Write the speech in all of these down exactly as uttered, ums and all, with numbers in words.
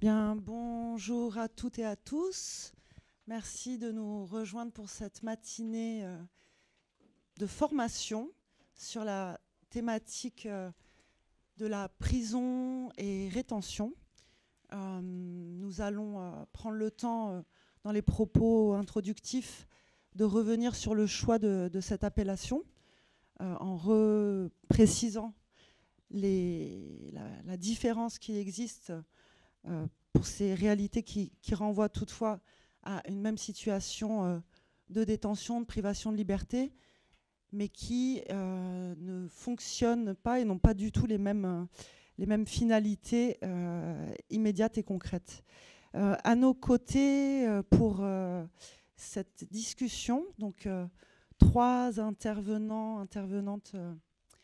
Bien, bonjour à toutes et à tous. Merci de nous rejoindre pour cette matinée euh, de formation sur la thématique euh, de la prison et rétention. Euh, nous allons euh, prendre le temps, euh, dans les propos introductifs, de revenir sur le choix de, de cette appellation, euh, en reprécisant les, la, la différence qui existe euh, pour ces réalités qui, qui renvoient toutefois à une même situation euh, de détention, de privation de liberté, mais qui euh, ne fonctionnent pas et n'ont pas du tout les mêmes, euh, les mêmes finalités euh, immédiates et concrètes. Euh, à nos côtés, euh, pour euh, cette discussion, donc euh, trois intervenants, intervenantes euh,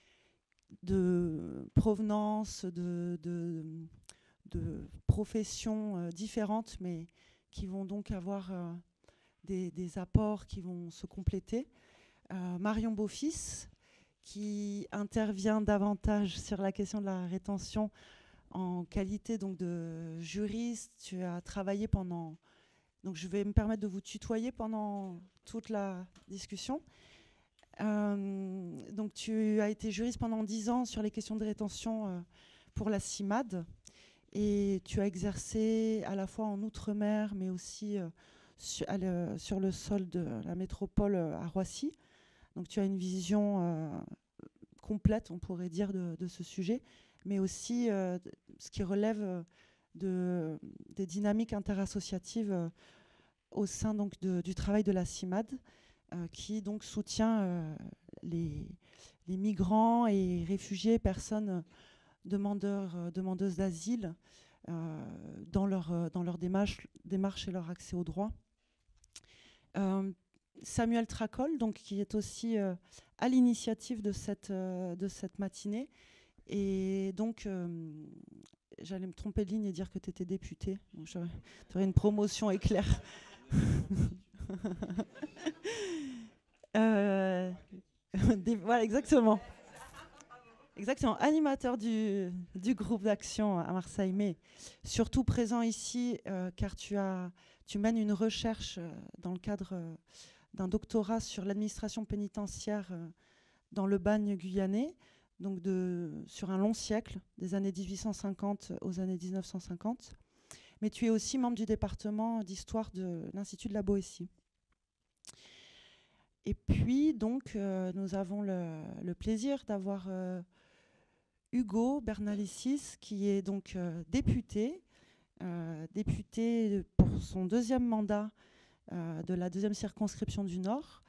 de provenance, de, de, de professions euh, différentes, mais qui vont donc avoir euh, des, des apports qui vont se compléter. Euh, Marion Beaufils, qui intervient davantage sur la question de la rétention en qualité donc de juriste. Tu as travaillé pendant... Donc je vais me permettre de vous tutoyer pendant toute la discussion. Euh, donc tu as été juriste pendant dix ans sur les questions de rétention euh, pour la CIMAD. Et tu as exercé à la fois en Outre-mer, mais aussi euh, sur, le, sur le sol de la métropole euh, à Roissy. Donc tu as une vision euh, complète, on pourrait dire, de, de ce sujet, mais aussi euh, ce qui relève de, des dynamiques interassociatives euh, au sein donc, de, du travail de la CIMAD, euh, qui donc soutient euh, les, les migrants et réfugiés, personnes demandeurs, euh, demandeuses d'asile euh, dans leur, euh, dans leur démarche, démarche et leur accès aux droits. Euh, Samuel Tracol, donc, qui est aussi euh, à l'initiative de cette, euh, de cette matinée. Et donc, euh, j'allais me tromper de ligne et dire que tu étais député. Tu aurais une promotion éclair. euh, des, voilà, exactement. Exactement, animateur du, du groupe d'action à Marseille, mais surtout présent ici euh, car tu, as, tu mènes une recherche euh, dans le cadre euh, d'un doctorat sur l'administration pénitentiaire euh, dans le Bagne guyanais, donc de, sur un long siècle, des années dix-huit cent cinquante aux années dix-neuf cent cinquante. Mais tu es aussi membre du département d'histoire de l'Institut de la Boétie. Et puis, donc, euh, nous avons le, le plaisir d'avoir euh, Hugo Bernalicis, qui est donc euh, député, euh, député pour son deuxième mandat euh, de la deuxième circonscription du Nord,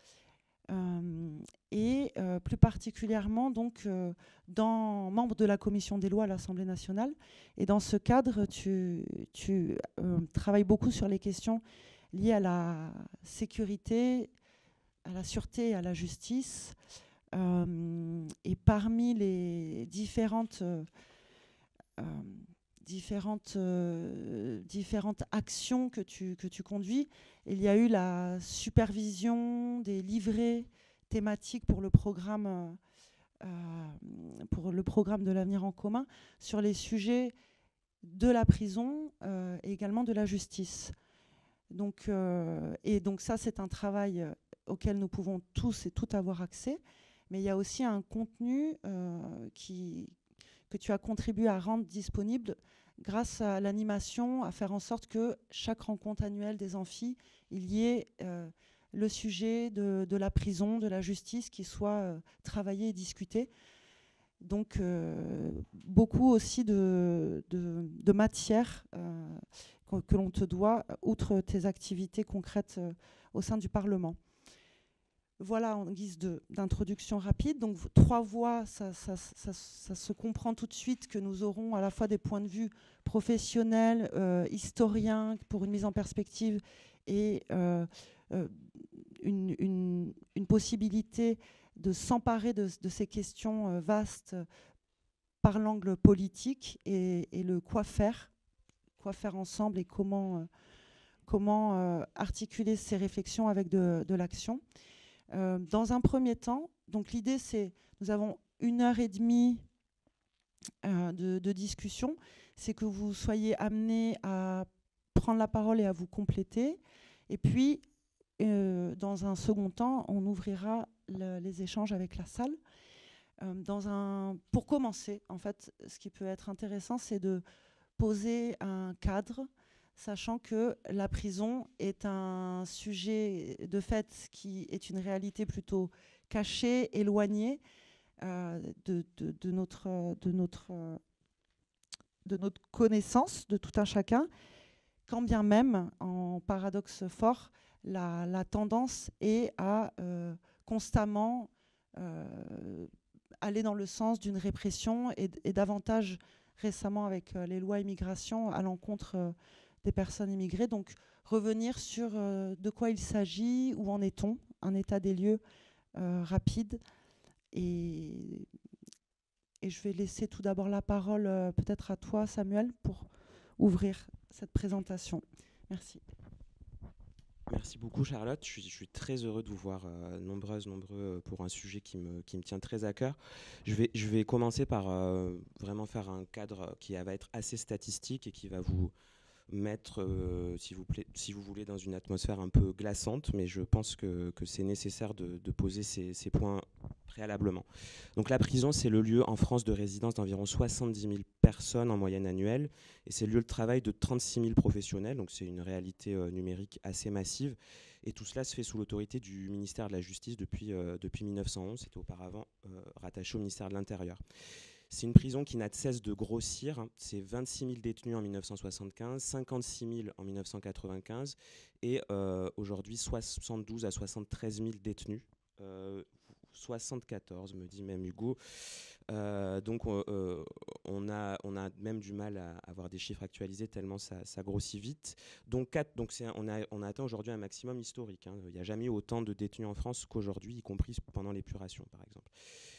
euh, et euh, plus particulièrement donc euh, dans, membre de la commission des lois à l'Assemblée nationale. Et dans ce cadre, tu, tu euh, travailles beaucoup sur les questions liées à la sécurité, à la sûreté et à la justice. Euh, et parmi les différentes, euh, euh, différentes, euh, différentes actions que tu, que tu conduis, il y a eu la supervision des livrets thématiques pour le programme, euh, pour le programme de l'avenir en commun sur les sujets de la prison euh, et également de la justice. Donc, euh, et donc ça, c'est un travail auquel nous pouvons tous et toutes avoir accès. Mais il y a aussi un contenu euh, qui, que tu as contribué à rendre disponible grâce à l'animation, à faire en sorte que chaque rencontre annuelle des amphis, il y ait euh, le sujet de, de la prison, de la justice qui soit euh, travaillé et discuté. Donc euh, beaucoup aussi de, de, de matière euh, que, que l'on te doit, outre tes activités concrètes euh, au sein du Parlement. Voilà, en guise d'introduction rapide. Donc, trois voix, ça, ça, ça, ça se comprend tout de suite que nous aurons à la fois des points de vue professionnels, euh, historiens, pour une mise en perspective, et euh, euh, une, une, une possibilité de s'emparer de, de ces questions euh, vastes par l'angle politique et, et le quoi faire, quoi faire ensemble et comment, euh, comment euh, articuler ces réflexions avec de, de l'action. Euh, dans un premier temps, donc l'idée c'est, nous avons une heure et demie euh, de, de discussion. c'est que vous soyez amenés à prendre la parole et à vous compléter. Et puis, euh, dans un second temps, on ouvrira le, les échanges avec la salle. Euh, dans un, pour commencer, en fait, ce qui peut être intéressant, c'est de poser un cadre, sachant que la prison est un sujet de fait qui est une réalité plutôt cachée, éloignée euh, de, de, de, notre, de, notre, de notre connaissance de tout un chacun, quand bien même, en paradoxe fort, la, la tendance est à euh, constamment euh, aller dans le sens d'une répression et, et davantage récemment avec euh, les lois immigration à l'encontre euh, des personnes immigrées. Donc revenir sur euh, de quoi il s'agit, où en est-on, un état des lieux euh, rapide. Et, et je vais laisser tout d'abord la parole euh, peut-être à toi, Samuel, pour ouvrir cette présentation. Merci. Merci beaucoup Charlotte, je suis, je suis très heureux de vous voir euh, nombreuses, nombreux pour un sujet qui me, qui me tient très à cœur. Je vais, je vais commencer par euh, vraiment faire un cadre qui va être assez statistique et qui va vous mettre, euh, si, vous plaît, si vous voulez, dans une atmosphère un peu glaçante, mais je pense que, que c'est nécessaire de, de poser ces, ces points préalablement. Donc la prison, c'est le lieu en France de résidence d'environ soixante-dix mille personnes en moyenne annuelle, et c'est le lieu de travail de trente-six mille professionnels, donc c'est une réalité euh, numérique assez massive, et tout cela se fait sous l'autorité du ministère de la Justice depuis, euh, depuis mille neuf cent onze, c'était auparavant euh, rattaché au ministère de l'Intérieur. C'est une prison qui n'a de cesse de grossir. C'est vingt-six mille détenus en mille neuf cent soixante-quinze, cinquante-six mille en mille neuf cent quatre-vingt-quinze et euh, aujourd'hui soixante-douze à soixante-treize mille détenus. Euh, soixante-quatorze, me dit même Hugo. Euh, donc euh, on, a, on a même du mal à avoir des chiffres actualisés tellement ça, ça grossit vite. Donc, quatre, donc c'est un, on, a, on a atteint aujourd'hui un maximum historique. Hein. Il n'y a jamais eu autant de détenus en France qu'aujourd'hui, y compris pendant l'épuration par exemple.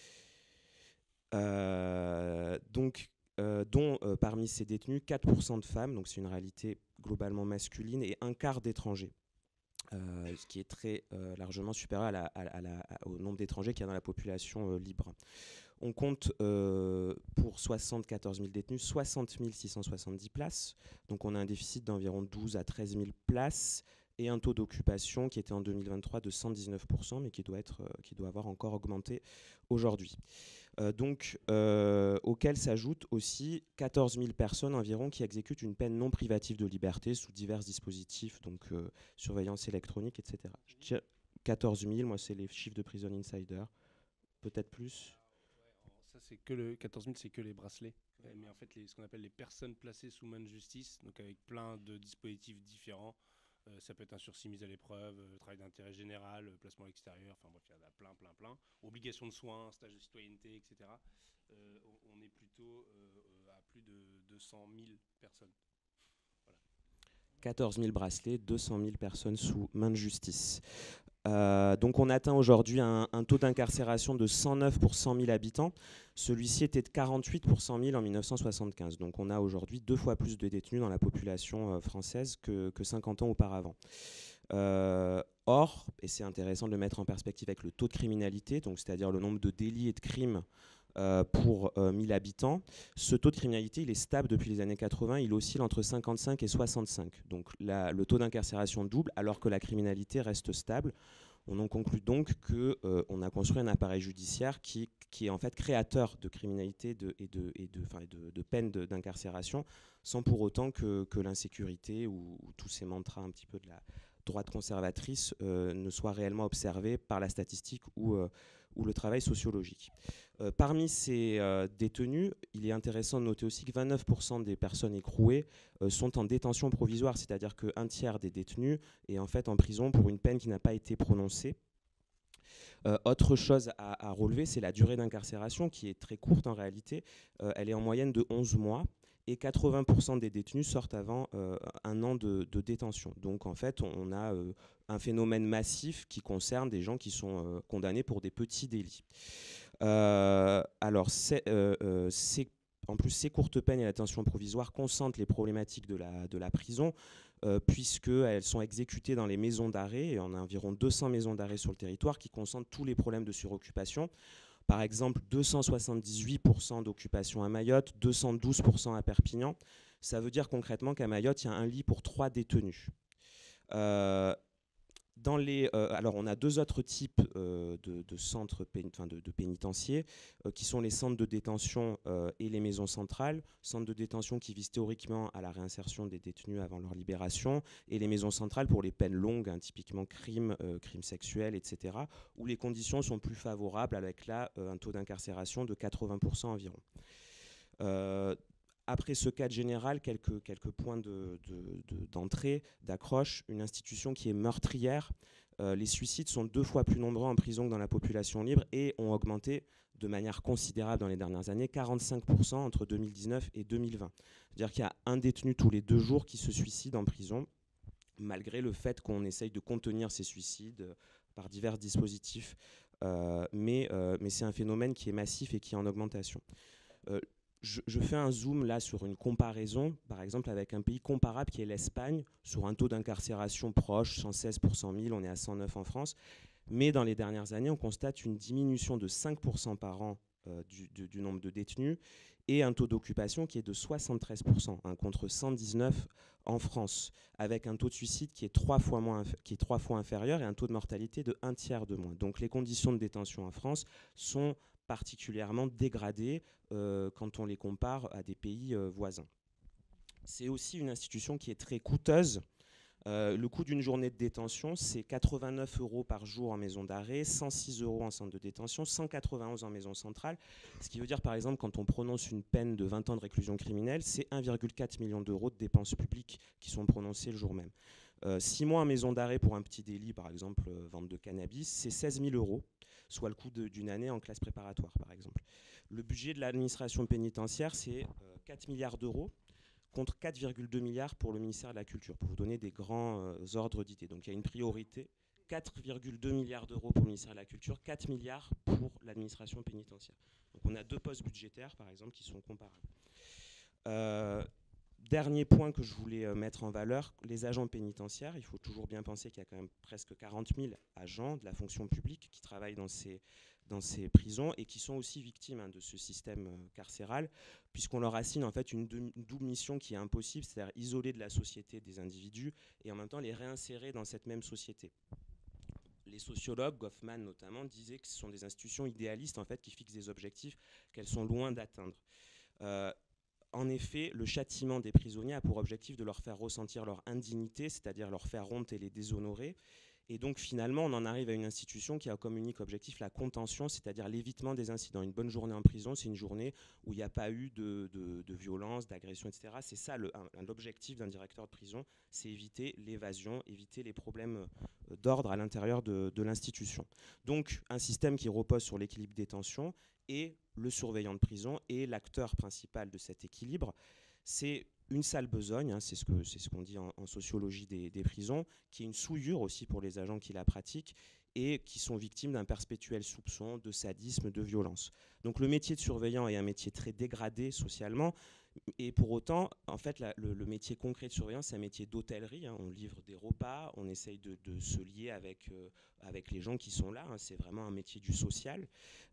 Euh, donc, euh, dont euh, parmi ces détenus, quatre pour cent de femmes, donc c'est une réalité globalement masculine, et un quart d'étrangers, euh, ce qui est très euh, largement supérieur à la, à la, à, au nombre d'étrangers qu'il y a dans la population euh, libre. On compte euh, pour soixante-quatorze mille détenus, soixante mille six cent soixante-dix places, donc on a un déficit d'environ douze à treize mille places, et un taux d'occupation qui était en deux mille vingt-trois de cent dix-neuf pour cent, mais qui doit, être, euh, qui doit avoir encore augmenté aujourd'hui. Euh, donc, euh, auquel s'ajoutent aussi quatorze mille personnes environ qui exécutent une peine non privative de liberté sous divers dispositifs, donc euh, surveillance électronique, et cetera. Je tiens quatorze mille, moi c'est les chiffres de Prison Insider, peut-être plus. Ça c'est que le quatorze mille, c'est que les bracelets. Ouais, mais en fait, les, ce qu'on appelle les personnes placées sous main de justice, donc avec plein de dispositifs différents. Euh, ça peut être un sursis mis à l'épreuve, euh, travail d'intérêt général, euh, placement à l'extérieur, enfin bref, il y en a plein, plein, plein. Obligation de soins, stage de citoyenneté, et cetera. Euh, on, on est plutôt euh, à plus de deux cent mille personnes. Voilà. quatorze mille bracelets, deux cent mille personnes sous main de justice. Euh, donc on atteint aujourd'hui un, un taux d'incarcération de cent neuf pour cent mille habitants. Celui-ci était de quarante-huit pour cent mille en mille neuf cent soixante-quinze. Donc on a aujourd'hui deux fois plus de détenus dans la population euh, française que, que cinquante ans auparavant. Euh, or, et c'est intéressant de le mettre en perspective avec le taux de criminalité, donc c'est-à-dire le nombre de délits et de crimes euh, pour euh, mille habitants, ce taux de criminalité il est stable depuis les années quatre-vingts, il oscille entre cinquante-cinq et soixante-cinq. Donc la, le taux d'incarcération double alors que la criminalité reste stable. On en conclut donc qu'on euh, a construit un appareil judiciaire qui, qui est en fait créateur de criminalité de, et, de, et de, enfin, de, de peine d'incarcération, sans pour autant que, que l'insécurité ou, ou tous ces mantras un petit peu de la droite conservatrice euh, ne soient réellement observés par la statistique ou, euh, ou le travail sociologique. Euh, parmi ces euh, détenus, il est intéressant de noter aussi que vingt-neuf pour cent des personnes écrouées euh, sont en détention provisoire, c'est-à-dire qu'un tiers des détenus est en fait en prison pour une peine qui n'a pas été prononcée. Euh, autre chose à, à relever, c'est la durée d'incarcération qui est très courte en réalité. Euh, elle est en moyenne de onze mois. Et quatre-vingts pour cent des détenus sortent avant euh, un an de, de détention. Donc en fait, on, on a euh, un phénomène massif qui concerne des gens qui sont euh, condamnés pour des petits délits. Euh, alors, c'est, euh, euh, c'est, en plus, ces courtes peines et la détention provisoire concentrent les problématiques de la, de la prison, euh, puisqu'elles sont exécutées dans les maisons d'arrêt, et on a environ deux cents maisons d'arrêt sur le territoire qui concentrent tous les problèmes de suroccupation. Par exemple, deux cent soixante-dix-huit pour cent d'occupation à Mayotte, deux cent douze pour cent à Perpignan. Ça veut dire concrètement qu'à Mayotte, il y a un lit pour trois détenus. Euh, Dans les, euh, alors on a deux autres types euh, de, de centres péni enfin de, de pénitentiaires euh, qui sont les centres de détention euh, et les maisons centrales. Centres de détention qui visent théoriquement à la réinsertion des détenus avant leur libération, et les maisons centrales pour les peines longues, hein, typiquement crimes, euh, crimes sexuels, et cetera, où les conditions sont plus favorables, avec là euh, un taux d'incarcération de quatre-vingts pour cent environ. Euh, Après ce cadre général, quelques, quelques points de, de, de, d'entrée, d'accroche. Une institution qui est meurtrière. Euh, les suicides sont deux fois plus nombreux en prison que dans la population libre et ont augmenté de manière considérable dans les dernières années, quarante-cinq pour cent entre deux mille dix-neuf et deux mille vingt. C'est-à-dire qu'il y a un détenu tous les deux jours qui se suicide en prison, malgré le fait qu'on essaye de contenir ces suicides euh, par divers dispositifs. Euh, mais euh, mais c'est un phénomène qui est massif et qui est en augmentation. Euh, Je, je fais un zoom là sur une comparaison, par exemple avec un pays comparable qui est l'Espagne, sur un taux d'incarcération proche, cent seize pour cent mille, on est à cent neuf en France. Mais dans les dernières années, on constate une diminution de cinq pour cent par an euh, du, du, du nombre de détenus et un taux d'occupation qui est de soixante-treize pour cent, hein, contre cent dix-neuf en France, avec un taux de suicide qui est trois fois, moins qui est trois fois inférieur et un taux de mortalité de un tiers de moins. Donc les conditions de détention en France sont particulièrement dégradées euh, quand on les compare à des pays euh, voisins. C'est aussi une institution qui est très coûteuse. Euh, le coût d'une journée de détention, c'est quatre-vingt-neuf euros par jour en maison d'arrêt, cent six euros en centre de détention, cent quatre-vingt-onze en maison centrale. Ce qui veut dire, par exemple, quand on prononce une peine de vingt ans de réclusion criminelle, c'est un virgule quatre million d'euros de dépenses publiques qui sont prononcées le jour même. Euh, six mois en maison d'arrêt pour un petit délit, par exemple, euh, vente de cannabis, c'est seize mille euros, soit le coût d'une année en classe préparatoire, par exemple. Le budget de l'administration pénitentiaire, c'est euh, quatre milliards d'euros, contre quatre virgule deux milliards pour le ministère de la Culture, pour vous donner des grands euh, ordres d'idées. Donc il y a une priorité, quatre virgule deux milliards d'euros pour le ministère de la Culture, quatre milliards pour l'administration pénitentiaire. Donc on a deux postes budgétaires, par exemple, qui sont comparables. Euh, Dernier point que je voulais euh, mettre en valeur, les agents pénitentiaires. Il faut toujours bien penser qu'il y a quand même presque quarante mille agents de la fonction publique qui travaillent dans ces, dans ces prisons et qui sont aussi victimes hein, de ce système euh, carcéral, puisqu'on leur assigne en fait une, une double mission qui est impossible, c'est-à-dire isoler de la société des individus et en même temps les réinsérer dans cette même société. Les sociologues, Goffman notamment, disaient que ce sont des institutions idéalistes en fait, qui fixent des objectifs qu'elles sont loin d'atteindre. Euh, En effet, le châtiment des prisonniers a pour objectif de leur faire ressentir leur indignité, c'est-à-dire leur faire honte et les déshonorer. Et donc finalement, on en arrive à une institution qui a comme unique objectif la contention, c'est-à-dire l'évitement des incidents. Une bonne journée en prison, c'est une journée où il n'y a pas eu de, de, de violence, d'agression, et cetera. C'est ça l'objectif d'un directeur de prison, c'est éviter l'évasion, éviter les problèmes d'ordre à l'intérieur de, de l'institution. Donc un système qui repose sur l'équilibre des tensions, et le surveillant de prison est l'acteur principal de cet équilibre. C'est une sale besogne, hein, c'est ce qu'on ce qu'on dit en, en sociologie des, des prisons, qui est une souillure aussi pour les agents qui la pratiquent et qui sont victimes d'un perpétuel soupçon de sadisme, de violence. Donc le métier de surveillant est un métier très dégradé socialement, et pour autant, en fait, la, le, le métier concret de surveillant, c'est un métier d'hôtellerie. Hein. On livre des repas, on essaye de, de se lier avec, euh, avec les gens qui sont là. Hein. C'est vraiment un métier du social.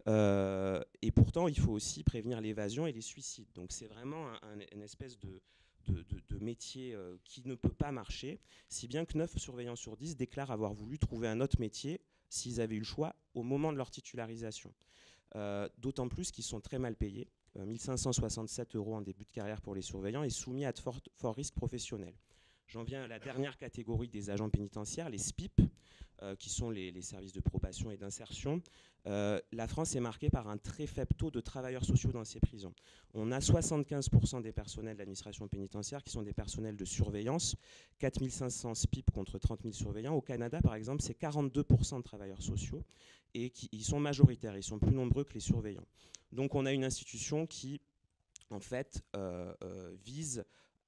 Euh, et pourtant, il faut aussi prévenir l'évasion et les suicides. Donc c'est vraiment un, un, une espèce de, de, de, de métier euh, qui ne peut pas marcher, si bien que neuf surveillants sur dix déclarent avoir voulu trouver un autre métier s'ils avaient eu le choix au moment de leur titularisation. Euh, D'autant plus qu'ils sont très mal payés. mille cinq cent soixante-sept euros en début de carrière pour les surveillants et soumis à de forts fort risques professionnels. J'en viens à la dernière catégorie des agents pénitentiaires, les S P I P, euh, qui sont les, les services de probation et d'insertion. Euh, la France est marquée par un très faible taux de travailleurs sociaux dans ces prisons. On a soixante-quinze pour cent des personnels de l'administration pénitentiaire qui sont des personnels de surveillance, quatre mille cinq cents S P I P contre trente mille surveillants. Au Canada, par exemple, c'est quarante-deux pour cent de travailleurs sociaux et qui, ils sont majoritaires, ils sont plus nombreux que les surveillants. Donc on a une institution qui, en fait, euh, euh, vise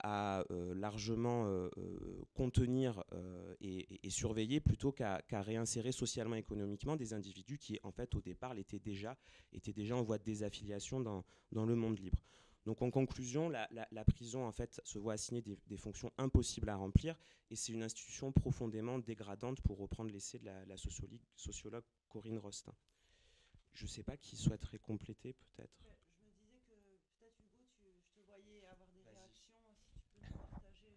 à euh, largement euh, euh, contenir euh, et, et, et surveiller plutôt qu'à qu'à réinsérer socialement et économiquement des individus qui, en fait, au départ, étaient déjà, étaient déjà en voie de désaffiliation dans, dans le monde libre. Donc en conclusion, la, la, la prison en fait, se voit assigner des, des fonctions impossibles à remplir et c'est une institution profondément dégradante, pour reprendre l'essai de la, la sociologue, sociologue Corinne Rostin. Je ne sais pas qui souhaiterait compléter, peut-être. Je me disais que peut-être Hugo, tu, je te voyais avoir des réactions, si tu peux nous partager.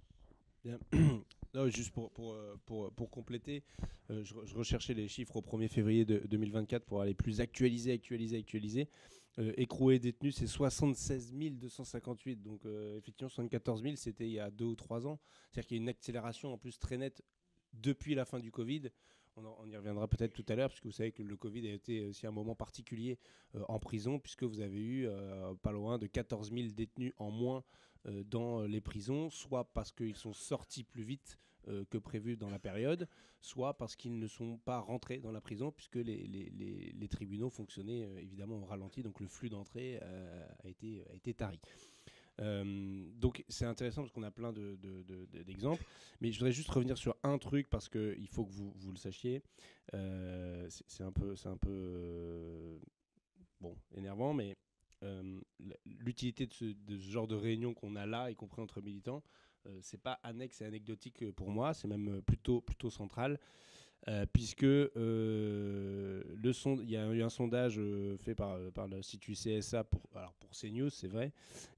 Bien. Non, juste pour, pour, pour, pour compléter, euh, je, je recherchais les chiffres au premier février de, deux mille vingt-quatre pour aller plus actualiser, actualiser, actualiser. Euh, écroués détenus, c'est soixante-seize mille deux cent cinquante-huit. Donc euh, effectivement, soixante-quatorze mille, c'était il y a deux ou trois ans. C'est-à-dire qu'il y a une accélération en plus très nette depuis la fin du Covid. On, en, on y reviendra peut-être tout à l'heure, puisque vous savez que le Covid a été aussi un moment particulier euh, en prison, puisque vous avez eu euh, pas loin de quatorze mille détenus en moins euh, dans les prisons, soit parce qu'ils sont sortis plus vite euh, que prévu dans la période, soit parce qu'ils ne sont pas rentrés dans la prison, puisque les, les, les, les tribunaux fonctionnaient euh, évidemment au ralenti, donc le flux d'entrée euh, a, été, a été tari. Euh, donc c'est intéressant parce qu'on a plein de, de, de, de, d'exemples, mais je voudrais juste revenir sur un truc parce qu'il faut que vous, vous le sachiez. Euh, c'est, c'est un peu, c'est un peu euh, bon, énervant, mais euh, l'utilité de ce, de ce genre de réunion qu'on a là, y compris entre militants, euh, c'est pas annexe et anecdotique pour moi, c'est même plutôt, plutôt central. Euh, puisque euh, le son, il y a eu un sondage euh, fait par, par l'Institut C S A pour, alors pour CNews, c'est vrai,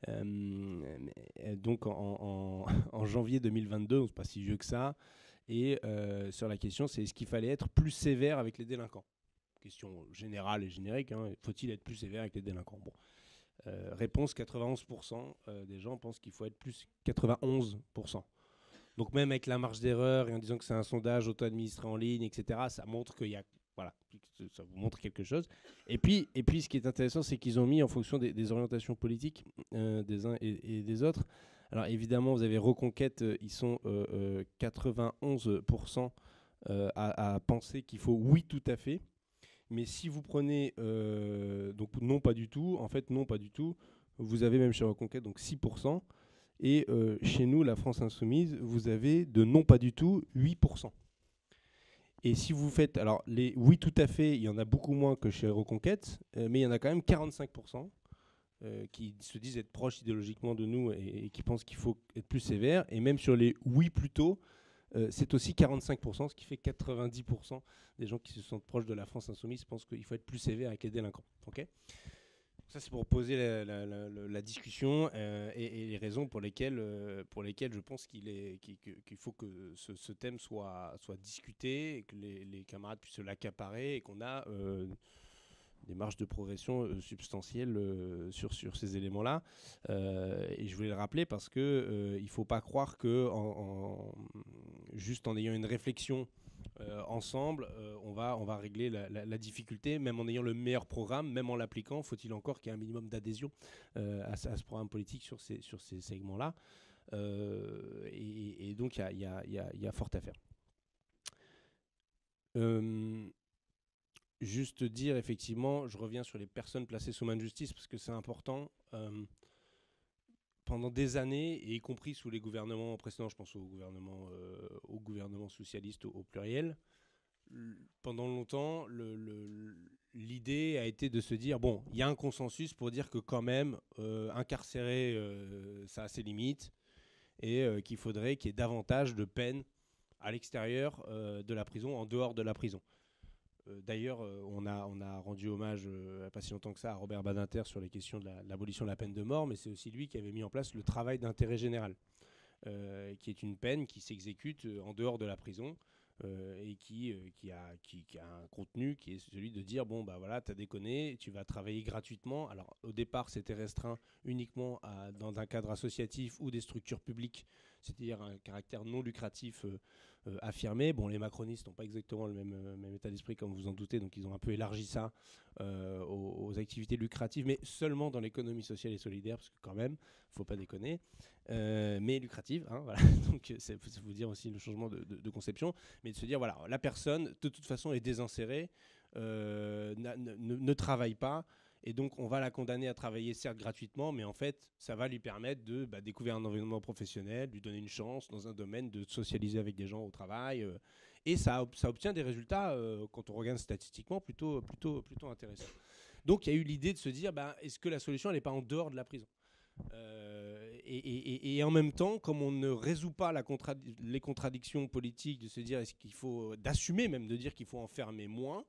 euh, donc en, en, en janvier deux mille vingt-deux, donc c'est pas si vieux que ça, et euh, sur la question, c'est est-ce qu'il fallait être plus sévère avec les délinquants ? Question générale et générique, hein, faut-il être plus sévère avec les délinquants ? Bon. Euh, réponse, quatre-vingt-onze pour cent euh, des gens pensent qu'il faut être plus, quatre-vingt-onze pour cent. Donc même avec la marge d'erreur et en disant que c'est un sondage auto-administré en ligne, et cetera, ça montre qu'il y a, voilà, ça vous montre quelque chose. Et puis, et puis ce qui est intéressant, c'est qu'ils ont mis en fonction des, des orientations politiques euh, des uns et, et des autres. Alors évidemment, vous avez Reconquête, euh, ils sont euh, euh, quatre-vingt-onze pour cent euh, à, à penser qu'il faut oui tout à fait. Mais si vous prenez, euh, donc non pas du tout, en fait non pas du tout, vous avez même chez Reconquête donc six pour cent. Et euh, chez nous, la France Insoumise, vous avez de non pas du tout huit pour cent. Et si vous faites, alors les oui tout à fait, il y en a beaucoup moins que chez Reconquête, euh, mais il y en a quand même quarante-cinq pour cent euh, qui se disent être proches idéologiquement de nous et, et qui pensent qu'il faut être plus sévère. Et même sur les oui plutôt, euh, c'est aussi quarante-cinq pour cent, ce qui fait quatre-vingt-dix pour cent des gens qui se sentent proches de la France Insoumise pensent qu'il faut être plus sévère avec les délinquants. Okay ? Ça, c'est pour poser la, la, la, la discussion euh, et, et les raisons pour lesquelles, euh, pour lesquelles je pense qu'il, est, qu'il, qu'il faut que ce, ce thème soit, soit discuté et que les, les camarades puissent l'accaparer et qu'on a euh, des marges de progression euh, substantielles euh, sur, sur ces éléments-là. Euh, et je voulais le rappeler parce qu'il euh, ne faut pas croire que en, en, juste en ayant une réflexion Euh, ensemble, euh, on, va, on va régler la, la, la difficulté, même en ayant le meilleur programme, même en l'appliquant, faut-il encore qu'il y ait un minimum d'adhésion euh, à, à ce programme politique sur ces, sur ces segments-là. Euh, et, et donc, il y, y, y, y a fort à faire. Euh, juste dire, effectivement, je reviens sur les personnes placées sous main de justice, parce que c'est important. Euh, Pendant des années, et y compris sous les gouvernements précédents, je pense au gouvernement, euh, au gouvernement socialiste au, au pluriel, l- pendant longtemps, le, le, l'idée a été de se dire, bon, il y a un consensus pour dire que quand même, euh, incarcérer, euh, ça a ses limites, et euh, qu'il faudrait qu'il y ait davantage de peines à l'extérieur euh, de la prison, en dehors de la prison. D'ailleurs, euh, on, a, on a rendu hommage, euh, pas si longtemps que ça, à Robert Badinter sur les questions de, la, de l'abolition de la peine de mort, mais c'est aussi lui qui avait mis en place le travail d'intérêt général, euh, qui est une peine qui s'exécute en dehors de la prison euh, et qui, euh, qui, a, qui, qui a un contenu qui est celui de dire, bon, bah voilà, t'as déconné, tu vas travailler gratuitement. Alors, au départ, c'était restreint uniquement à, dans un cadre associatif ou des structures publiques, c'est-à-dire un caractère non lucratif euh, Euh, affirmé. Bon, les macronistes n'ont pas exactement le même, euh, même état d'esprit, comme vous en doutez, donc ils ont un peu élargi ça euh, aux, aux activités lucratives, mais seulement dans l'économie sociale et solidaire, parce que quand même, il ne faut pas déconner, euh, mais lucrative, hein, voilà. Donc c'est, c'est vous dire aussi le changement de, de, de conception, mais de se dire, voilà, la personne, de toute façon, est désinsérée, euh, ne, ne, ne travaille pas, et donc on va la condamner à travailler certes gratuitement, mais en fait ça va lui permettre de bah, découvrir un environnement professionnel, lui donner une chance dans un domaine, de socialiser avec des gens au travail, euh, et ça, ça obtient des résultats, euh, quand on regarde statistiquement, plutôt, plutôt, plutôt intéressants. Donc il y a eu l'idée de se dire, bah, est-ce que la solution elle n'est pas en dehors de la prison ? Euh, et, et, et en même temps, comme on ne résout pas la contradi- les contradictions politiques, de se dire est-ce qu'il faut, d'assumer même, de dire qu'il faut enfermer moins,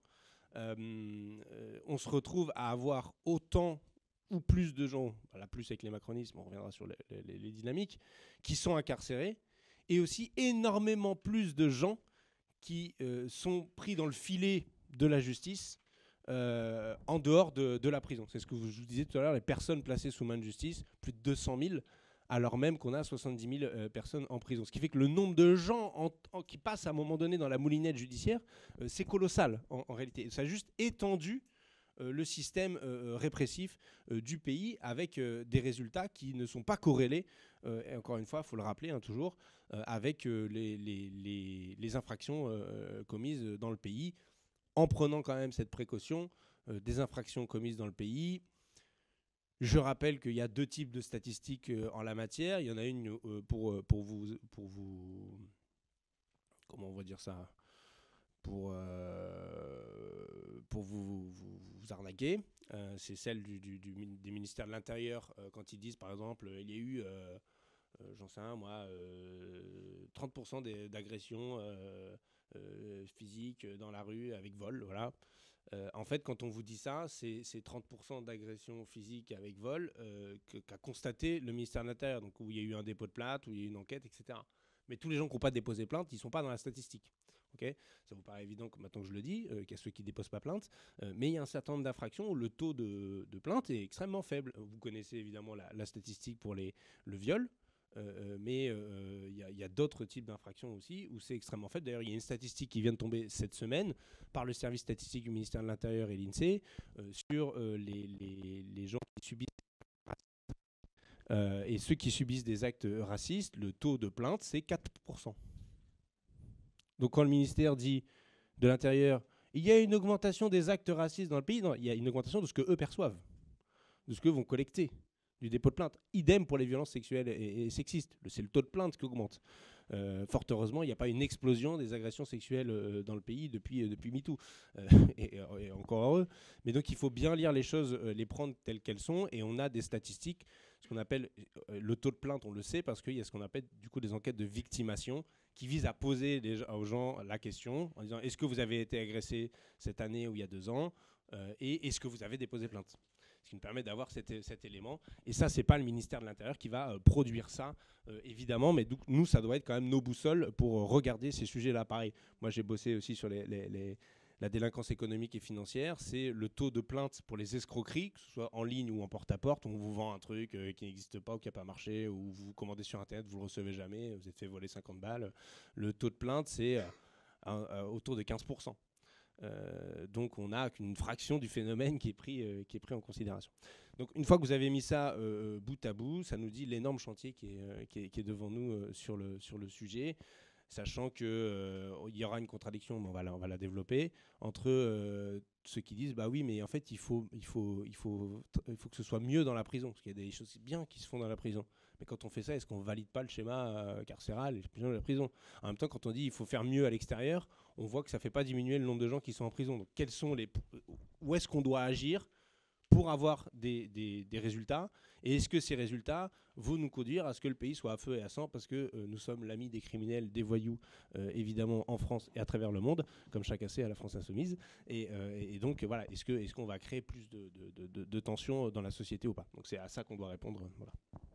euh, euh, on se retrouve à avoir autant ou plus de gens, voilà, plus avec les macronismes, on reviendra sur les, les, les dynamiques, qui sont incarcérés, et aussi énormément plus de gens qui euh, sont pris dans le filet de la justice euh, en dehors de, de la prison. C'est ce que vous, je vous disais tout à l'heure, les personnes placées sous main de justice, plus de deux cent mille, alors même qu'on a soixante-dix mille euh, personnes en prison. Ce qui fait que le nombre de gens en, en, qui passent à un moment donné dans la moulinette judiciaire, euh, c'est colossal en, en réalité. Ça a juste étendu euh, le système euh, répressif euh, du pays avec euh, des résultats qui ne sont pas corrélés, euh, et encore une fois, il faut le rappeler hein, toujours, euh, avec euh, les, les, les, les infractions euh, commises dans le pays, en prenant quand même cette précaution euh, des infractions commises dans le pays. Je rappelle qu'il y a deux types de statistiques euh, en la matière. Il y en a une euh, pour, pour, vous, pour vous... Comment on va dire ça Pour, euh, pour vous, vous, vous arnaquer. Euh, c'est celle du, du, du, des ministères de l'Intérieur euh, quand ils disent, par exemple, il y a eu, euh, euh, j'en sais un, moi, euh, trente pour cent des, d'agressions euh, euh, physiques dans la rue avec vol, voilà. Euh, en fait, quand on vous dit ça, c'est, c'est trente pour cent d'agressions physiques avec vol euh, que, qu'a constaté le ministère de l'Intérieur, donc où il y a eu un dépôt de plainte, où il y a eu une enquête, et cetera. Mais tous les gens qui n'ont pas déposé plainte, ils ne sont pas dans la statistique. Okay, ça vous paraît évident que maintenant que je le dis, euh, qu'il y a ceux qui ne déposent pas plainte, euh, mais il y a un certain nombre d'infractions où le taux de, de plainte est extrêmement faible. Vous connaissez évidemment la, la statistique pour les, le viol, euh, mais il euh, y, y a d'autres types d'infractions aussi où c'est extrêmement faible. D'ailleurs, il y a une statistique qui vient de tomber cette semaine par le service statistique du ministère de l'Intérieur et l'INSEE euh, sur euh, les, les, les gens qui subissent euh, et ceux qui subissent des actes racistes, le taux de plainte, c'est quatre pour cent. Donc quand le ministère dit de l'Intérieur, il y a une augmentation des actes racistes dans le pays, non, il y a une augmentation de ce qu'eux perçoivent, de ce qu'eux vont collecter, du dépôt de plainte. Idem pour les violences sexuelles et, et sexistes. C'est le taux de plainte qui augmente. Euh, fort heureusement, il n'y a pas une explosion des agressions sexuelles euh, dans le pays depuis, euh, depuis MeToo. Euh, et, et encore heureux. Mais donc il faut bien lire les choses, euh, les prendre telles qu'elles sont. Et on a des statistiques, ce qu'on appelle euh, le taux de plainte, on le sait, parce qu'il y a ce qu'on appelle du coup des enquêtes de victimation qui visent à poser des, aux gens la question en disant est-ce que vous avez été agressé cette année ou il y a deux ans euh, et est-ce que vous avez déposé plainte, ce qui nous permet d'avoir cet, cet élément. Et ça, c'est pas le ministère de l'Intérieur qui va euh, produire ça, euh, évidemment, mais donc, nous, ça doit être quand même nos boussoles pour euh, regarder ces sujets-là. Pareil, moi, j'ai bossé aussi sur les, les, les, la délinquance économique et financière. C'est le taux de plainte pour les escroqueries, que ce soit en ligne ou en porte-à-porte. On vous vend un truc euh, qui n'existe pas ou qui n'a pas marché, ou vous commandez sur Internet, vous le recevez jamais, vous êtes fait voler cinquante balles. Le taux de plainte, c'est euh, un, euh, autour de quinze pour cent. Euh, donc on n'a qu'une fraction du phénomène qui est pris, euh, qui est pris en considération. Donc une fois que vous avez mis ça euh, bout à bout, ça nous dit l'énorme chantier qui est, euh, qui est, qui est devant nous euh, sur, le, sur le sujet, sachant qu'il euh, y aura une contradiction, mais on va la, on va la développer, entre euh, ceux qui disent bah oui mais en fait il faut, il, faut, il, faut, il faut que ce soit mieux dans la prison, parce qu'il y a des choses bien qui se font dans la prison. Mais quand on fait ça, est-ce qu'on valide pas le schéma euh, carcéral et de la prison? En même temps, quand on dit il faut faire mieux à l'extérieur, on voit que ça ne fait pas diminuer le nombre de gens qui sont en prison. Donc, quels sont les, où est-ce qu'on doit agir pour avoir des, des, des résultats? Et est-ce que ces résultats vont nous conduire à ce que le pays soit à feu et à sang, parce que euh, nous sommes l'ami des criminels, des voyous, euh, évidemment en France et à travers le monde, comme chacun sait à la France insoumise. Et, euh, et donc, voilà, est-ce que, est-ce qu'on va créer plus de, de, de, de tensions dans la société ou pas? Donc, c'est à ça qu'on doit répondre. Voilà.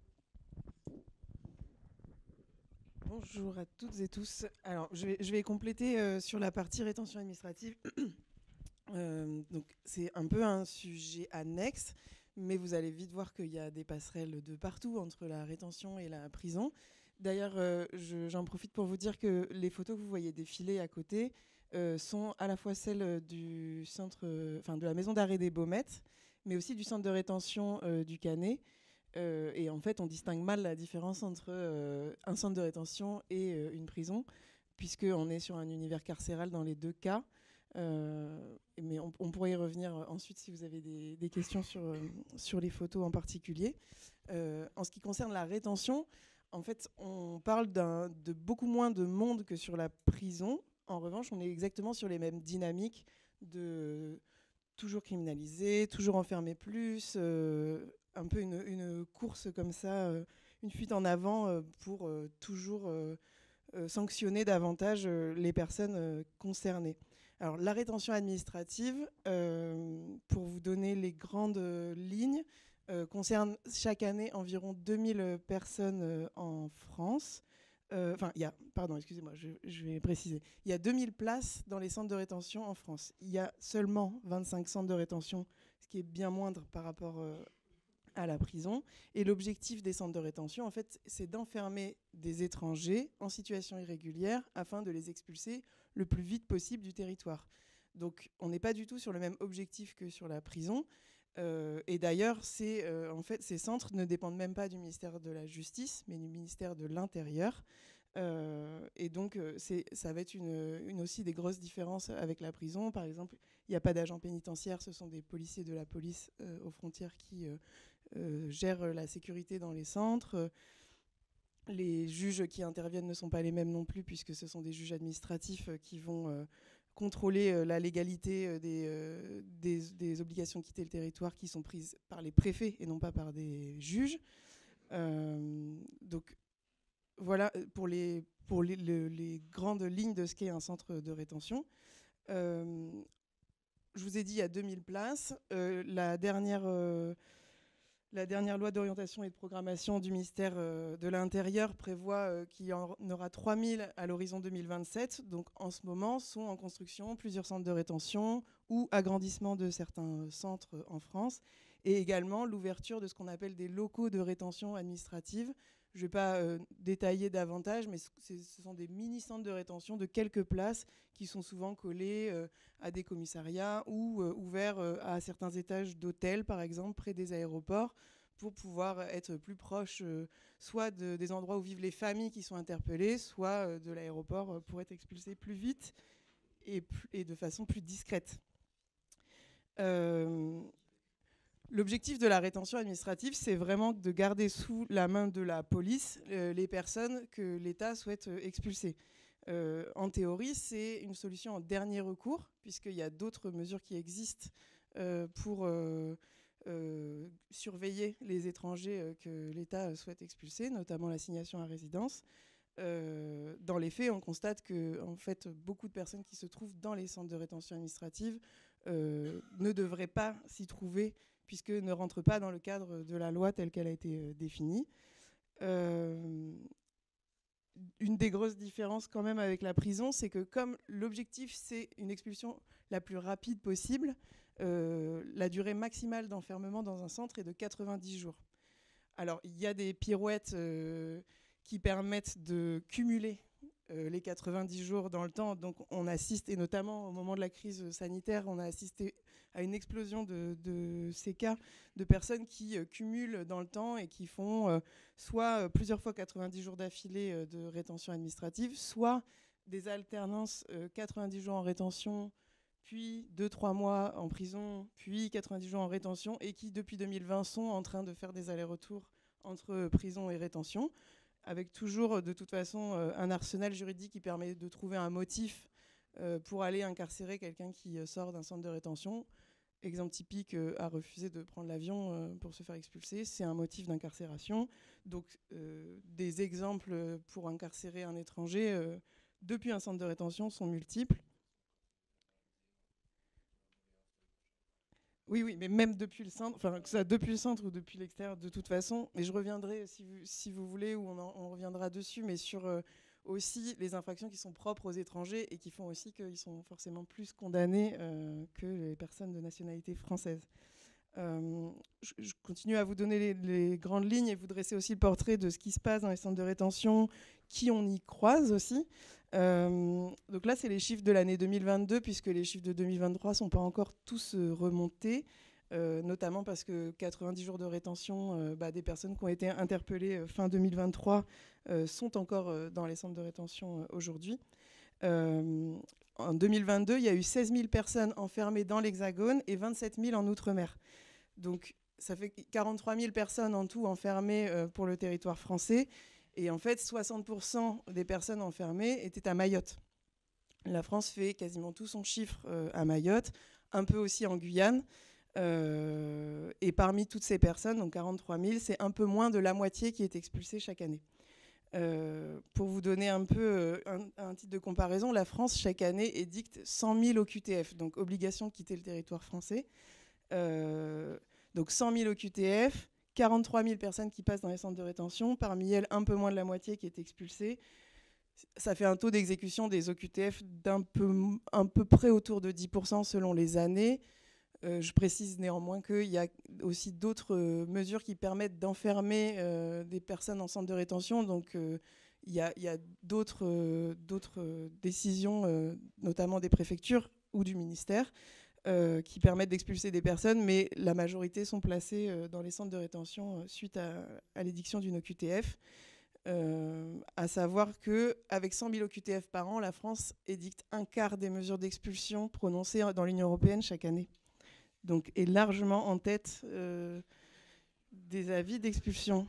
Bonjour à toutes et tous. Alors, je vais, je vais compléter euh, sur la partie rétention administrative. euh, donc, c'est un peu un sujet annexe, mais vous allez vite voir qu'il y a des passerelles de partout entre la rétention et la prison. D'ailleurs, euh, je, j'en profite pour vous dire que les photos que vous voyez défiler à côté euh, sont à la fois celles du centre, enfin, de la maison d'arrêt des Baumettes, mais aussi du centre de rétention euh, du Canet. Euh, et en fait, on distingue mal la différence entre euh, un centre de rétention et euh, une prison, puisqu'on est sur un univers carcéral dans les deux cas. Euh, mais on, on pourrait y revenir ensuite si vous avez des, des questions sur, euh, sur les photos en particulier. Euh, en ce qui concerne la rétention, en fait, on parle d'un, de beaucoup moins de monde que sur la prison. En revanche, on est exactement sur les mêmes dynamiques de toujours criminaliser, toujours enfermer plus, euh, un peu une, une course comme ça, euh, une fuite en avant euh, pour euh, toujours euh, euh, sanctionner davantage euh, les personnes euh, concernées. Alors, la rétention administrative, euh, pour vous donner les grandes euh, lignes, euh, concerne chaque année environ deux mille personnes euh, en France. Enfin, euh, il y a, pardon, excusez-moi, je, je vais préciser. Il y a deux mille places dans les centres de rétention en France. Il y a seulement vingt-cinq centres de rétention, ce qui est bien moindre par rapport euh, à la prison. Et l'objectif des centres de rétention, en fait, c'est d'enfermer des étrangers en situation irrégulière afin de les expulser le plus vite possible du territoire. Donc, on n'est pas du tout sur le même objectif que sur la prison. Euh, et d'ailleurs, euh, en fait, ces centres ne dépendent même pas du ministère de la Justice, mais du ministère de l'Intérieur. Euh, et donc, euh, ça va être une, une aussi des grosses différences avec la prison. Par exemple, il n'y a pas d'agents pénitentiaires, ce sont des policiers de la police euh, aux frontières qui euh, euh, gèrent la sécurité dans les centres. Les juges qui interviennent ne sont pas les mêmes non plus, puisque ce sont des juges administratifs qui vont euh, contrôler euh, la légalité euh, des, euh, des, des obligations de quitter le territoire qui sont prises par les préfets et non pas par des juges. Euh, donc voilà pour, les, pour les, le, les grandes lignes de ce qu'est un centre de rétention. Euh, je vous ai dit, il y a deux mille places. Euh, la dernière... Euh, La dernière loi d'orientation et de programmation du ministère euh, de l'Intérieur prévoit euh, qu'il y en aura trois mille à l'horizon deux mille vingt-sept. Donc en ce moment, sont en construction plusieurs centres de rétention ou agrandissement de certains centres en France. Et également l'ouverture de ce qu'on appelle des locaux de rétention administrative. Je ne vais pas euh, détailler davantage, mais ce sont des mini-centres de rétention de quelques places qui sont souvent collés euh, à des commissariats ou euh, ouverts euh, à certains étages d'hôtels, par exemple, près des aéroports, pour pouvoir être plus proche euh, soit de, des endroits où vivent les familles qui sont interpellées, soit euh, de l'aéroport euh, pour être expulsés plus vite et, plus, et de façon plus discrète. Euh, L'objectif de la rétention administrative, c'est vraiment de garder sous la main de la police euh, les personnes que l'État souhaite euh, expulser. Euh, en théorie, c'est une solution en dernier recours, puisqu'il y a d'autres mesures qui existent euh, pour euh, euh, surveiller les étrangers euh, que l'État souhaite expulser, notamment l'assignation à résidence. Euh, dans les faits, on constate que en fait, beaucoup de personnes qui se trouvent dans les centres de rétention administrative euh, ne devraient pas s'y trouver, puisque ne rentre pas dans le cadre de la loi telle qu'elle a été euh, définie. Euh, une des grosses différences quand même avec la prison, c'est que comme l'objectif c'est une expulsion la plus rapide possible, euh, la durée maximale d'enfermement dans un centre est de quatre-vingt-dix jours. Alors il y a des pirouettes euh, qui permettent de cumuler euh, les quatre-vingt-dix jours dans le temps. Donc on assiste, et notamment au moment de la crise sanitaire, on a assisté à une explosion de, de ces cas de personnes qui euh, cumulent dans le temps et qui font euh, soit euh, plusieurs fois quatre-vingt-dix jours d'affilée euh, de rétention administrative, soit des alternances euh, quatre-vingt-dix jours en rétention, puis deux trois mois en prison, puis quatre-vingt-dix jours en rétention, et qui depuis deux mille vingt sont en train de faire des allers-retours entre prison et rétention, avec toujours de toute façon euh, un arsenal juridique qui permet de trouver un motif euh, pour aller incarcérer quelqu'un qui euh, sort d'un centre de rétention. Exemple typique, euh, a refusé de prendre l'avion euh, pour se faire expulser, c'est un motif d'incarcération. Donc euh, des exemples pour incarcérer un étranger euh, depuis un centre de rétention sont multiples. Oui, oui, mais même depuis le centre, enfin que ça depuis le centre ou depuis l'extérieur, de toute façon. Mais je reviendrai, si vous, si vous voulez, ou on, en, on reviendra dessus, mais sur euh, aussi les infractions qui sont propres aux étrangers et qui font aussi qu'ils sont forcément plus condamnés euh, que les personnes de nationalité française. Euh, je, je continue à vous donner les, les grandes lignes et vous dresser aussi le portrait de ce qui se passe dans les centres de rétention, qui on y croise aussi. Euh, donc là, c'est les chiffres de l'année deux mille vingt-deux, puisque les chiffres de deux mille vingt-trois ne sont pas encore tous euh, remontés, euh, notamment parce que quatre-vingt-dix jours de rétention, euh, bah, des personnes qui ont été interpellées euh, fin deux mille vingt-trois euh, sont encore euh, dans les centres de rétention euh, aujourd'hui. Euh, en deux mille vingt-deux, il y a eu seize mille personnes enfermées dans l'Hexagone et vingt-sept mille en Outre-mer. Donc ça fait quarante-trois mille personnes en tout enfermées euh, pour le territoire français. Et en fait, soixante pour cent des personnes enfermées étaient à Mayotte. La France fait quasiment tout son chiffre euh, à Mayotte, un peu aussi en Guyane. Euh, et parmi toutes ces personnes, donc quarante-trois mille, c'est un peu moins de la moitié qui est expulsée chaque année. Euh, pour vous donner un peu euh, un, un titre de comparaison, la France, chaque année, édicte cent mille O Q T F, donc obligation de quitter le territoire français. Euh, donc cent mille O Q T F, quarante-trois mille personnes qui passent dans les centres de rétention, parmi elles un peu moins de la moitié qui est expulsée. Ça fait un taux d'exécution des O Q T F d'un peu, un peu près autour de dix pour cent selon les années. Euh, je précise néanmoins qu'il y a aussi d'autres euh, mesures qui permettent d'enfermer euh, des personnes en centre de rétention. Donc euh, il y a, y a d'autres euh, d'autres euh, décisions, euh, notamment des préfectures ou du ministère, euh, qui permettent d'expulser des personnes, mais la majorité sont placées euh, dans les centres de rétention euh, suite à, à l'édiction d'une O Q T F. Euh, à savoir qu'avec cent mille O Q T F par an, la France édicte un quart des mesures d'expulsion prononcées dans l'Union européenne chaque année. Donc est largement en tête euh, des avis d'expulsion.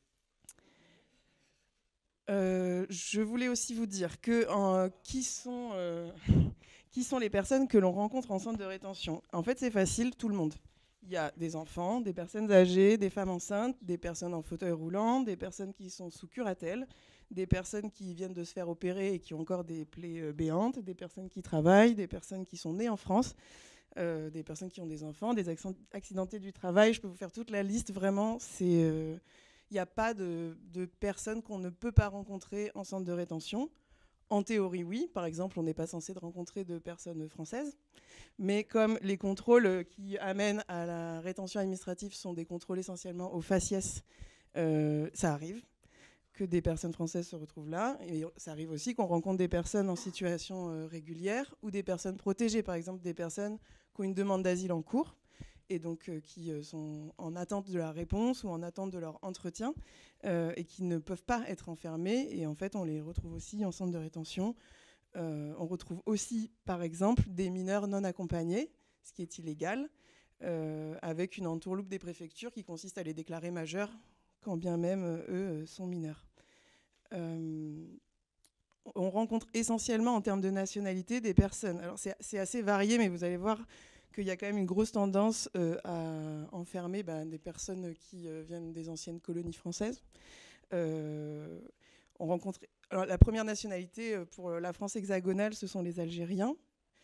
Euh, je voulais aussi vous dire que en, qui, sont, euh, qui sont les personnes que l'on rencontre en centre de rétention. En fait, c'est facile, tout le monde. Il y a des enfants, des personnes âgées, des femmes enceintes, des personnes en fauteuil roulant, des personnes qui sont sous curatelle, des personnes qui viennent de se faire opérer et qui ont encore des plaies euh, béantes, des personnes qui travaillent, des personnes qui sont nées en France. Euh, des personnes qui ont des enfants, des accidentés du travail. Je peux vous faire toute la liste, vraiment. Il euh, n'y a pas de, de personnes qu'on ne peut pas rencontrer en centre de rétention. En théorie, oui. Par exemple, on n'est pas censé de rencontrer de personnes françaises. Mais comme les contrôles qui amènent à la rétention administrative sont des contrôles essentiellement au faciès, euh, ça arrive que des personnes françaises se retrouvent là. Et ça arrive aussi qu'on rencontre des personnes en situation euh, régulière ou des personnes protégées, par exemple des personnes qui ont une demande d'asile en cours et donc euh, qui euh, sont en attente de la réponse ou en attente de leur entretien euh, et qui ne peuvent pas être enfermées. Et en fait, on les retrouve aussi en centre de rétention. Euh, on retrouve aussi, par exemple, des mineurs non accompagnés, ce qui est illégal, euh, avec une entourloupe des préfectures qui consiste à les déclarer majeurs, quand bien même euh, eux sont mineurs. Euh, on rencontre essentiellement en termes de nationalité des personnes. Alors c'est, c'est assez varié, mais vous allez voir qu'il y a quand même une grosse tendance euh, à enfermer bah, des personnes qui euh, viennent des anciennes colonies françaises. Euh, on rencontre, alors, la première nationalité pour la France hexagonale, ce sont les Algériens,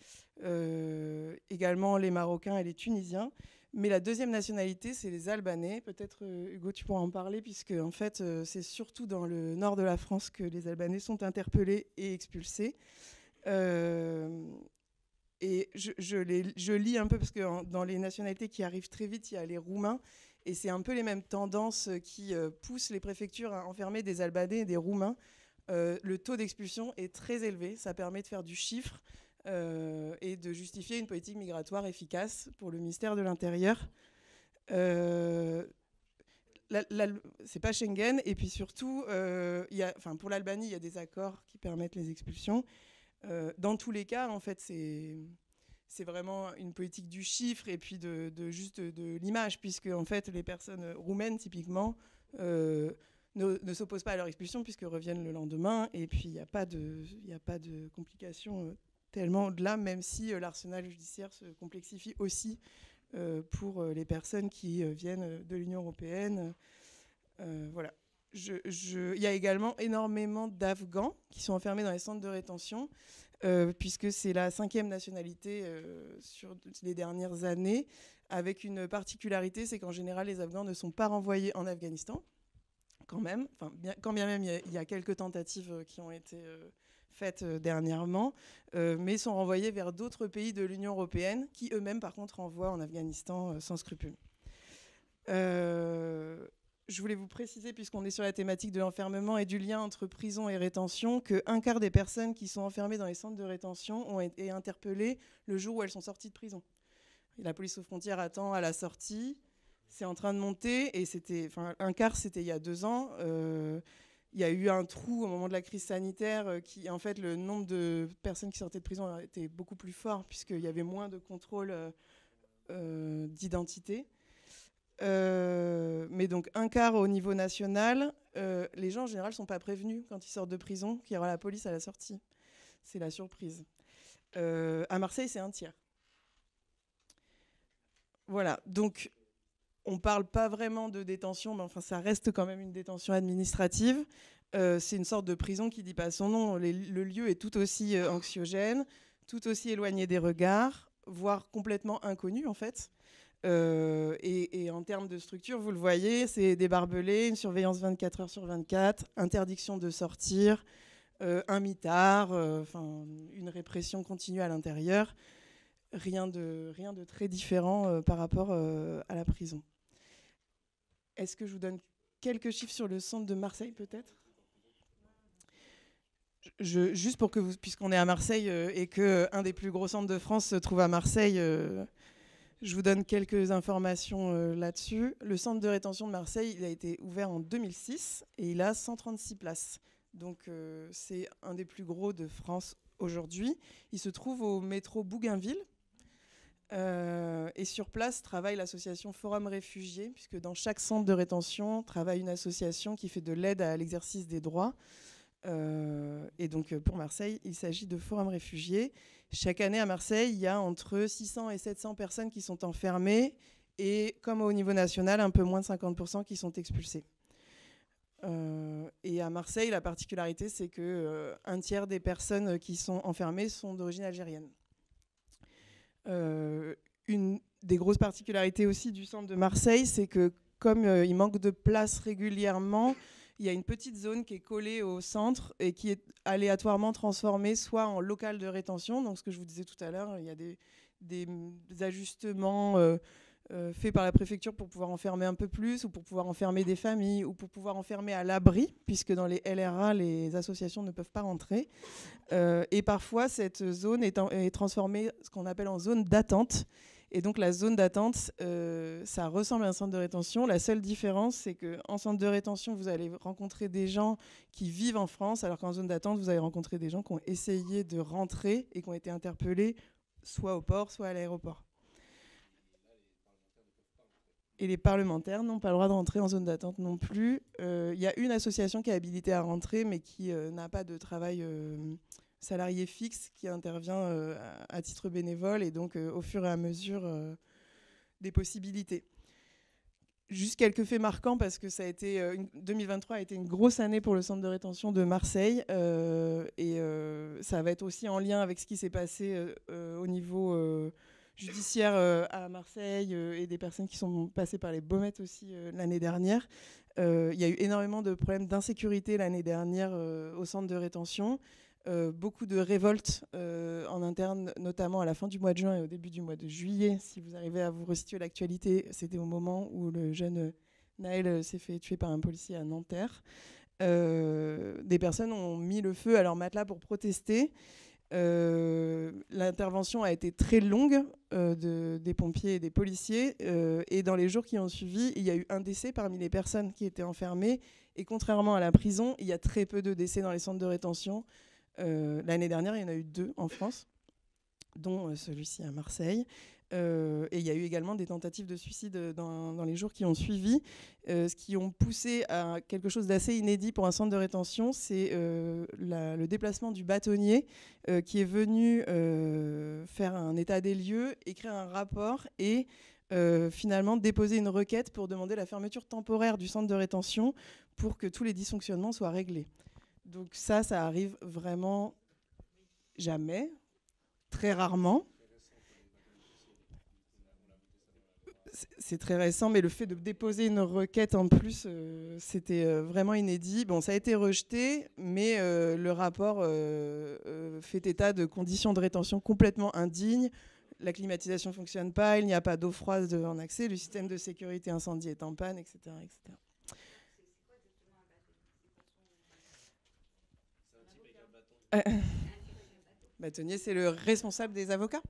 euh, également les Marocains et les Tunisiens. Mais la deuxième nationalité, c'est les Albanais. Peut-être, euh, Hugo, tu pourras en parler, puisque en fait, euh, c'est surtout dans le nord de la France que les Albanais sont interpellés et expulsés. Euh, et je, je, les, je lis un peu, parce que en, dans les nationalités qui arrivent très vite, il y a les Roumains. Et c'est un peu les mêmes tendances qui euh, poussent les préfectures à enfermer des Albanais et des Roumains. Euh, le taux d'expulsion est très élevé. Ça permet de faire du chiffre. Euh, et de justifier une politique migratoire efficace pour le ministère de l'Intérieur. Euh, la, la, c'est pas Schengen, et puis surtout, euh, y a, pour l'Albanie, il y a des accords qui permettent les expulsions. Euh, dans tous les cas, en fait, c'est, c'est vraiment une politique du chiffre et puis de, de juste de, de l'image, puisque en fait, les personnes roumaines, typiquement, euh, ne, ne s'opposent pas à leur expulsion, puisque reviennent le lendemain, et puis il n'y a pas de, y a pas de complications euh, tellement au-delà, même si euh, l'arsenal judiciaire se complexifie aussi euh, pour euh, les personnes qui euh, viennent de l'Union européenne. Euh, voilà. Je, je, il y a également énormément d'Afghans qui sont enfermés dans les centres de rétention, euh, puisque c'est la cinquième nationalité euh, sur les dernières années, avec une particularité, c'est qu'en général, les Afghans ne sont pas renvoyés en Afghanistan, quand même. Enfin, bien, quand bien même, il y, a, il y a quelques tentatives qui ont été... Euh, faites euh, dernièrement, euh, mais sont renvoyés vers d'autres pays de l'Union européenne qui eux-mêmes, par contre, renvoient en Afghanistan euh, sans scrupule. Euh, je voulais vous préciser, puisqu'on est sur la thématique de l'enfermement et du lien entre prison et rétention, qu'un quart des personnes qui sont enfermées dans les centres de rétention ont été interpellées le jour où elles sont sorties de prison. Et la police aux frontières attend à la sortie. C'est en train de monter, et c'était, enfin, un quart, c'était il y a deux ans. Euh, Il y a eu un trou au moment de la crise sanitaire euh, qui, en fait, le nombre de personnes qui sortaient de prison était beaucoup plus fort puisqu'il y avait moins de contrôle euh, euh, d'identité. Euh, mais donc, un quart au niveau national, euh, les gens, en général, ne sont pas prévenus quand ils sortent de prison qu'il y aura la police à la sortie. C'est la surprise. Euh, à Marseille, c'est un tiers. Voilà, donc... On ne parle pas vraiment de détention, mais enfin, ça reste quand même une détention administrative. Euh, c'est une sorte de prison qui ne dit pas son nom. Les, le lieu est tout aussi euh, anxiogène, tout aussi éloigné des regards, voire complètement inconnu en fait. Euh, et, et en termes de structure, vous le voyez, c'est des barbelés, une surveillance vingt-quatre heures sur vingt-quatre, interdiction de sortir, euh, un mitard, euh, une répression continue à l'intérieur. Rien de, rien de très différent euh, par rapport euh, à la prison. Est-ce que je vous donne quelques chiffres sur le centre de Marseille peut-être ? Je, juste pour que vous, puisqu'on est à Marseille euh, et qu'un euh, des plus gros centres de France se trouve à Marseille, euh, je vous donne quelques informations euh, là-dessus. Le centre de rétention de Marseille, il a été ouvert en deux mille six et il a cent trente-six places. Donc euh, c'est un des plus gros de France aujourd'hui. Il se trouve au métro Bougainville. Euh, et sur place travaille l'association Forum Réfugiés, puisque dans chaque centre de rétention travaille une association qui fait de l'aide à l'exercice des droits. Euh, et donc pour Marseille, il s'agit de Forum Réfugiés. Chaque année à Marseille, il y a entre six cents et sept cents personnes qui sont enfermées et, comme au niveau national, un peu moins de cinquante pour cent qui sont expulsées. Euh, et à Marseille, la particularité, c'est que euh, un tiers des personnes qui sont enfermées sont d'origine algérienne. Euh, une des grosses particularités aussi du centre de Marseille, c'est que comme euh, il manque de place régulièrement, il y a une petite zone qui est collée au centre et qui est aléatoirement transformée soit en local de rétention, donc ce que je vous disais tout à l'heure, il y a des, des, des ajustements euh, euh, faits par la préfecture pour pouvoir enfermer un peu plus, ou pour pouvoir enfermer des familles, ou pour pouvoir enfermer à l'abri, puisque dans les L R A, les associations ne peuvent pas rentrer. Euh, et parfois, cette zone est, en, est transformée, ce qu'on appelle en zone d'attente. Et donc la zone d'attente, euh, ça ressemble à un centre de rétention. La seule différence, c'est qu'en centre de rétention, vous allez rencontrer des gens qui vivent en France, alors qu'en zone d'attente, vous allez rencontrer des gens qui ont essayé de rentrer et qui ont été interpellés soit au port, soit à l'aéroport. Et les parlementaires n'ont pas le droit de rentrer en zone d'attente non plus. Il euh, y a une association qui est habilitée à rentrer, mais qui euh, n'a pas de travail euh, salarié fixe, qui intervient euh, à, à titre bénévole, et donc euh, au fur et à mesure euh, des possibilités. Juste quelques faits marquants, parce que ça a été, euh, une, deux mille vingt-trois a été une grosse année pour le centre de rétention de Marseille, euh, et euh, ça va être aussi en lien avec ce qui s'est passé euh, euh, au niveau euh, judiciaire euh, à Marseille, euh, et des personnes qui sont passées par les Baumettes aussi euh, l'année dernière. Euh, il y a eu énormément de problèmes d'insécurité l'année dernière euh, au centre de rétention. Euh, beaucoup de révoltes euh, en interne, notamment à la fin du mois de juin et au début du mois de juillet. Si vous arrivez à vous resituer l'actualité, c'était au moment où le jeune Naël s'est fait tuer par un policier à Nanterre. Euh, des personnes ont mis le feu à leur matelas pour protester. Euh, l'intervention a été très longue euh, de, des pompiers et des policiers, euh, et dans les jours qui ont suivi, il y a eu un décès parmi les personnes qui étaient enfermées, et contrairement à la prison, il y a très peu de décès dans les centres de rétention. Euh, l'année dernière, il y en a eu deux en France, dont euh, celui-ci à Marseille. Euh, et il y a eu également des tentatives de suicide dans, dans les jours qui ont suivi. Euh, ce qui ont poussé à quelque chose d'assez inédit pour un centre de rétention, c'est euh, la, le déplacement du bâtonnier euh, qui est venu euh, faire un état des lieux, écrire un rapport et euh, finalement déposer une requête pour demander la fermeture temporaire du centre de rétention pour que tous les dysfonctionnements soient réglés. Donc ça, ça arrive vraiment jamais, très rarement. C'est très récent, mais le fait de déposer une requête en plus, euh, c'était euh, vraiment inédit. Bon, ça a été rejeté, mais euh, le rapport euh, euh, fait état de conditions de rétention complètement indignes. La climatisation ne fonctionne pas, il n'y a pas d'eau froide en accès, le système de sécurité incendie est en panne, et cetera, et cetera. Euh, bâtonnier, c'est le responsable des avocats.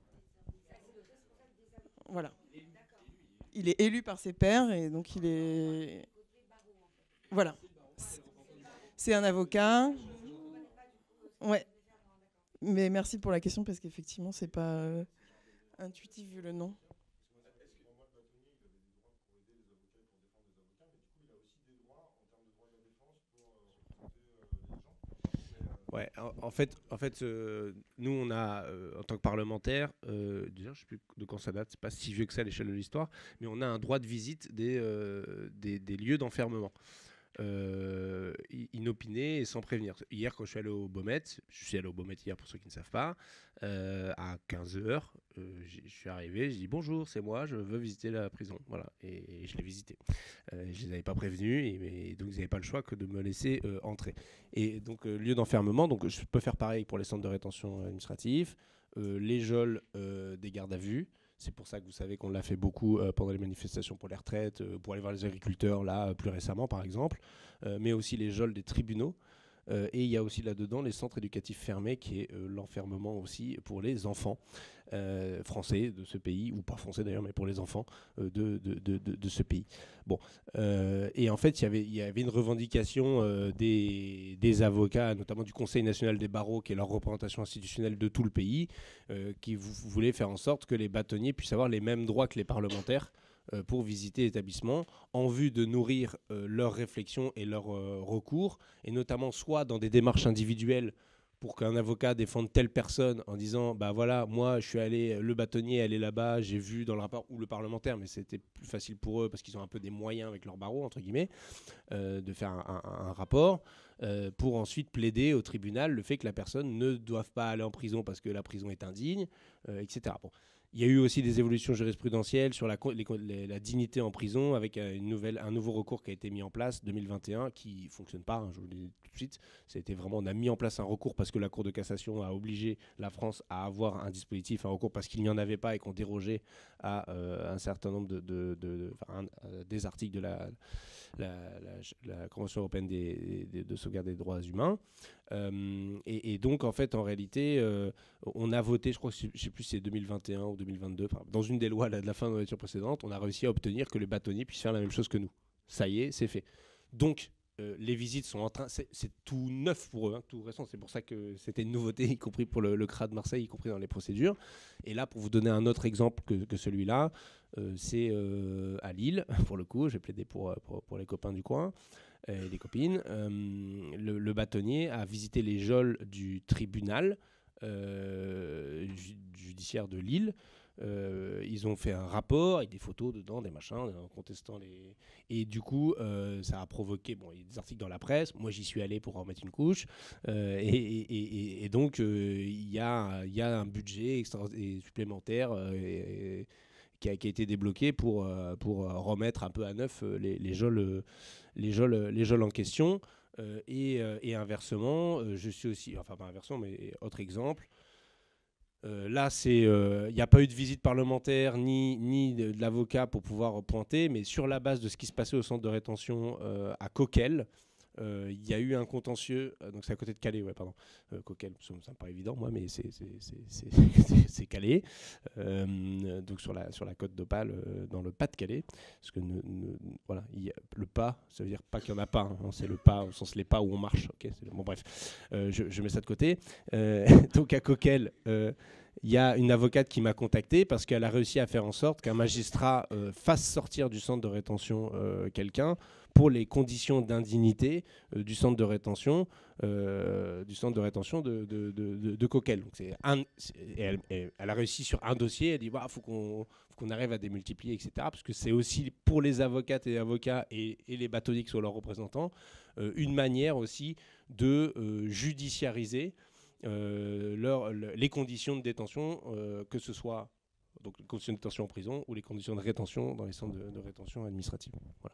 Voilà. Il est élu par ses pairs et donc il est... Voilà. C'est un avocat. Ouais. Mais merci pour la question parce qu'effectivement, c'est pas euh, intuitif vu le nom. Ouais, en, en fait, en fait euh, nous, on a, euh, en tant que parlementaire, euh, déjà, je ne sais plus de quand ça date, c'est pas si vieux que ça à l'échelle de l'histoire, mais on a un droit de visite des, euh, des, des lieux d'enfermement. euh, inopinés et sans prévenir. Hier, quand je suis allé au Baumet, je suis allé au Baumet hier pour ceux qui ne savent pas, euh, à quinze heures, euh, je suis arrivé, j'ai dit bonjour, c'est moi, je veux visiter la prison. Voilà, et, et je l'ai visité. Euh, je ne les avais pas prévenus, et, et donc ils n'avaient pas le choix que de me laisser euh, entrer. Et donc, euh, lieu d'enfermement, donc je peux faire pareil pour les centres de rétention administratifs, euh, les geôles euh, des gardes à vue. C'est pour ça que vous savez qu'on l'a fait beaucoup euh, pendant les manifestations pour les retraites, euh, pour aller voir les agriculteurs, là, euh, plus récemment, par exemple, euh, mais aussi les geôles des tribunaux. Euh, et il y a aussi là-dedans les centres éducatifs fermés, qui est euh, l'enfermement aussi pour les enfants euh, français de ce pays, ou pas français d'ailleurs, mais pour les enfants euh, de, de, de, de, de ce pays. Bon, euh, et en fait, y avait, il y avait une revendication euh, des, des avocats, notamment du Conseil national des barreaux, qui est leur représentation institutionnelle de tout le pays, euh, qui voulait faire en sorte que les bâtonniers puissent avoir les mêmes droits que les parlementaires euh, pour visiter l'établissement, en vue de nourrir euh, leurs réflexions et leurs euh, recours, et notamment soit dans des démarches individuelles pour qu'un avocat défende telle personne en disant bah voilà, moi je suis allé, le bâtonnier allé là-bas, j'ai vu dans le rapport, ou le parlementaire, mais c'était plus facile pour eux parce qu'ils ont un peu des moyens avec leur barreau entre guillemets euh, de faire un, un, un rapport euh, pour ensuite plaider au tribunal le fait que la personne ne doive pas aller en prison parce que la prison est indigne, euh, et cetera. Bon. Il y a eu aussi des évolutions jurisprudentielles sur la, les, les, la dignité en prison, avec une nouvelle, un nouveau recours qui a été mis en place deux mille vingt et un, qui ne fonctionne pas, hein, je vous le dis tout de suite. C'était vraiment, on a mis en place un recours parce que la Cour de cassation a obligé la France à avoir un dispositif, un recours parce qu'il n'y en avait pas et qu'on dérogeait à euh, un certain nombre de, de, de, de un, euh, des articles de la, la, la, la Convention européenne des, des, de sauvegarde des droits humains. Euh, et, et donc, en fait, en réalité, euh, on a voté, je crois, je ne sais plus si c'est deux mille vingt et un ou deux mille vingt-deux, dans une des lois là, de la fin de la mandature précédente, on a réussi à obtenir que les bâtonniers puissent faire la même chose que nous. Ça y est, c'est fait. Donc, euh, les visites sont en train, c'est, c'est tout neuf pour eux, hein, tout récent. C'est pour ça que c'était une nouveauté, y compris pour le, le C R A de Marseille, y compris dans les procédures. Et là, pour vous donner un autre exemple que, que celui-là, euh, c'est euh, à Lille, pour le coup, j'ai plaidé pour, pour, pour les copains du coin. Et les copines, euh, le, le bâtonnier a visité les geôles du tribunal euh, ju- judiciaire de Lille. Euh, ils ont fait un rapport avec des photos dedans, des machins, en contestant les... Et du coup, euh, ça a provoqué... Bon, il y a des articles dans la presse. Moi, j'y suis allé pour en remettre une couche. Euh, et, et, et, et donc, il euh, y, a, y a un budget extra- et supplémentaire euh, et, et, qui, a, qui a été débloqué pour, euh, pour remettre un peu à neuf euh, les, les geôles... Euh, les geôles, les geôles en question euh, et, euh, et inversement euh, je suis aussi, enfin pas inversement mais autre exemple euh, là c'est il euh, n'y a pas eu de visite parlementaire ni, ni de, de l'avocat pour pouvoir pointer, mais sur la base de ce qui se passait au centre de rétention euh, à Coquelles, il euh, y a eu un contentieux, euh, donc c'est à côté de Calais, ouais, pardon, euh, Coquelles, ça me paraît évident, moi, mais c'est, c'est, c'est, c'est, c'est, c'est Calais, euh, donc sur la, sur la côte d'Opale, euh, dans le Pas-de-Calais, parce que ne, ne, voilà, y a, le pas, ça veut dire pas qu'il n'y en a pas, hein, c'est le pas au sens les pas où on marche, ok, c'est, bon bref, euh, je, je mets ça de côté, euh, donc à Coquelles, euh, il y a une avocate qui m'a contacté parce qu'elle a réussi à faire en sorte qu'un magistrat euh, fasse sortir du centre de rétention euh, quelqu'un pour les conditions d'indignité euh, du centre de rétention, euh, du centre de rétention de, de, de, de, de Coquelles. Donc c'est un, c'est, et elle, et elle a réussi sur un dossier. Elle dit bah, faut qu'on, faut qu'on arrive à démultiplier, et cetera. Parce que c'est aussi pour les avocates et les avocats et, et les bâtonniers qui sont leurs représentants euh, une manière aussi de euh, judiciariser Euh, leur, le, les conditions de détention, euh, que ce soit donc les conditions de détention en prison ou les conditions de rétention dans les centres de, de rétention administrative. Voilà.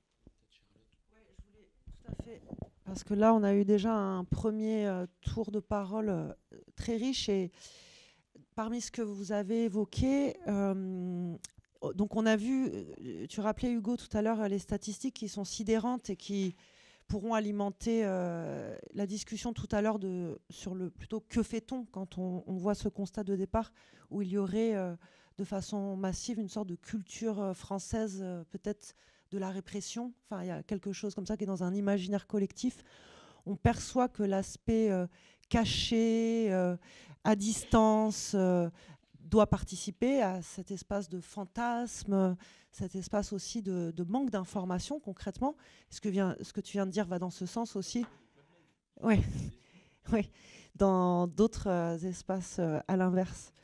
Ouais, je voulais, tout à fait. Parce que là, on a eu déjà un premier euh, tour de parole euh, très riche et parmi ce que vous avez évoqué, euh, donc on a vu, tu rappelais Hugo tout à l'heure, les statistiques qui sont sidérantes et qui pourront alimenter euh, la discussion tout à l'heure de, sur le plutôt que fait-on quand on, on voit ce constat de départ où il y aurait euh, de façon massive une sorte de culture euh, française euh, peut-être de la répression. Enfin, il y a quelque chose comme ça qui est dans un imaginaire collectif. On perçoit que l'aspect euh, caché, euh, à distance, euh, doit participer à cet espace de fantasme, cet espace aussi de, de manque d'information concrètement. Ce que, vient, ce que tu viens de dire va dans ce sens aussi. Oui, oui. Dans d'autres euh, espaces euh, à l'inverse.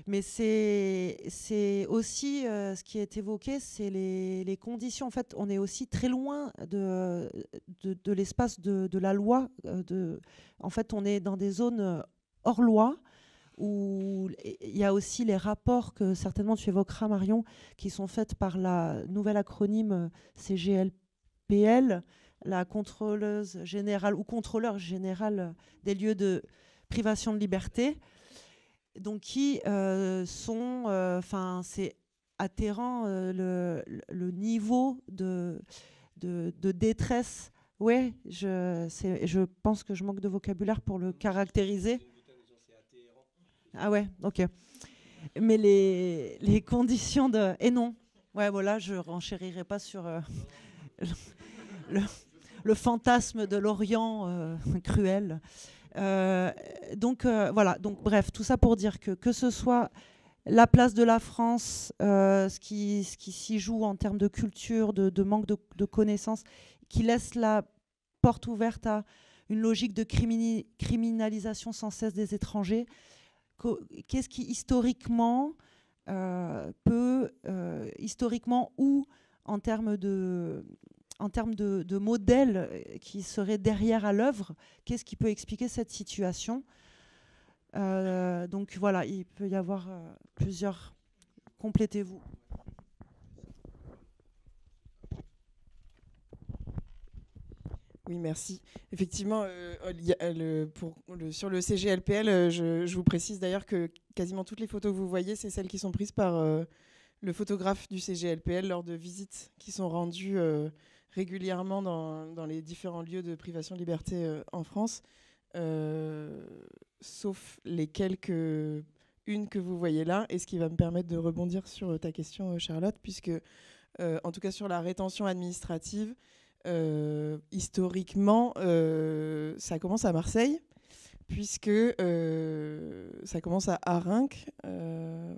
Mais c'est, c'est aussi euh, ce qui est évoqué, c'est les, les conditions. En fait, on est aussi très loin de, de, de l'espace de, de la loi. De, en fait, on est dans des zones hors loi, où il y a aussi les rapports que certainement tu évoqueras, Marion, qui sont faits par la nouvelle acronyme C G L P L, la contrôleuse générale ou contrôleur général des lieux de privation de liberté, donc qui euh, sont, enfin, euh, c'est atterrant euh, le, le niveau de, de, de détresse. Ouais, je, c'est, je pense que je manque de vocabulaire pour le caractériser. Ah ouais, ok. Mais les, les conditions de... Et non, ouais, voilà, je renchérirai pas sur euh, le, le fantasme de l'Orient euh, cruel. Euh, donc euh, voilà, donc bref, tout ça pour dire que que ce soit la place de la France, euh, ce qui, ce qui s'y joue en termes de culture, de, de manque de, de connaissances, qui laisse la porte ouverte à une logique de crimini- criminalisation sans cesse des étrangers. Qu'est-ce qui historiquement euh, peut, euh, historiquement ou en termes de en termes de, de modèles qui seraient derrière à l'œuvre, qu'est-ce qui peut expliquer cette situation ? euh, Donc voilà, il peut y avoir euh, plusieurs... Complétez-vous. Oui, merci. Effectivement, euh, y a le, pour le, sur le C G L P L, euh, je, je vous précise d'ailleurs que quasiment toutes les photos que vous voyez, c'est celles qui sont prises par euh, le photographe du C G L P L lors de visites qui sont rendues euh, régulièrement dans, dans les différents lieux de privation de liberté euh, en France, euh, sauf les quelques unes que vous voyez là, et ce qui va me permettre de rebondir sur ta question, Charlotte, puisque, euh, en tout cas sur la rétention administrative, euh, historiquement, euh, ça commence à Marseille, puisque euh, ça commence à Arinques, euh,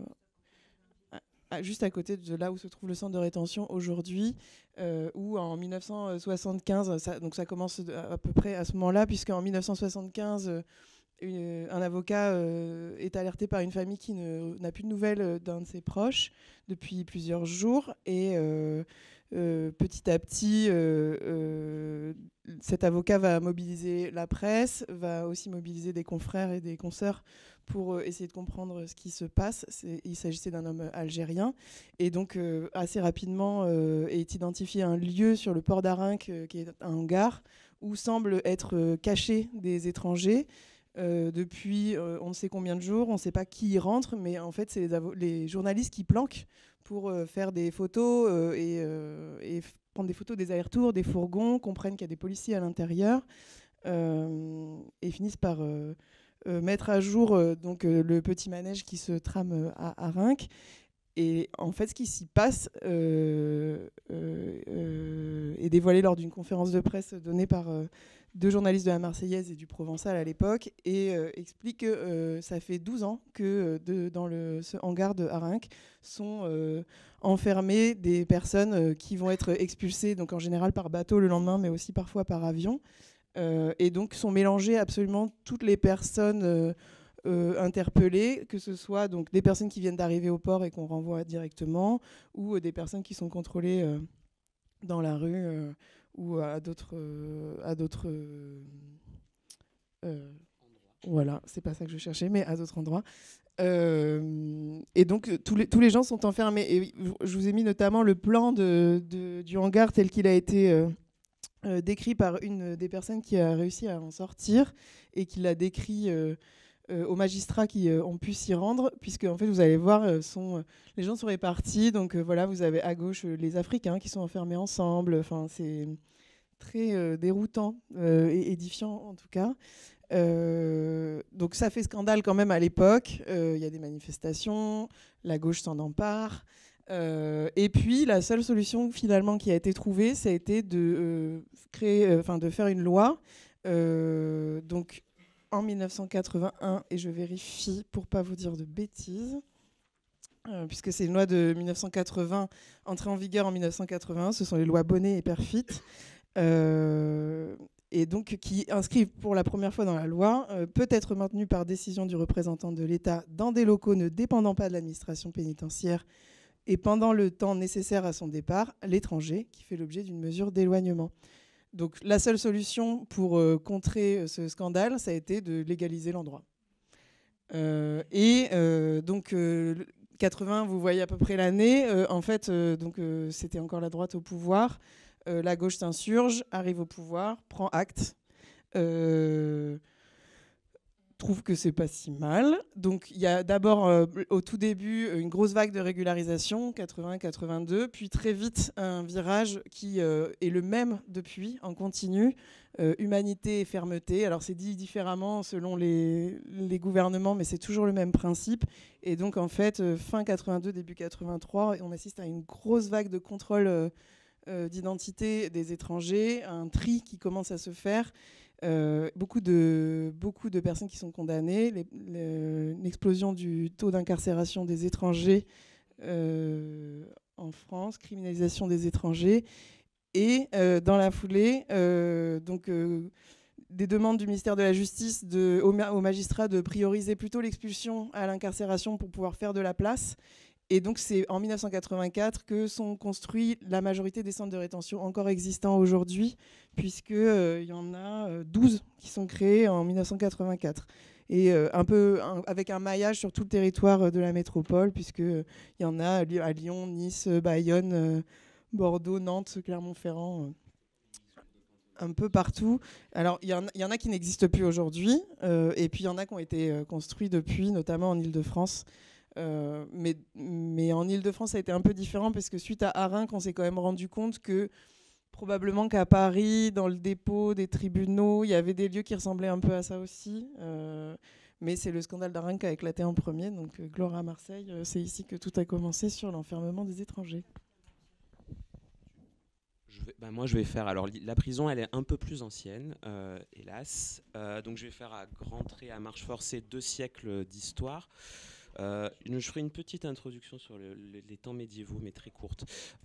juste à côté de là où se trouve le centre de rétention aujourd'hui, euh, où en mille neuf cent soixante-quinze, ça, donc ça commence à peu près à ce moment-là, puisqu'en mille neuf cent soixante-quinze, euh, une, un avocat euh, est alerté par une famille qui ne, n'a plus de nouvelles d'un de ses proches depuis plusieurs jours, et euh, euh, petit à petit, euh, euh, cet avocat va mobiliser la presse, va aussi mobiliser des confrères et des consoeurs pour euh, essayer de comprendre ce qui se passe. C'est, il s'agissait d'un homme algérien. Et donc, euh, assez rapidement, euh, est identifié un lieu sur le port d'Arinques, euh, qui est un hangar, où semblent être euh, cachés des étrangers. Euh, depuis euh, on ne sait combien de jours, on ne sait pas qui y rentre, mais en fait, c'est les, avo- les journalistes qui planquent pour euh, faire des photos euh, et, euh, et f- prendre des photos des allers-retours, des fourgons, comprennent qu'il y a des policiers à l'intérieur, euh, et finissent par... Euh, Euh, mettre à jour euh, donc, euh, le petit manège qui se trame euh, à Arinques. Et en fait, ce qui s'y passe euh, euh, euh, est dévoilé lors d'une conférence de presse donnée par euh, deux journalistes de la Marseillaise et du Provençal à l'époque, et euh, explique que euh, ça fait douze ans que euh, de, dans le, ce hangar de Arinques sont euh, enfermées des personnes euh, qui vont être expulsées, donc en général par bateau le lendemain, mais aussi parfois par avion. Euh, et donc sont mélangées absolument toutes les personnes euh, euh, interpellées, que ce soit donc des personnes qui viennent d'arriver au port et qu'on renvoie directement, ou euh, des personnes qui sont contrôlées euh, dans la rue euh, ou à d'autres euh, à d'autres euh, euh, voilà, c'est pas ça que je cherchais, mais à d'autres endroits. Euh, et donc tous les tous les gens sont enfermés. Et je vous ai mis notamment le plan de, de du hangar tel qu'il a été euh, Euh, décrit par une des personnes qui a réussi à en sortir et qui l'a décrit euh, euh, aux magistrats qui euh, ont pu s'y rendre, puisque en fait vous allez voir, euh, sont, euh, les gens sont répartis, donc euh, voilà, vous avez à gauche euh, les Africains qui sont enfermés ensemble, enfin c'est très euh, déroutant euh, et édifiant en tout cas. Euh, donc ça fait scandale quand même à l'époque, il euh, y a des manifestations, la gauche s'en empare. Euh, et puis la seule solution finalement qui a été trouvée, ça a été de euh, créer, enfin euh, de faire une loi. Euh, donc en mille neuf cent quatre-vingt-un, et je vérifie pour pas vous dire de bêtises, euh, puisque c'est une loi de mille neuf cent quatre-vingts entrée en vigueur en mille neuf cent quatre-vingt-un. Ce sont les lois Bonnet et Perfit. Euh, et donc qui inscrivent pour la première fois dans la loi, euh, peut être maintenu par décision du représentant de l'État dans des locaux ne dépendant pas de l'administration pénitentiaire et pendant le temps nécessaire à son départ, l'étranger qui fait l'objet d'une mesure d'éloignement. Donc la seule solution pour euh, contrer ce scandale, ça a été de légaliser l'endroit. Euh, et euh, donc euh, quatre-vingts, vous voyez à peu près l'année, euh, en fait, euh, donc euh, c'était encore la droite au pouvoir. Euh, la gauche s'insurge, arrive au pouvoir, prend acte, euh, trouve que c'est pas si mal. Donc il y a d'abord euh, au tout début une grosse vague de régularisation, quatre-vingts quatre-vingt-deux, puis très vite un virage qui euh, est le même depuis, en continu, euh, humanité et fermeté. Alors c'est dit différemment selon les, les gouvernements, mais c'est toujours le même principe. Et donc en fait, euh, fin quatre-vingt-deux, début quatre-vingt-trois, on assiste à une grosse vague de contrôle euh, euh, d'identité des étrangers, un tri qui commence à se faire. Euh, beaucoup, de, beaucoup de personnes qui sont condamnées, les, les, l'explosion du taux d'incarcération des étrangers euh, en France, criminalisation des étrangers, et euh, dans la foulée, euh, donc, euh, des demandes du ministère de la Justice de, aux, aux magistrats de prioriser plutôt l'expulsion à l'incarcération pour pouvoir faire de la place. Et donc c'est en mille neuf cent quatre-vingt-quatre que sont construits la majorité des centres de rétention encore existants aujourd'hui, puisqu'il euh, y en a euh, douze qui sont créés en mille neuf cent quatre-vingt-quatre. Et euh, un peu un, avec un maillage sur tout le territoire de la métropole, puisqu'il euh, y en a à Lyon, Nice, Bayonne, euh, Bordeaux, Nantes, Clermont-Ferrand, euh, un peu partout. Alors il y, y en a qui n'existent plus aujourd'hui, euh, et puis il y en a qui ont été euh, construits depuis, notamment en Île-de-France. Euh, mais, mais en Île-de-France, ça a été un peu différent parce que suite à Arinque, on s'est quand même rendu compte que probablement qu'à Paris, dans le dépôt des tribunaux, il y avait des lieux qui ressemblaient un peu à ça aussi. Euh, mais c'est le scandale d'Arinque qui a éclaté en premier. Donc, euh, gloire à Marseille, euh, c'est ici que tout a commencé sur l'enfermement des étrangers. Je vais, bah moi, je vais faire. Alors, la prison, elle est un peu plus ancienne, euh, hélas. Euh, donc, je vais faire à grands traits, à marche forcée, deux siècles d'histoire. Euh, je ferai une petite introduction sur le, le, les temps médiévaux, mais très courte.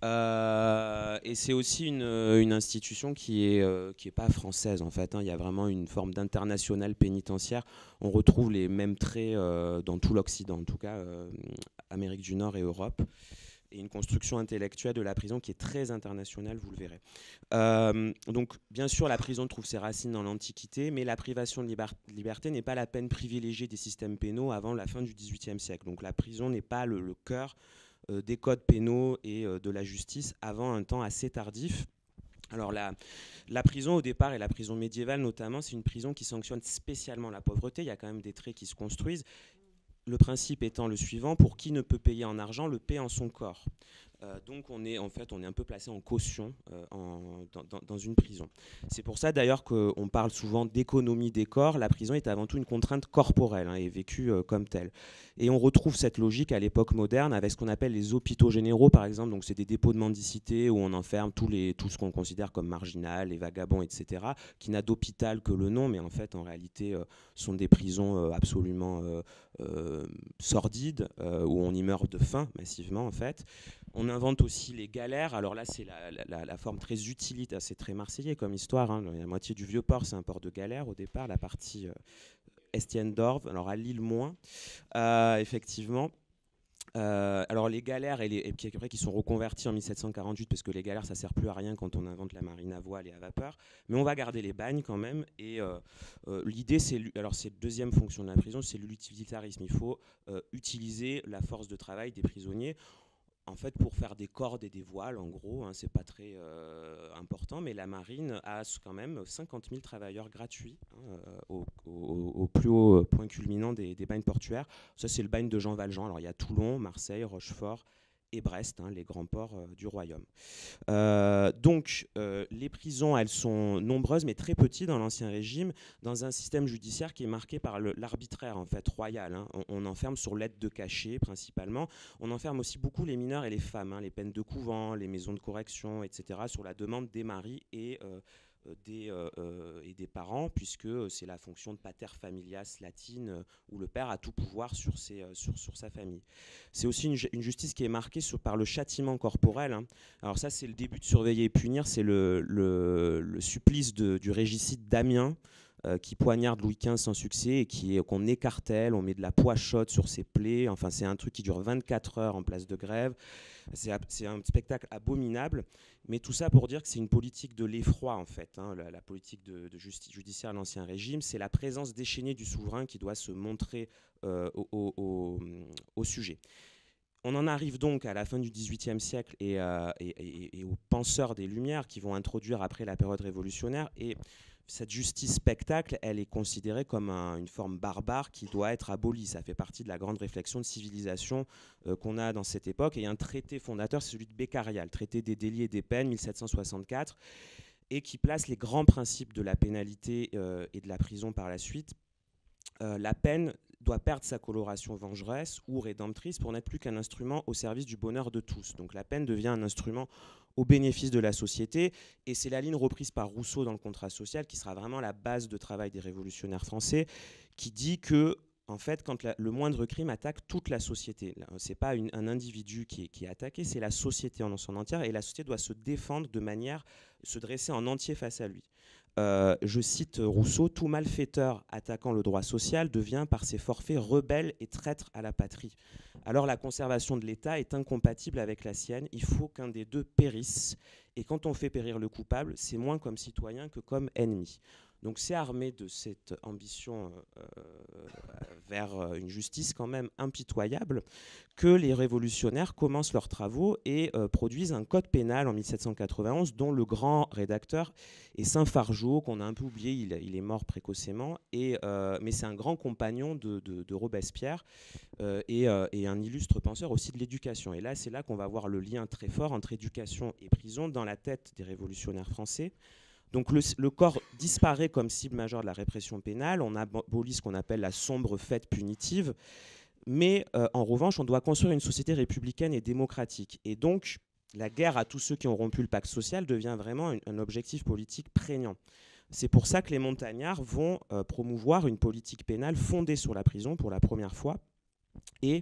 Euh, et c'est aussi une, une institution qui est, euh, qui est pas française, en fait. Hein. Il y a vraiment une forme d'international pénitentiaire. On retrouve les mêmes traits euh, dans tout l'Occident, en tout cas euh, Amérique du Nord et Europe. Et une construction intellectuelle de la prison qui est très internationale, vous le verrez. Euh, donc, bien sûr, la prison trouve ses racines dans l'Antiquité, mais la privation de liber- liberté n'est pas la peine privilégiée des systèmes pénaux avant la fin du dix-huitième siècle. Donc, la prison n'est pas le, le cœur euh, des codes pénaux et euh, de la justice avant un temps assez tardif. Alors, la, la prison, au départ, et la prison médiévale notamment, c'est une prison qui sanctionne spécialement la pauvreté. Il y a quand même des traits qui se construisent. Le principe étant le suivant, pour qui ne peut payer en argent, le paie en son corps. Euh, donc on est en fait on est un peu placé en caution euh, en, dans, dans, dans une prison. C'est pour ça d'ailleurs qu'on parle souvent d'économie des corps. La prison est avant tout une contrainte corporelle hein, et vécue euh, comme telle. Et on retrouve cette logique à l'époque moderne avec ce qu'on appelle les hôpitaux généraux par exemple. Donc c'est des dépôts de mendicité où on enferme tous les, tout ce qu'on considère comme marginal, les vagabonds, et cetera, qui n'a d'hôpital que le nom, mais en fait en réalité euh, sont des prisons euh, absolument euh, euh, sordides euh, où on y meurt de faim massivement en fait. On invente aussi les galères. Alors là, c'est la, la, la forme très utilitaire. C'est très marseillais comme histoire. Hein. La moitié du Vieux-Port, c'est un port de galère au départ. La partie euh, Estienne-d'Orve, alors à Lille moins, euh, effectivement. Euh, alors les galères et, les, et puis après qui sont reconvertis en mille sept cent quarante-huit parce que les galères ça sert plus à rien quand on invente la marine à voile et à vapeur, mais on va garder les bagnes quand même. Et euh, euh, l'idée c'est alors c'est la deuxième fonction de la prison, c'est l'utilitarisme. Il faut euh, utiliser la force de travail des prisonniers. En fait, pour faire des cordes et des voiles, en gros, hein, c'est pas très euh, important, mais la marine a quand même cinquante mille travailleurs gratuits hein, au, au, au plus haut point culminant des, des bagnes portuaires. Ça, c'est le bagne de Jean Valjean. Alors, il y a Toulon, Marseille, Rochefort et Brest, hein, les grands ports euh, du royaume. Euh, donc, euh, les prisons, elles sont nombreuses, mais très petites dans l'Ancien Régime, dans un système judiciaire qui est marqué par le, l'arbitraire, en fait, royal. Hein. On, on enferme sur l'aide de cachet, principalement. On enferme aussi beaucoup les mineurs et les femmes, hein, les peines de couvent, les maisons de correction, et cetera, sur la demande des maris et euh, des, euh, et des parents, puisque c'est la fonction de pater familias latine, euh, où le père a tout pouvoir sur, ses, euh, sur, sur sa famille. C'est aussi une, une justice qui est marquée sur, par le châtiment corporel. Hein. Alors ça, c'est le début de Surveiller et punir, c'est le, le, le supplice de, du régicide d'Amiens, euh, qui poignarde Louis quinze sans succès et qui, qu'on écartèle, on met de la poix chaude sur ses plaies. Enfin, c'est un truc qui dure vingt-quatre heures en place de grève. C'est, c'est un spectacle abominable, mais tout ça pour dire que c'est une politique de l'effroi, en fait. Hein, la, la politique de, de justice judiciaire de l'Ancien Régime, c'est la présence déchaînée du souverain qui doit se montrer euh, au, au, au, au sujet. On en arrive donc à la fin du dix-huitième siècle et, euh, et, et, et aux penseurs des Lumières qui vont introduire après la période révolutionnaire. Et cette justice spectacle, elle est considérée comme un, une forme barbare qui doit être abolie. Ça fait partie de la grande réflexion de civilisation euh, qu'on a dans cette époque. Et un traité fondateur, c'est celui de Beccaria, le traité des délits et des peines, mille sept cent soixante-quatre, et qui place les grands principes de la pénalité euh, et de la prison par la suite. Euh, la peine doit perdre sa coloration vengeresse ou rédemptrice pour n'être plus qu'un instrument au service du bonheur de tous. Donc la peine devient un instrument au bénéfice de la société, et c'est la ligne reprise par Rousseau dans le contrat social qui sera vraiment la base de travail des révolutionnaires français, qui dit que en fait, quand la, le moindre crime attaque toute la société, ce n'est pas une, un individu qui est, qui est attaqué, c'est la société en son entière, et la société doit se défendre de manière, se dresser en entier face à lui. Euh, je cite Rousseau, « Tout malfaiteur attaquant le droit social devient par ses forfaits rebelle et traître à la patrie. Alors la conservation de l'État est incompatible avec la sienne, il faut qu'un des deux périsse, et quand on fait périr le coupable, c'est moins comme citoyen que comme ennemi. » Donc c'est armé de cette ambition euh, vers une justice quand même impitoyable que les révolutionnaires commencent leurs travaux et euh, produisent un code pénal en mille sept cent quatre-vingt-onze dont le grand rédacteur est Saint-Fargeau, qu'on a un peu oublié, il, il est mort précocement, et, euh, mais c'est un grand compagnon de, de, de Robespierre euh, et, euh, et un illustre penseur aussi de l'éducation. Et là, c'est là qu'on va voir le lien très fort entre éducation et prison dans la tête des révolutionnaires français. Donc le, le corps disparaît comme cible majeure de la répression pénale, on abolit ce qu'on appelle la sombre fête punitive, mais euh, en revanche, on doit construire une société républicaine et démocratique. Et donc, la guerre à tous ceux qui ont rompu le pacte social devient vraiment un, un objectif politique prégnant. C'est pour ça que les montagnards vont euh, promouvoir une politique pénale fondée sur la prison pour la première fois. Et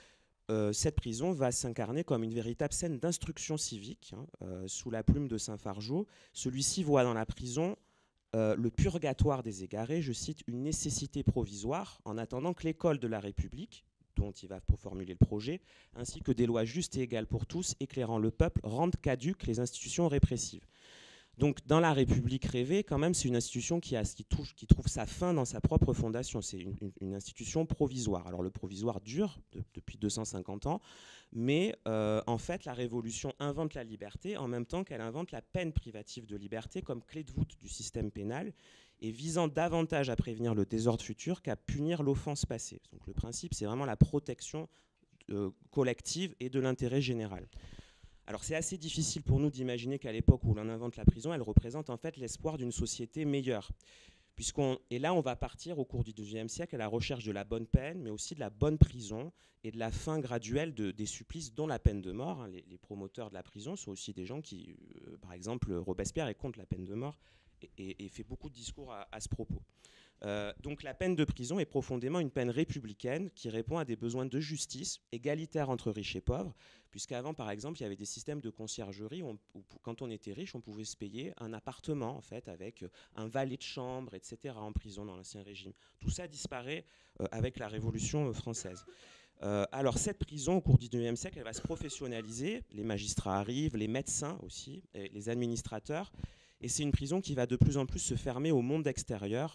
Euh, cette prison va s'incarner comme une véritable scène d'instruction civique, hein, euh, sous la plume de Saint-Fargeau. Celui-ci voit dans la prison euh, le purgatoire des égarés, je cite, une nécessité provisoire, en attendant que l'école de la République, dont il va pour formuler le projet, ainsi que des lois justes et égales pour tous, éclairant le peuple, rendent caduques les institutions répressives. Donc, dans la République rêvée, quand même, c'est une institution qui, a, qui, touche, qui trouve sa fin dans sa propre fondation. C'est une, une, une institution provisoire. Alors, le provisoire dure de, depuis deux cent cinquante ans, mais euh, en fait, la Révolution invente la liberté en même temps qu'elle invente la peine privative de liberté comme clé de voûte du système pénal et visant davantage à prévenir le désordre futur qu'à punir l'offense passée. Donc, le principe, c'est vraiment la protection euh, collective et de l'intérêt général. Alors c'est assez difficile pour nous d'imaginer qu'à l'époque où l'on invente la prison, elle représente en fait l'espoir d'une société meilleure. Puisqu'on, et là, on va partir au cours du dix-neuvième siècle à la recherche de la bonne peine, mais aussi de la bonne prison et de la fin graduelle de, des supplices, dont la peine de mort. Les, les promoteurs de la prison sont aussi des gens qui, euh, par exemple, Robespierre est contre la peine de mort et, et, et fait beaucoup de discours à, à ce propos. Euh, donc la peine de prison est profondément une peine républicaine qui répond à des besoins de justice, égalitaire entre riches et pauvres, puisqu'avant, par exemple, il y avait des systèmes de conciergerie où, on, où quand on était riche, on pouvait se payer un appartement, en fait, avec un valet de chambre, et cetera, en prison dans l'Ancien Régime. Tout ça disparaît euh, avec la Révolution euh, française. Euh, alors cette prison, au cours du dix-neuvième siècle, elle va se professionnaliser. Les magistrats arrivent, les médecins aussi, et les administrateurs. Et c'est une prison qui va de plus en plus se fermer au monde extérieur.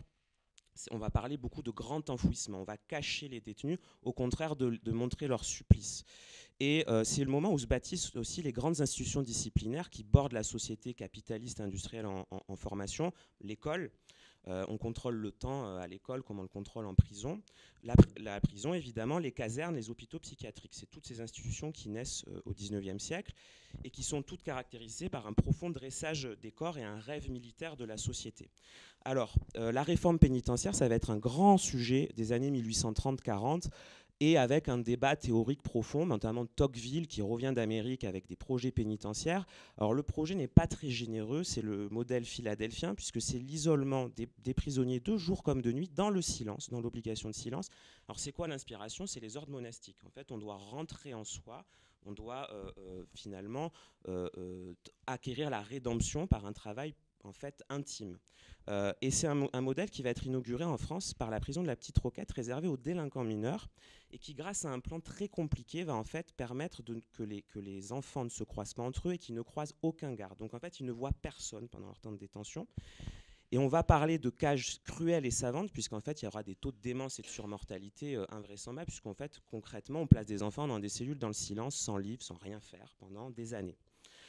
On va parler beaucoup de grand enfouissement. On va cacher les détenus, au contraire de, de montrer leur supplice. Et euh, c'est le moment où se bâtissent aussi les grandes institutions disciplinaires qui bordent la société capitaliste industrielle en, en, en formation, l'école. Euh, on contrôle le temps euh, à l'école comme on le contrôle en prison. La, la prison, évidemment, les casernes, les hôpitaux psychiatriques. C'est toutes ces institutions qui naissent euh, au dix-neuvième siècle et qui sont toutes caractérisées par un profond dressage des corps et un rêve militaire de la société. Alors, euh, la réforme pénitentiaire, ça va être un grand sujet des années mille huit cent trente quarante et avec un débat théorique profond, notamment Tocqueville qui revient d'Amérique avec des projets pénitentiaires. Alors le projet n'est pas très généreux, c'est le modèle philadelphien, puisque c'est l'isolement des, des prisonniers de jour comme de nuit dans le silence, dans l'obligation de silence. Alors c'est quoi l'inspiration? C'est les ordres monastiques. En fait, on doit rentrer en soi, on doit euh, euh, finalement euh, euh, acquérir la rédemption par un travail en fait intime. Euh, et c'est un, un modèle qui va être inauguré en France par la prison de la Petite Roquette, réservée aux délinquants mineurs, et qui, grâce à un plan très compliqué, va en fait permettre de, que, les, que les enfants ne se croisent pas entre eux et qu'ils ne croisent aucun garde. Donc en fait, ils ne voient personne pendant leur temps de détention. Et on va parler de cages cruelles et savantes, puisqu'en fait, il y aura des taux de démence et de surmortalité euh, invraisemblables, puisqu'en fait, concrètement, on place des enfants dans des cellules dans le silence, sans livre, sans rien faire, pendant des années.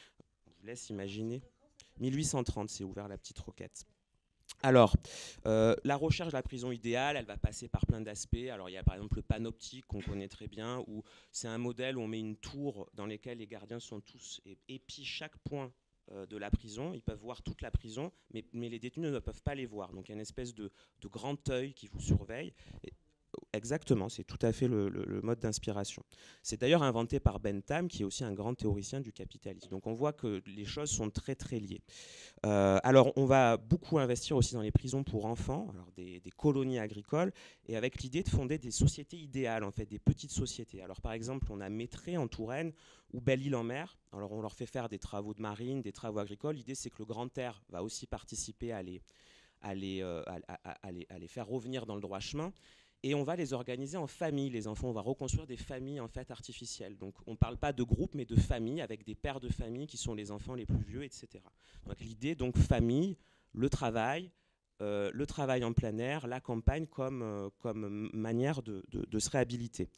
Je vous laisse imaginer. mille huit cent trente, c'est ouvert la Petite Roquette. Alors, euh, la recherche de la prison idéale, elle va passer par plein d'aspects. Alors, il y a par exemple le panoptique qu'on connaît très bien, où c'est un modèle où on met une tour dans laquelle les gardiens sont tous épis chaque point euh, de la prison. Ils peuvent voir toute la prison, mais, mais les détenus ne peuvent pas les voir. Donc, il y a une espèce de, de grand œil qui vous surveille. Et, exactement, c'est tout à fait le, le, le mode d'inspiration. C'est d'ailleurs inventé par Bentham, qui est aussi un grand théoricien du capitalisme. Donc on voit que les choses sont très très liées. Euh, alors on va beaucoup investir aussi dans les prisons pour enfants, alors des, des colonies agricoles, et avec l'idée de fonder des sociétés idéales, en fait, des petites sociétés. Alors par exemple, on a Métré en Touraine ou Belle-Île-en-Mer. Alors on leur fait faire des travaux de marine, des travaux agricoles. L'idée c'est que le grand air va aussi participer à les, à les, euh, à, à, à les, à les faire revenir dans le droit chemin. Et on va les organiser en famille, les enfants. On va reconstruire des familles en fait artificielles. Donc on ne parle pas de groupe, mais de famille, avec des pères de famille qui sont les enfants les plus vieux, et cetera. Donc l'idée, donc famille, le travail, euh, le travail en plein air, la campagne comme, euh, comme manière de, de, de se réhabiliter.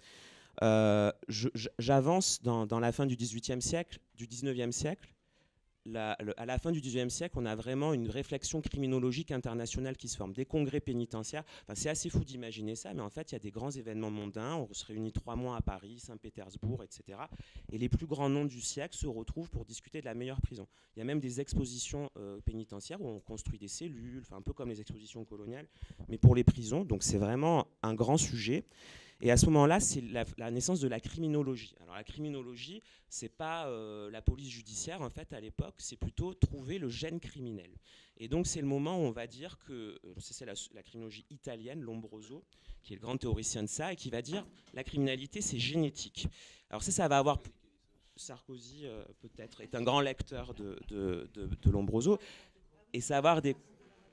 Euh, je, j'avance dans, dans la fin du dix-huitième siècle, du dix-neuvième siècle. La, le, à la fin du dix-neuvième siècle, on a vraiment une réflexion criminologique internationale qui se forme. Des congrès pénitentiaires, enfin, c'est assez fou d'imaginer ça, mais en fait, il y a des grands événements mondains. On se réunit trois mois à Paris, Saint-Pétersbourg, et cetera. Et les plus grands noms du siècle se retrouvent pour discuter de la meilleure prison. Il y a même des expositions euh, pénitentiaires où on construit des cellules, un peu comme les expositions coloniales, mais pour les prisons. Donc c'est vraiment un grand sujet. Et à ce moment-là, c'est la, la naissance de la criminologie. Alors la criminologie, c'est pas euh, la police judiciaire, en fait, à l'époque, c'est plutôt trouver le gène criminel. Et donc c'est le moment où on va dire que, euh, c'est la, la criminologie italienne, Lombroso, qui est le grand théoricien de ça, et qui va dire la criminalité, c'est génétique. Alors ça, ça va avoir... Sarkozy, euh, peut-être, est un grand lecteur de, de, de, de Lombroso, et ça va avoir des...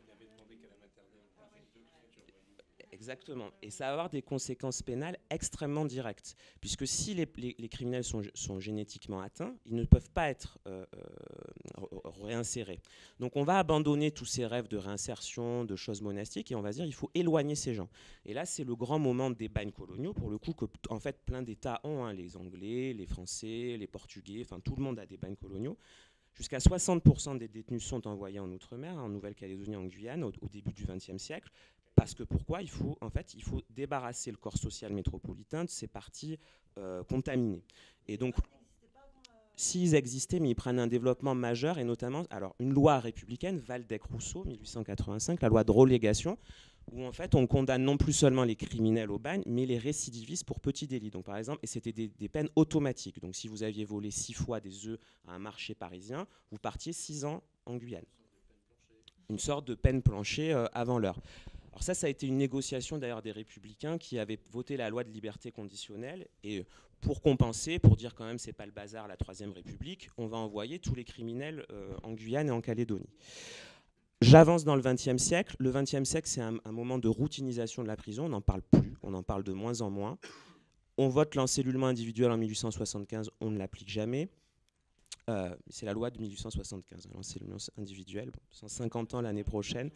Exactement. Et ça va avoir des conséquences pénales extrêmement directes. Puisque si les, les, les criminels sont, sont génétiquement atteints, ils ne peuvent pas être euh, euh, réinsérés. Donc on va abandonner tous ces rêves de réinsertion, de choses monastiques, et on va dire qu'il faut éloigner ces gens. Et là, c'est le grand moment des bagnes coloniaux, pour le coup, que en fait, plein d'États ont, hein, les Anglais, les Français, les Portugais, enfin tout le monde a des bagnes coloniaux. Jusqu'à soixante pour cent des détenus sont envoyés en Outre-mer, en Nouvelle-Calédonie, en Guyane, au, au début du vingtième siècle. Parce que pourquoi il faut, en fait, il faut débarrasser le corps social métropolitain de ces parties euh, contaminées. Et donc, s'ils existaient, mais ils prennent un développement majeur, et notamment, alors, une loi républicaine, Waldeck-Rousseau, mille huit cent quatre-vingt-cinq, la loi de relégation, où en fait, on condamne non plus seulement les criminels au bagne, mais les récidivistes pour petits délits. Donc, par exemple, et c'était des, des peines automatiques. Donc, si vous aviez volé six fois des œufs à un marché parisien, vous partiez six ans en Guyane. Une sorte de peine planchée euh, avant l'heure. Alors ça, ça a été une négociation d'ailleurs des Républicains qui avaient voté la loi de liberté conditionnelle. Et pour compenser, pour dire quand même c'est pas le bazar la Troisième République, on va envoyer tous les criminels euh, en Guyane et en Calédonie. J'avance dans le vingtième siècle. Le vingtième siècle, c'est un, un moment de routinisation de la prison. On n'en parle plus, on en parle de moins en moins. On vote l'encellulement individuel en mille huit cent soixante-quinze, on ne l'applique jamais. Euh, c'est la loi de mille huit cent soixante-quinze, l'encellulement individuel, cent cinquante ans l'année prochaine.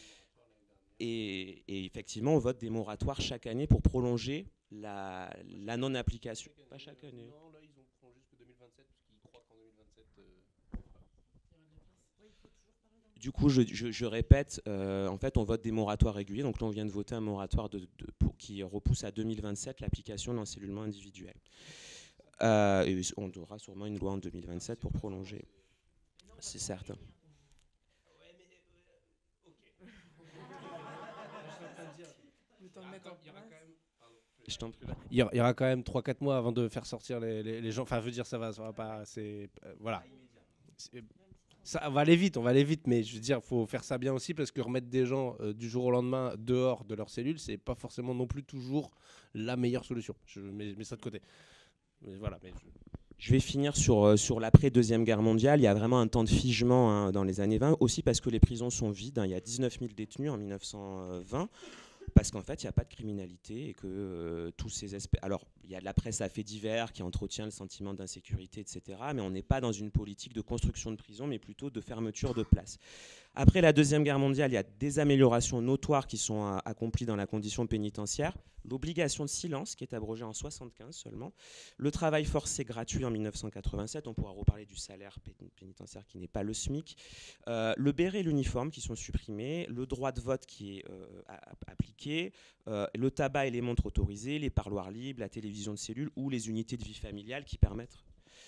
Et, et effectivement, on vote des moratoires chaque année pour prolonger la, la non-application. Chaque Pas chaque année. Non, là, ils ont prolongé jusqu'en deux mille vingt-sept, parce qu'ils croient qu'en deux mille vingt-sept... Euh... Du coup, je, je, je répète, euh, en fait, on vote des moratoires réguliers. Donc là, on vient de voter un moratoire de, de, pour, qui repousse à deux mille vingt-sept l'application de l'encellulement individuel. Euh, et on aura sûrement une loi en deux mille vingt-sept pour prolonger. C'est certain. Le temps de mettre en place. Je t'en prie. Il y aura- il y aura quand même trois quatre mois avant de faire sortir les, les, les gens. Enfin, je veux dire, ça va, ça va pas. C'est euh, voilà. C'est- Ça on va aller vite, on va aller vite, mais je veux dire, faut faire ça bien aussi parce que remettre des gens euh, du jour au lendemain dehors de leur cellule, c'est pas forcément non plus toujours la meilleure solution. Je mets, je mets ça de côté. Mais voilà. Mais je... Je vais finir sur, euh, sur l'après-deuxième guerre mondiale. Il y a vraiment un temps de figement hein, dans les années vingt, aussi parce que les prisons sont vides. Hein. Il y a dix-neuf mille détenus en mille neuf cent vingt, parce qu'en fait, il n'y a pas de criminalité et que euh, tous ces aspects... Alors, il y a de la presse à faits divers qui entretient le sentiment d'insécurité, et cetera. Mais on n'est pas dans une politique de construction de prisons, mais plutôt de fermeture de places. Après la Deuxième Guerre mondiale, il y a des améliorations notoires qui sont euh, accomplies dans la condition pénitentiaire. L'obligation de silence, qui est abrogée en soixante-quinze seulement. Le travail forcé gratuit en mille neuf cent quatre-vingt-sept. On pourra reparler du salaire pénitentiaire qui n'est pas le SMIC. Euh, le béret et l'uniforme qui sont supprimés. Le droit de vote qui est euh, appliqué. Euh, le tabac et les montres autorisées. Les parloirs libres, la télévision de cellule ou les unités de vie familiale qui permettent...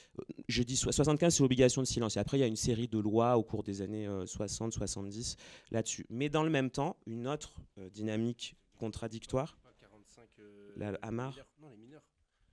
Je dis soixante-quinze, c'est l'obligation de silence. Et après, il y a une série de lois au cours des années euh, soixante soixante-dix là-dessus. Mais dans le même temps, une autre euh, dynamique contradictoire. quarante-cinq, euh, La Hamar. Les mineurs. Non, les mineurs.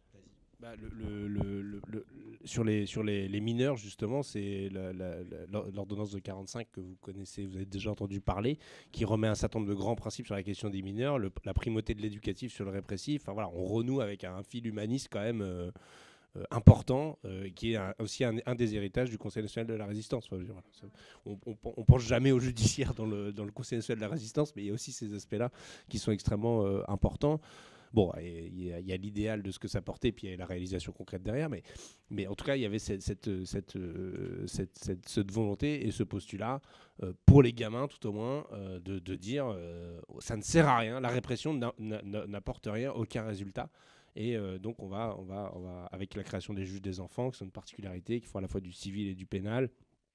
Bah, le, le, le, le, le, sur les, sur les, les mineurs, justement, c'est la, la, la, l'ordonnance de quarante-cinq que vous connaissez, vous avez déjà entendu parler, qui remet un certain nombre de grands principes sur la question des mineurs, le, la primauté de l'éducatif sur le répressif. Enfin, voilà, on renoue avec un fil humaniste quand même... Euh, Euh, important, euh, qui est un, aussi un, un des héritages du Conseil national de la résistance. Enfin, dire, voilà, on, on, on pense jamais au judiciaire dans le, dans le Conseil national de la résistance, mais il y a aussi ces aspects-là qui sont extrêmement euh, importants. Bon, il y, y a l'idéal de ce que ça portait, puis il y a la réalisation concrète derrière, mais, mais en tout cas, il y avait cette, cette, cette, euh, cette, cette, cette volonté et ce postulat, euh, pour les gamins tout au moins, euh, de, de dire euh, ça ne sert à rien, la répression n'apporte rien, aucun résultat. Et euh, donc, on va, on, va, on va, avec la création des juges des enfants, qui sont une particularité, qui font à la fois du civil et du pénal,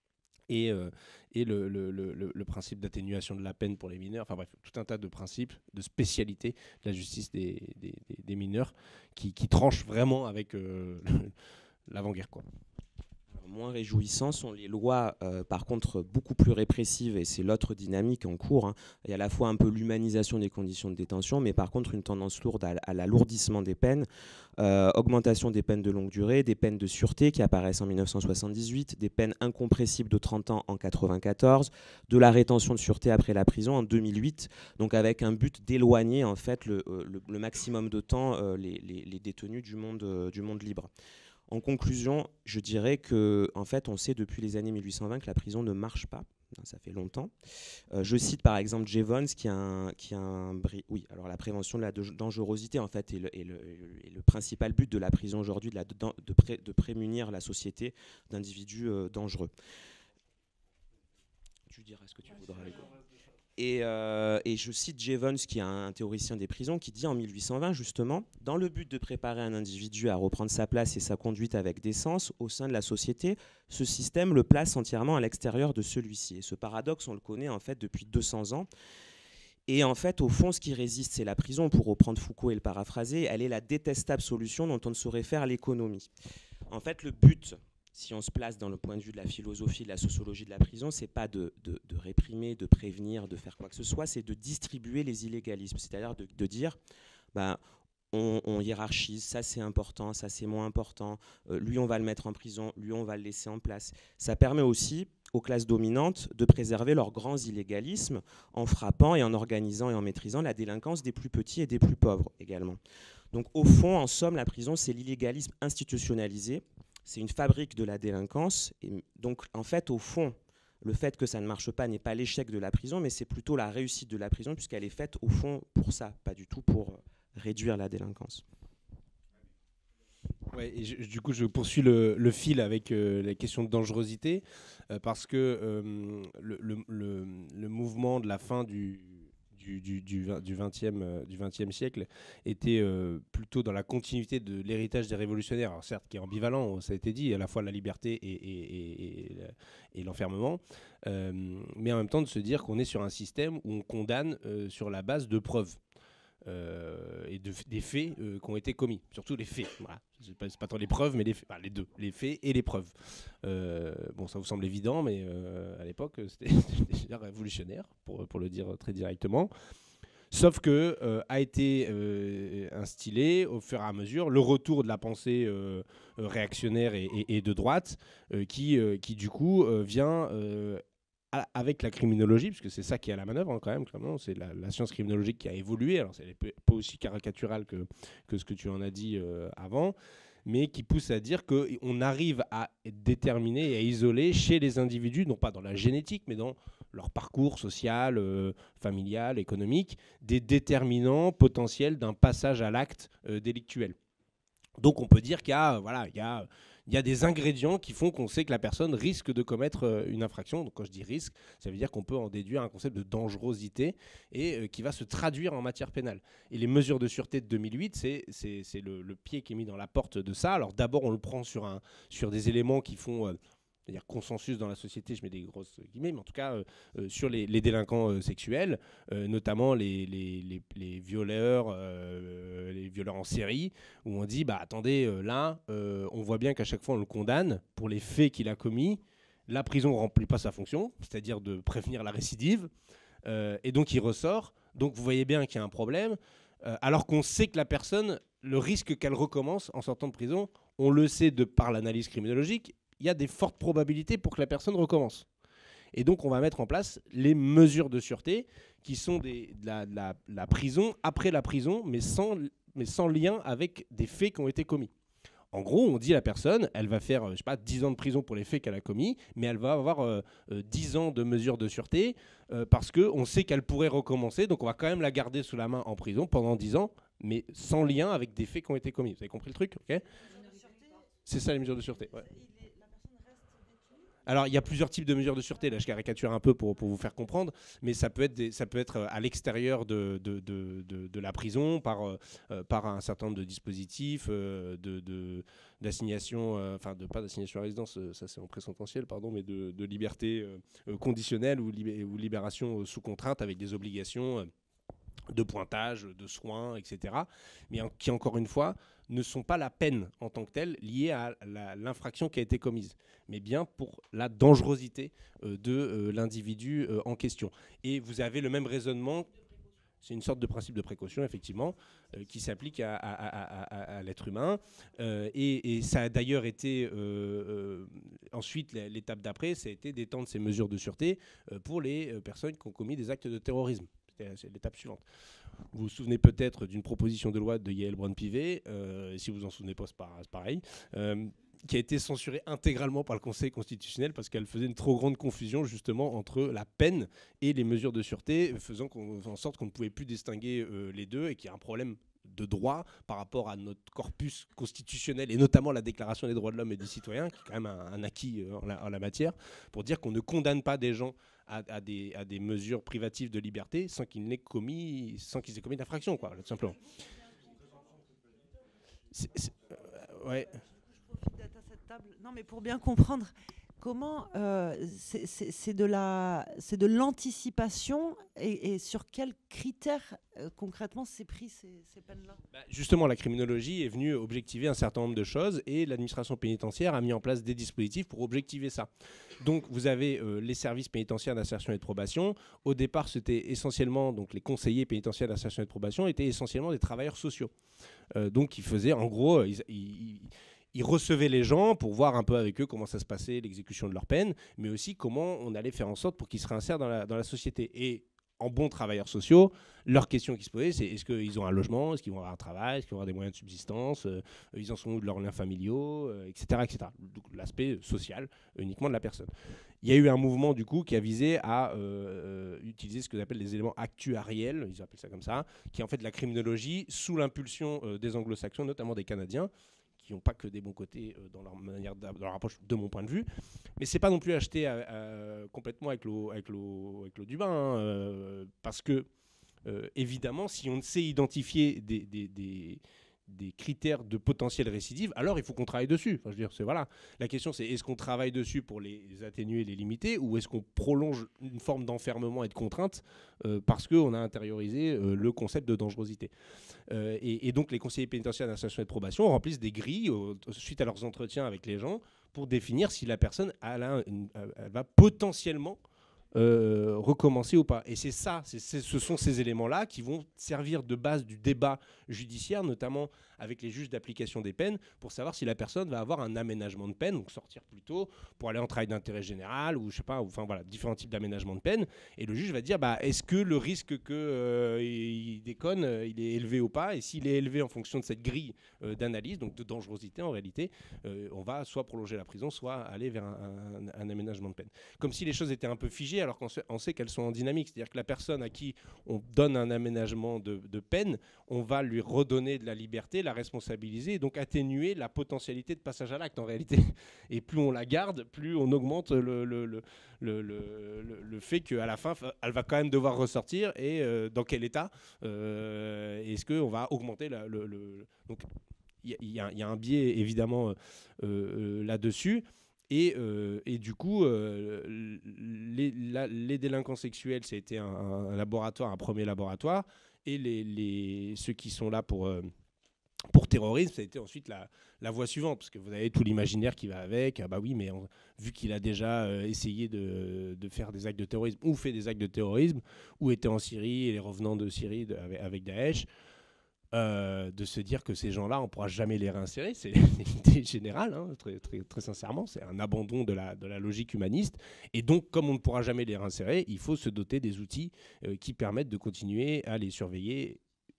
et, euh, et le, le, le, le principe d'atténuation de la peine pour les mineurs, enfin bref, tout un tas de principes, de spécialités de la justice des, des, des, des mineurs, qui, qui tranchent vraiment avec euh, l'avant-guerre, quoi. Moins réjouissants sont les lois, euh, par contre, beaucoup plus répressives, et c'est l'autre dynamique en cours. Hein. Il y a à la fois un peu l'humanisation des conditions de détention, mais par contre une tendance lourde à, à l'alourdissement des peines, euh, augmentation des peines de longue durée, des peines de sûreté qui apparaissent en mille neuf cent soixante-dix-huit, des peines incompressibles de trente ans en mille neuf cent quatre-vingt-quatorze, de la rétention de sûreté après la prison en deux mille huit, donc avec un but d'éloigner en fait le, le, le maximum de temps euh, les, les, les détenus du monde, euh, du monde libre. En conclusion, je dirais que, en fait, on sait depuis les années mille huit cent vingt que la prison ne marche pas. Ça fait longtemps. Euh, je cite par exemple Jevons qui a un, qui a un bri- oui, alors la prévention de la dangerosité en fait est le, est le, est le principal but de la prison aujourd'hui, de, la, de, de, pré, de prémunir la société d'individus euh, dangereux. Tu diras ce que tu voudras. Et, euh, et je cite Jevons, qui est un, un théoricien des prisons, qui dit en mille huit cent vingt, justement, dans le but de préparer un individu à reprendre sa place et sa conduite avec décence au sein de la société, ce système le place entièrement à l'extérieur de celui-ci. Et ce paradoxe, on le connaît en fait depuis deux cents ans. Et en fait, au fond, ce qui résiste, c'est la prison. Pour reprendre Foucault et le paraphraser, elle est la détestable solution dont on ne saurait faire l'économie. En fait, le but... Si on se place dans le point de vue de la philosophie, de la sociologie de la prison, c'est pas de, de, de réprimer, de prévenir, de faire quoi que ce soit, c'est de distribuer les illégalismes. C'est-à-dire de, de dire, bah, on, on hiérarchise, ça c'est important, ça c'est moins important, euh, lui on va le mettre en prison, lui on va le laisser en place. Ça permet aussi aux classes dominantes de préserver leurs grands illégalismes en frappant et en organisant et en maîtrisant la délinquance des plus petits et des plus pauvres également. Donc au fond, en somme, la prison, c'est l'illégalisme institutionnalisé. C'est une fabrique de la délinquance. Et donc, en fait, au fond, le fait que ça ne marche pas n'est pas l'échec de la prison, mais c'est plutôt la réussite de la prison, puisqu'elle est faite, au fond, pour ça, pas du tout pour réduire la délinquance. Ouais, et je, du coup, je poursuis le, le fil avec euh, la question de dangerosité, euh, parce que euh, le, le, le, le mouvement de la fin du... Du, du, du, du, vingtième, euh, du vingtième siècle était euh, plutôt dans la continuité de l'héritage des révolutionnaires, alors certes qui est ambivalent, ça a été dit, à la fois la liberté et, et, et, et l'enfermement, euh, mais en même temps de se dire qu'on est sur un système où on condamne euh, sur la base de preuves. Euh, et de, des faits euh, qui ont été commis, surtout les faits. Voilà. C'est pas, c'est pas tant les preuves, mais les, enfin, les deux, les faits et les preuves. Euh, bon, ça vous semble évident, mais euh, à l'époque, c'était déjà révolutionnaire, pour, pour le dire très directement. Sauf que euh, a été euh, instillé au fur et à mesure le retour de la pensée euh, réactionnaire et, et, et de droite euh, qui, euh, qui du coup euh, vient euh, à, avec la criminologie, parce que c'est ça qui est à la manœuvre hein, quand même, clairement, c'est la, la science criminologique qui a évolué, alors c'est pas aussi caricatural que, que ce que tu en as dit euh, avant, mais qui pousse à dire qu'on arrive à déterminer et à isoler chez les individus, non pas dans la génétique, mais dans leur parcours social, euh, familial, économique, des déterminants potentiels d'un passage à l'acte euh, délictuel. Donc on peut dire qu'il y a, voilà, il y a, il y a des ingrédients qui font qu'on sait que la personne risque de commettre euh, une infraction. Donc quand je dis risque, ça veut dire qu'on peut en déduire un concept de dangerosité et euh, qui va se traduire en matière pénale. Et les mesures de sûreté de deux mille huit, c'est, c'est, c'est le, le pied qui est mis dans la porte de ça. Alors d'abord on le prend sur, un, sur des éléments qui font... Euh, c'est-à-dire consensus dans la société, je mets des grosses guillemets, mais en tout cas euh, euh, sur les, les délinquants euh, sexuels, euh, notamment les, les, les, les violeurs, euh, les violeurs en série, où on dit, bah attendez, euh, là, euh, on voit bien qu'à chaque fois on le condamne pour les faits qu'il a commis, la prison ne remplit pas sa fonction, c'est-à-dire de prévenir la récidive, euh, et donc il ressort, donc vous voyez bien qu'il y a un problème, euh, alors qu'on sait que la personne, le risque qu'elle recommence en sortant de prison, on le sait de par l'analyse criminologique, il y a des fortes probabilités pour que la personne recommence. Et donc, on va mettre en place les mesures de sûreté qui sont des, de, la, de la, la prison après la prison, mais sans, mais sans lien avec des faits qui ont été commis. En gros, on dit à la personne, elle va faire, je sais pas, dix ans de prison pour les faits qu'elle a commis, mais elle va avoir euh, euh, dix ans de mesures de sûreté euh, parce qu'on sait qu'elle pourrait recommencer. Donc, on va quand même la garder sous la main en prison pendant dix ans, mais sans lien avec des faits qui ont été commis. Vous avez compris le truc, ok ? C'est ça les mesures de sûreté. Ouais. Alors, il y a plusieurs types de mesures de sûreté. Là, je caricature un peu pour, pour vous faire comprendre, mais ça peut être, des, ça peut être à l'extérieur de, de, de, de, de la prison par, euh, par un certain nombre de dispositifs euh, de, de, d'assignation, euh, enfin, de, pas d'assignation à résidence, euh, ça c'est en présententiel, pardon, mais de, de liberté euh, conditionnelle ou, libé- ou libération sous contrainte avec des obligations euh, de pointage, de soins, et cetera. Mais en, qui, encore une fois, ne sont pas la peine en tant que telle liée à la, l'infraction qui a été commise, mais bien pour la dangerosité euh, de euh, l'individu euh, en question. Et vous avez le même raisonnement, c'est une sorte de principe de précaution, effectivement, euh, qui s'applique à, à, à, à, à l'être humain. Euh, et, et ça a d'ailleurs été, euh, euh, ensuite, l'étape d'après, ça a été d'étendre ces mesures de sûreté euh, pour les personnes qui ont commis des actes de terrorisme. C'est l'étape suivante. Vous vous souvenez peut-être d'une proposition de loi de Yael Braun-Pivet, euh, si vous vous en souvenez pas, c'est pareil, euh, qui a été censurée intégralement par le Conseil constitutionnel parce qu'elle faisait une trop grande confusion justement entre la peine et les mesures de sûreté, faisant en sorte qu'on ne pouvait plus distinguer euh, les deux et qu'il y a un problème de droit par rapport à notre corpus constitutionnel et notamment la Déclaration des droits de l'homme et des citoyens, qui est quand même un, un acquis euh, en, la, en la matière, pour dire qu'on ne condamne pas des gens à, à, des, à des mesures privatives de liberté sans qu'ils n'aient commis, sans qu'ils aient commis d'infraction, quoi, tout simplement. C'est, c'est, euh, ouais. Je profite d'être à cette table. Non, mais pour bien comprendre. Comment euh, c'est, c'est, c'est de la, c'est de l'anticipation et, et sur quels critères euh, concrètement c'est pris ces, ces peines-là ? Bah justement, la criminologie est venue objectiver un certain nombre de choses et l'administration pénitentiaire a mis en place des dispositifs pour objectiver ça. Donc, vous avez euh, les services pénitentiaires d'insertion et de probation. Au départ, c'était essentiellement, donc les conseillers pénitentiaires d'insertion et de probation étaient essentiellement des travailleurs sociaux. Euh, donc, ils faisaient, en gros, ils, ils, Ils recevaient les gens pour voir un peu avec eux comment ça se passait, l'exécution de leur peine, mais aussi comment on allait faire en sorte pour qu'ils se réinsèrent dans la, dans la société. Et en bons travailleurs sociaux, leur question qui se posait, c'est est-ce qu'ils ont un logement, est-ce qu'ils vont avoir un travail, est-ce qu'ils vont avoir des moyens de subsistance, euh, ils en sont où de leurs liens familiaux, euh, et cetera, et cetera. Donc, l'aspect social uniquement de la personne. Il y a eu un mouvement du coup qui a visé à euh, utiliser ce que j'appelle les éléments actuariels, ils appellent ça comme ça, qui est en fait la criminologie sous l'impulsion euh, des anglo-saxons, notamment des Canadiens, qui n'ont pas que des bons côtés euh, dans leur manière dans leur approche de mon point de vue, mais c'est pas non plus acheté à, à, complètement avec l'eau avec l'eau avec l'eau du bain, hein, euh, parce que euh, évidemment si on sait identifier des, des, des des critères de potentielle récidive, alors il faut qu'on travaille dessus. Enfin, je veux dire, c'est, voilà. La question, c'est est-ce qu'on travaille dessus pour les atténuer, les limiter, ou est-ce qu'on prolonge une forme d'enfermement et de contrainte euh, parce qu'on a intériorisé euh, le concept de dangerosité. Euh, et, et donc, les conseillers pénitentiaires d'insertion et de probation remplissent des grilles euh, suite à leurs entretiens avec les gens pour définir si la personne elle a une, elle va potentiellement euh, recommencer ou pas. Et c'est ça, c'est, c'est, ce sont ces éléments-là qui vont servir de base du débat judiciaire, notamment avec les juges d'application des peines, pour savoir si la personne va avoir un aménagement de peine, donc sortir plus tôt pour aller en travail d'intérêt général, ou je sais pas, ou, enfin voilà, différents types d'aménagement de peine. Et le juge va dire, bah, est-ce que le risque qu'il euh, déconne, euh, il est élevé ou pas? Et s'il est élevé en fonction de cette grille euh, d'analyse, donc de dangerosité en réalité, euh, on va soit prolonger la prison, soit aller vers un, un, un aménagement de peine. Comme si les choses étaient un peu figées, alors qu'on sait, on sait qu'elles sont en dynamique. C'est-à-dire que la personne à qui on donne un aménagement de, de peine, on va lui redonner de la liberté, la responsabiliser, et donc atténuer la potentialité de passage à l'acte en réalité. Et plus on la garde, plus on augmente le, le, le, le, le, le fait qu'à la fin, elle va quand même devoir ressortir, et euh, dans quel état euh, est-ce qu'on va augmenter la, le, le... Donc il y, y, y a un biais évidemment euh, euh, là-dessus. Et, euh, et du coup, euh, les, la, les délinquants sexuels, ça a été un, un laboratoire, un premier laboratoire. Et les, les, ceux qui sont là pour, euh, pour terrorisme, ça a été ensuite la, la voie suivante. Parce que vous avez tout l'imaginaire qui va avec. Ah bah oui, mais on, vu qu'il a déjà euh, essayé de, de faire des actes de terrorisme, ou fait des actes de terrorisme, ou était en Syrie, et les revenants de Syrie de, avec, avec Daesh, Euh, de se dire que ces gens-là, on ne pourra jamais les réinsérer. C'est l'idée générale, hein, très, très, très sincèrement. C'est un abandon de la, de la logique humaniste. Et donc, comme on ne pourra jamais les réinsérer, il faut se doter des outils euh, qui permettent de continuer à les surveiller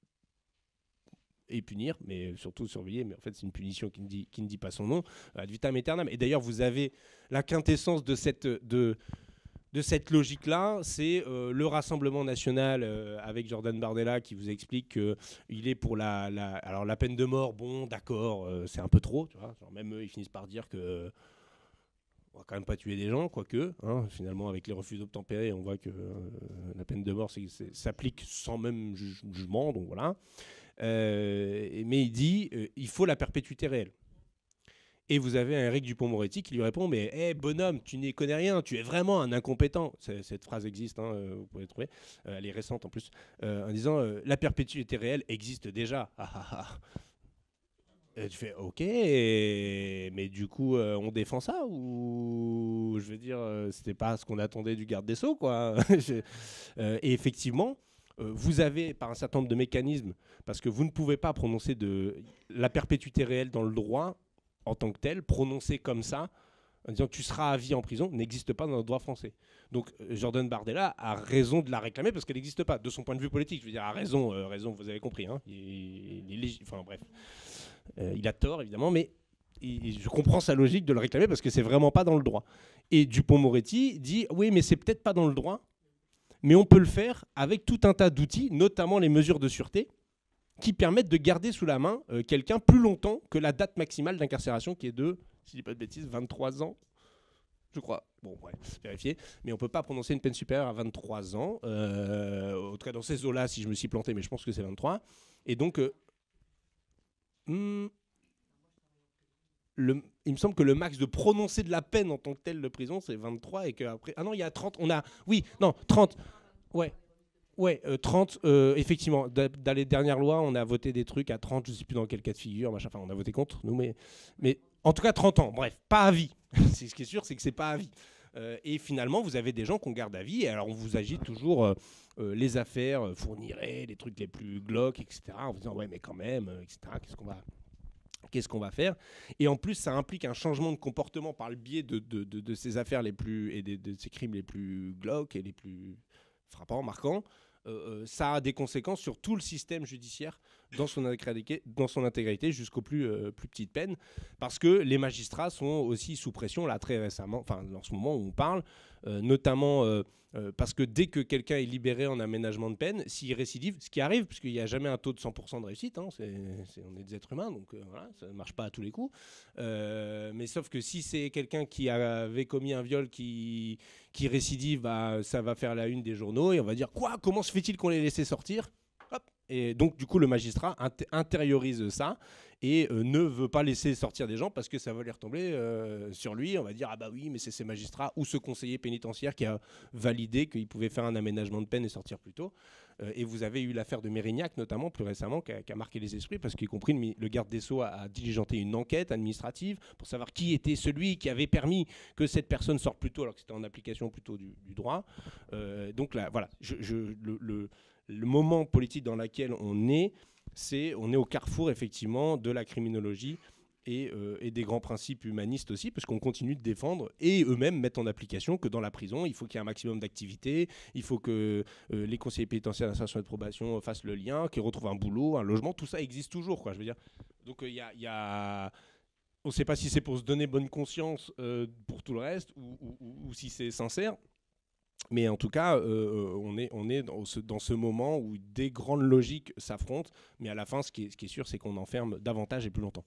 et punir, mais surtout surveiller. Mais en fait, c'est une punition qui ne dit, qui ne dit pas son nom, ad vitam aeternam. Et d'ailleurs, vous avez la quintessence de cette... De, de cette logique-là, c'est euh, le Rassemblement national euh, avec Jordan Bardella qui vous explique qu'il est pour la, la, alors la peine de mort. Bon, d'accord, euh, c'est un peu trop, tu vois. Genre, même eux, ils finissent par dire que euh, on va quand même pas tuer des gens, quoique. Hein, finalement, avec les refus d'obtempérer, on voit que euh, la peine de mort c'est, c'est, s'applique sans même ju- jugement, donc voilà. Euh, mais il dit euh, il faut la perpétuité réelle. Et vous avez un Éric Dupond-Moretti qui lui répond « Mais hey, bonhomme, tu n'y connais rien, tu es vraiment un incompétent. » Cette phrase existe, hein, vous pouvez la trouver, euh, elle est récente en plus, euh, en disant euh, « La perpétuité réelle existe déjà. Ah, ah, ah. » Et tu fais « Ok, mais du coup, euh, on défend ça ou je veux dire, euh, c'était pas ce qu'on attendait du garde des Sceaux, quoi. » euh, Et effectivement, euh, vous avez par un certain nombre de mécanismes, parce que vous ne pouvez pas prononcer de la perpétuité réelle dans le droit en tant que tel, prononcé comme ça, en disant que tu seras à vie en prison, n'existe pas dans le droit français. Donc Jordan Bardella a raison de la réclamer parce qu'elle n'existe pas, de son point de vue politique. Je veux dire, a raison, euh, raison, vous avez compris. Hein, il, il, il, enfin bref, euh, il a tort évidemment, mais il, je comprends sa logique de le réclamer parce que c'est vraiment pas dans le droit. Et Dupond-Moretti dit, oui, mais c'est peut-être pas dans le droit, mais on peut le faire avec tout un tas d'outils, notamment les mesures de sûreté, qui permettent de garder sous la main euh, quelqu'un plus longtemps que la date maximale d'incarcération qui est de, si je dis pas de bêtises, vingt-trois ans, je crois. Bon, ouais, vérifier. Mais on ne peut pas prononcer une peine supérieure à vingt-trois ans. Euh, en tout cas, dans ces eaux-là, si je me suis planté, mais je pense que c'est vingt-trois. Et donc, euh, hmm, le, il me semble que le max de prononcer de la peine en tant que tel de prison, c'est vingt-trois. Et qu'après... Ah non, il y a trente. On a... Oui, non, trente. Ouais. Ouais, euh, trente, euh, effectivement. Dans les dernières lois, on a voté des trucs à trente, je ne sais plus dans quel cas de figure, machin. Enfin, on a voté contre, nous, mais, mais en tout cas trente ans. Bref, pas à vie. C'est, ce qui est sûr, c'est que ce n'est pas à vie. Euh, et finalement, vous avez des gens qu'on garde à vie. Et alors, on vous agite toujours euh, euh, les affaires euh, fournirait, les trucs les plus glauques, et cetera. En vous disant, ouais, mais quand même, euh, et cetera. Qu'est-ce qu'on va... Qu'est-ce qu'on va faire ? Et en plus, ça implique un changement de comportement par le biais de, de, de, de ces affaires les plus... et de, de ces crimes les plus glauques et les plus frappants, marquants. Euh, ça a des conséquences sur tout le système judiciaire dans son intégrité, dans son intégrité jusqu'aux plus, euh, plus petites peines, parce que les magistrats sont aussi sous pression, là, très récemment, enfin, en ce moment où on parle, euh, notamment euh, euh, parce que dès que quelqu'un est libéré en aménagement de peine, s'il récidive, ce qui arrive, puisqu'il n'y a jamais un taux de cent pour cent de réussite, hein, c'est, c'est, on est des êtres humains, donc euh, voilà, ça ne marche pas à tous les coups, euh, mais sauf que si c'est quelqu'un qui avait commis un viol qui, qui récidive, bah, ça va faire la une des journaux, et on va dire, quoi, comment se fait-il qu'on l'ait laissé sortir ? Hop, Et donc, du coup, le magistrat int- intériorise ça et euh, ne veut pas laisser sortir des gens parce que ça va lui retomber euh, sur lui. On va dire, ah bah oui, mais c'est ces magistrats ou ce conseiller pénitentiaire qui a validé qu'il pouvait faire un aménagement de peine et sortir plus tôt. Euh, et vous avez eu l'affaire de Mérignac, notamment, plus récemment, qui a, qui a marqué les esprits, parce qu'y compris le, le garde des Sceaux a, a diligenté une enquête administrative pour savoir qui était celui qui avait permis que cette personne sorte plus tôt, alors que c'était en application plutôt du, du droit. Euh, donc là, voilà, je, je, le, le, le moment politique dans lequel on est, c'est on est au carrefour, effectivement, de la criminologie et, euh, et des grands principes humanistes aussi, parce qu'on continue de défendre, et eux-mêmes mettent en application que dans la prison, il faut qu'il y ait un maximum d'activité, il faut que euh, les conseillers pénitentiaires d'insertion et de probation fassent le lien, qu'ils retrouvent un boulot, un logement, tout ça existe toujours, quoi, je veux dire. Donc il euh, y, y a... On ne sait pas si c'est pour se donner bonne conscience euh, pour tout le reste, ou, ou, ou, ou si c'est sincère. Mais en tout cas, euh, on est, on est dans, ce, dans ce moment où des grandes logiques s'affrontent, mais à la fin, ce qui est, ce qui est sûr, c'est qu'on enferme davantage et plus longtemps.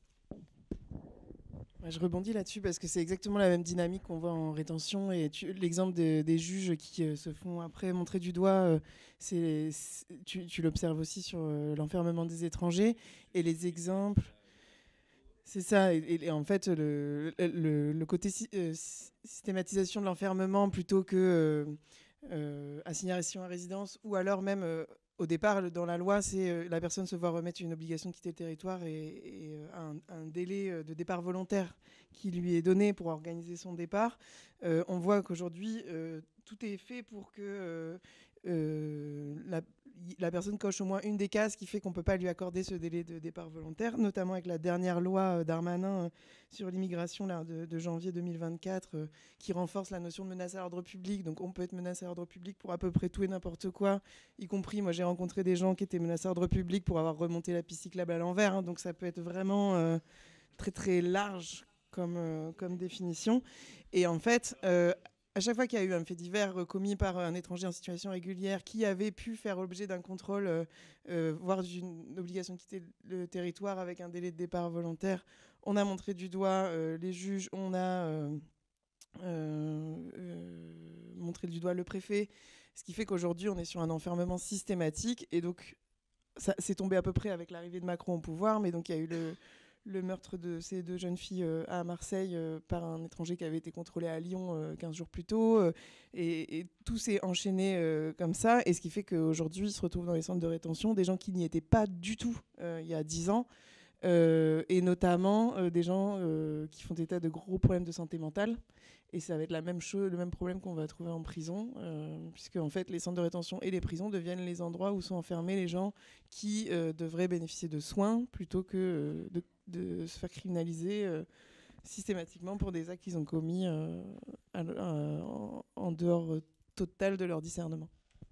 Je rebondis là-dessus parce que c'est exactement la même dynamique qu'on voit en rétention. Et tu, l'exemple de, des juges qui euh, se font après montrer du doigt, euh, c'est, c'est, tu, tu l'observes aussi sur euh, l'enfermement des étrangers. Et les exemples... C'est ça, et, et, et en fait, le, le, le côté sy- euh, systématisation de l'enfermement plutôt que euh, euh, assignation à résidence, ou alors même, euh, au départ, dans la loi, c'est euh, la personne se voit remettre une obligation de quitter le territoire et, et euh, un, un délai de départ volontaire qui lui est donné pour organiser son départ. Euh, on voit qu'aujourd'hui, euh, tout est fait pour que euh, euh, la la personne coche au moins une des cases qui fait qu'on ne peut pas lui accorder ce délai de départ volontaire, notamment avec la dernière loi euh, Darmanin euh, sur l'immigration là, de, de janvier deux mille vingt-quatre, euh, qui renforce la notion de menace à l'ordre public. Donc on peut être menacé à l'ordre public pour à peu près tout et n'importe quoi, y compris, moi j'ai rencontré des gens qui étaient menacés à l'ordre public pour avoir remonté la piste cyclable à l'envers, hein, donc ça peut être vraiment euh, très très large comme, euh, comme définition. Et en fait... Euh, à chaque fois qu'il y a eu un fait divers euh, commis par un étranger en situation régulière qui avait pu faire l'objet d'un contrôle, euh, euh, voire d'une obligation de quitter le territoire avec un délai de départ volontaire, on a montré du doigt euh, les juges, on a euh, euh, euh, montré du doigt le préfet, ce qui fait qu'aujourd'hui on est sur un enfermement systématique. Et donc ça c'est tombé à peu près avec l'arrivée de Macron au pouvoir, mais donc il y a eu le... le meurtre de ces deux jeunes filles euh, à Marseille euh, par un étranger qui avait été contrôlé à Lyon euh, quinze jours plus tôt. Euh, et, et tout s'est enchaîné euh, comme ça. Et ce qui fait qu'aujourd'hui, ils se retrouvent dans les centres de rétention des gens qui n'y étaient pas du tout euh, il y a dix ans. Euh, et notamment euh, des gens euh, qui font état de gros problèmes de santé mentale. Et ça va être la même chose, le même problème qu'on va trouver en prison, euh, puisque en fait, les centres de rétention et les prisons deviennent les endroits où sont enfermés les gens qui euh, devraient bénéficier de soins plutôt que euh, de, de se faire criminaliser euh, systématiquement pour des actes qu'ils ont commis euh, à, à, en, en dehors euh, total de leur discernement.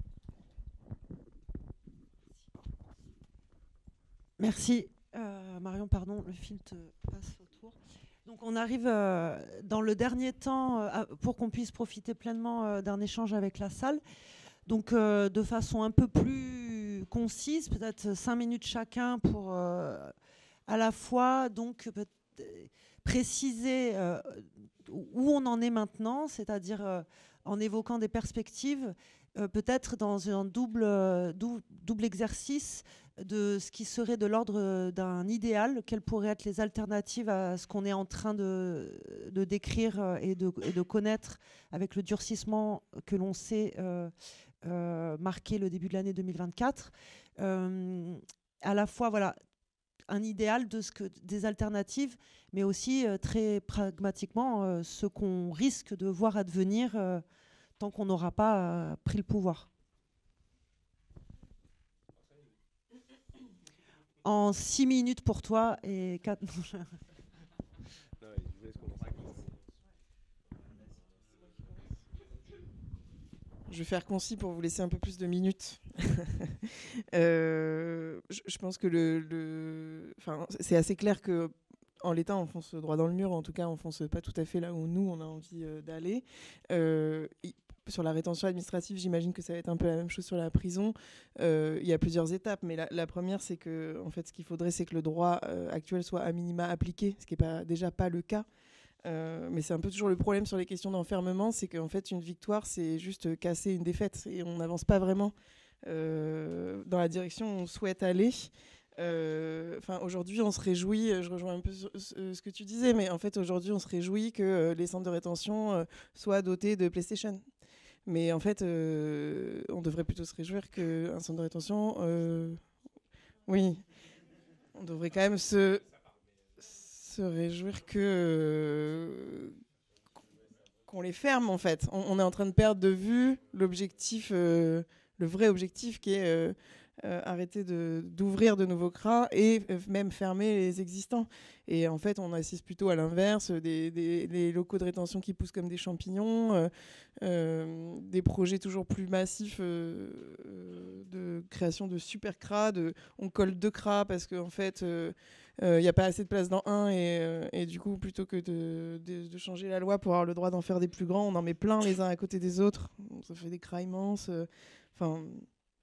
Merci. Euh, Marion, pardon, le film te passe autour. Donc on arrive euh, dans le dernier temps euh, à, pour qu'on puisse profiter pleinement euh, d'un échange avec la salle. Donc euh, de façon un peu plus concise, peut-être cinq minutes chacun pour euh, à la fois donc préciser euh, où on en est maintenant, c'est-à-dire euh, en évoquant des perspectives, euh, peut-être dans un double, euh, double, double exercice de ce qui serait de l'ordre d'un idéal, quelles pourraient être les alternatives à ce qu'on est en train de, de décrire et de, et de connaître avec le durcissement que l'on sait euh, euh, marquer le début de l'année deux mille vingt-quatre. Euh, à la fois, voilà, un idéal de ce que, des alternatives, mais aussi euh, très pragmatiquement euh, ce qu'on risque de voir advenir euh, tant qu'on n'aura pas euh, pris le pouvoir. En six minutes pour toi et quatre... Je vais faire concis pour vous laisser un peu plus de minutes. euh, je, je pense que le, le... Enfin, c'est assez clair que en l'état, on fonce droit dans le mur. En tout cas, on fonce pas tout à fait là où nous, on a envie euh, d'aller. Euh, sur la rétention administrative, j'imagine que ça va être un peu la même chose sur la prison. Euh, il y a plusieurs étapes, mais la, la première, c'est que, en fait, ce qu'il faudrait, c'est que le droit euh, actuel soit à minima appliqué, ce qui n'est pas, déjà pas le cas. Euh, mais c'est un peu toujours le problème sur les questions d'enfermement, c'est qu'en fait, une victoire, c'est juste casser une défaite, et on n'avance pas vraiment euh, dans la direction où on souhaite aller. Euh, enfin, aujourd'hui, on se réjouit, je rejoins un peu ce, ce que tu disais, mais en fait, aujourd'hui, on se réjouit que euh, les centres de rétention euh, soient dotés de PlayStation. Mais en fait, euh, on devrait plutôt se réjouir qu'un centre de rétention... Euh, oui, on devrait quand même se, se réjouir que... Euh, qu'on les ferme, en fait. On, on est en train de perdre de vue l'objectif, euh, le vrai objectif qui est... Euh, Euh, arrêter de, d'ouvrir de nouveaux C R A et euh, même fermer les existants. Et en fait, on assiste plutôt à l'inverse, des, des les locaux de rétention qui poussent comme des champignons, euh, euh, des projets toujours plus massifs euh, de création de super C R A, de, on colle deux C R A parce qu'en en fait, il euh, n'y euh, a pas assez de place dans un et, euh, et du coup, plutôt que de, de, de changer la loi pour avoir le droit d'en faire des plus grands, on en met plein les uns à côté des autres. Ça fait des C R A immenses. Enfin... Euh,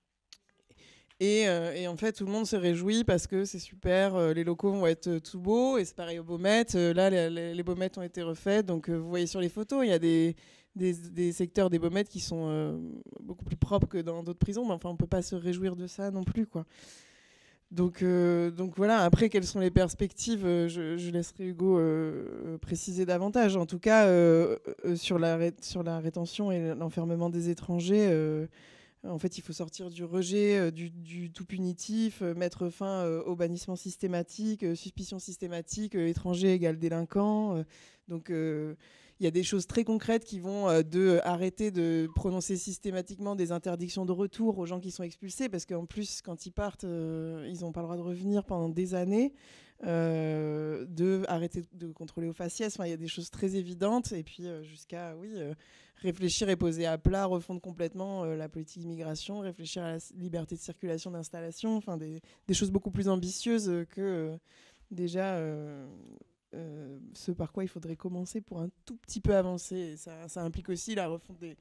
Et, euh, et en fait, tout le monde se réjouit parce que c'est super, euh, les locaux vont être euh, tout beaux, et c'est pareil aux Baumettes. Euh, là, les, les, les Baumettes ont été refaites, donc euh, vous voyez sur les photos, il y a des, des, des secteurs des Baumettes qui sont euh, beaucoup plus propres que dans d'autres prisons, mais enfin, on ne peut pas se réjouir de ça non plus, quoi. Donc, euh, donc voilà, après, quelles sont les perspectives, euh, je, je laisserai Hugo euh, préciser davantage. En tout cas, euh, euh, sur, la ré- sur la rétention et l'enfermement des étrangers... Euh, En fait, il faut sortir du rejet, euh, du, du tout punitif, euh, mettre fin euh, au bannissement systématique, euh, suspicion systématique, euh, étranger égale délinquant. Euh, donc, il euh, y a des choses très concrètes qui vont euh, de euh, arrêter de prononcer systématiquement des interdictions de retour aux gens qui sont expulsés, parce qu'en plus, quand ils partent, euh, ils n'ont pas le droit de revenir pendant des années. Euh, de arrêter de contrôler au faciès. Enfin, il y a des choses très évidentes. Et puis, euh, jusqu'à, oui... Euh, réfléchir et poser à plat, refondre complètement euh, la politique d'immigration, réfléchir à la liberté de circulation, d'installation, enfin des, des choses beaucoup plus ambitieuses que euh, déjà euh, euh, ce par quoi il faudrait commencer pour un tout petit peu avancer. Et ça, ça implique aussi la refonte des,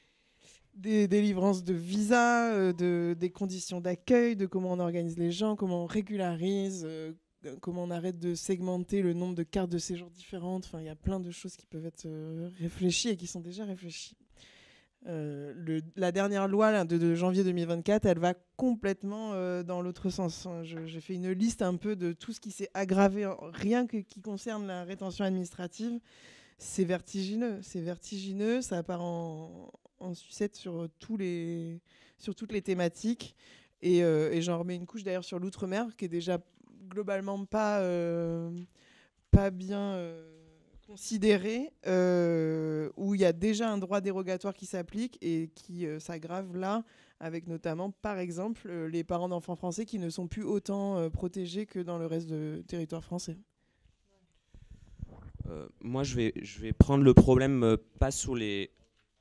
des délivrances de visas, euh, de, des conditions d'accueil, de comment on organise les gens, comment on régularise, euh, comment on arrête de segmenter le nombre de cartes de séjour différentes. Enfin, il y a plein de choses qui peuvent être euh, réfléchies et qui sont déjà réfléchies. Euh, le, la dernière loi là, de, de janvier deux mille vingt-quatre, elle va complètement euh, dans l'autre sens. Je, j'ai fait une liste un peu de tout ce qui s'est aggravé, en, rien que qui concerne la rétention administrative. C'est vertigineux, c'est vertigineux, ça part en, en sucette sur, tous les, sur toutes les thématiques. Et, euh, et j'en remets une couche d'ailleurs sur l'outre-mer, qui est déjà globalement pas, euh, pas bien euh, considéré, euh, où il y a déjà un droit dérogatoire qui s'applique et qui euh, s'aggrave là, avec notamment, par exemple, euh, les parents d'enfants français qui ne sont plus autant euh, protégés que dans le reste du territoire français. Euh, moi, je vais, je vais prendre le problème euh, pas sous les...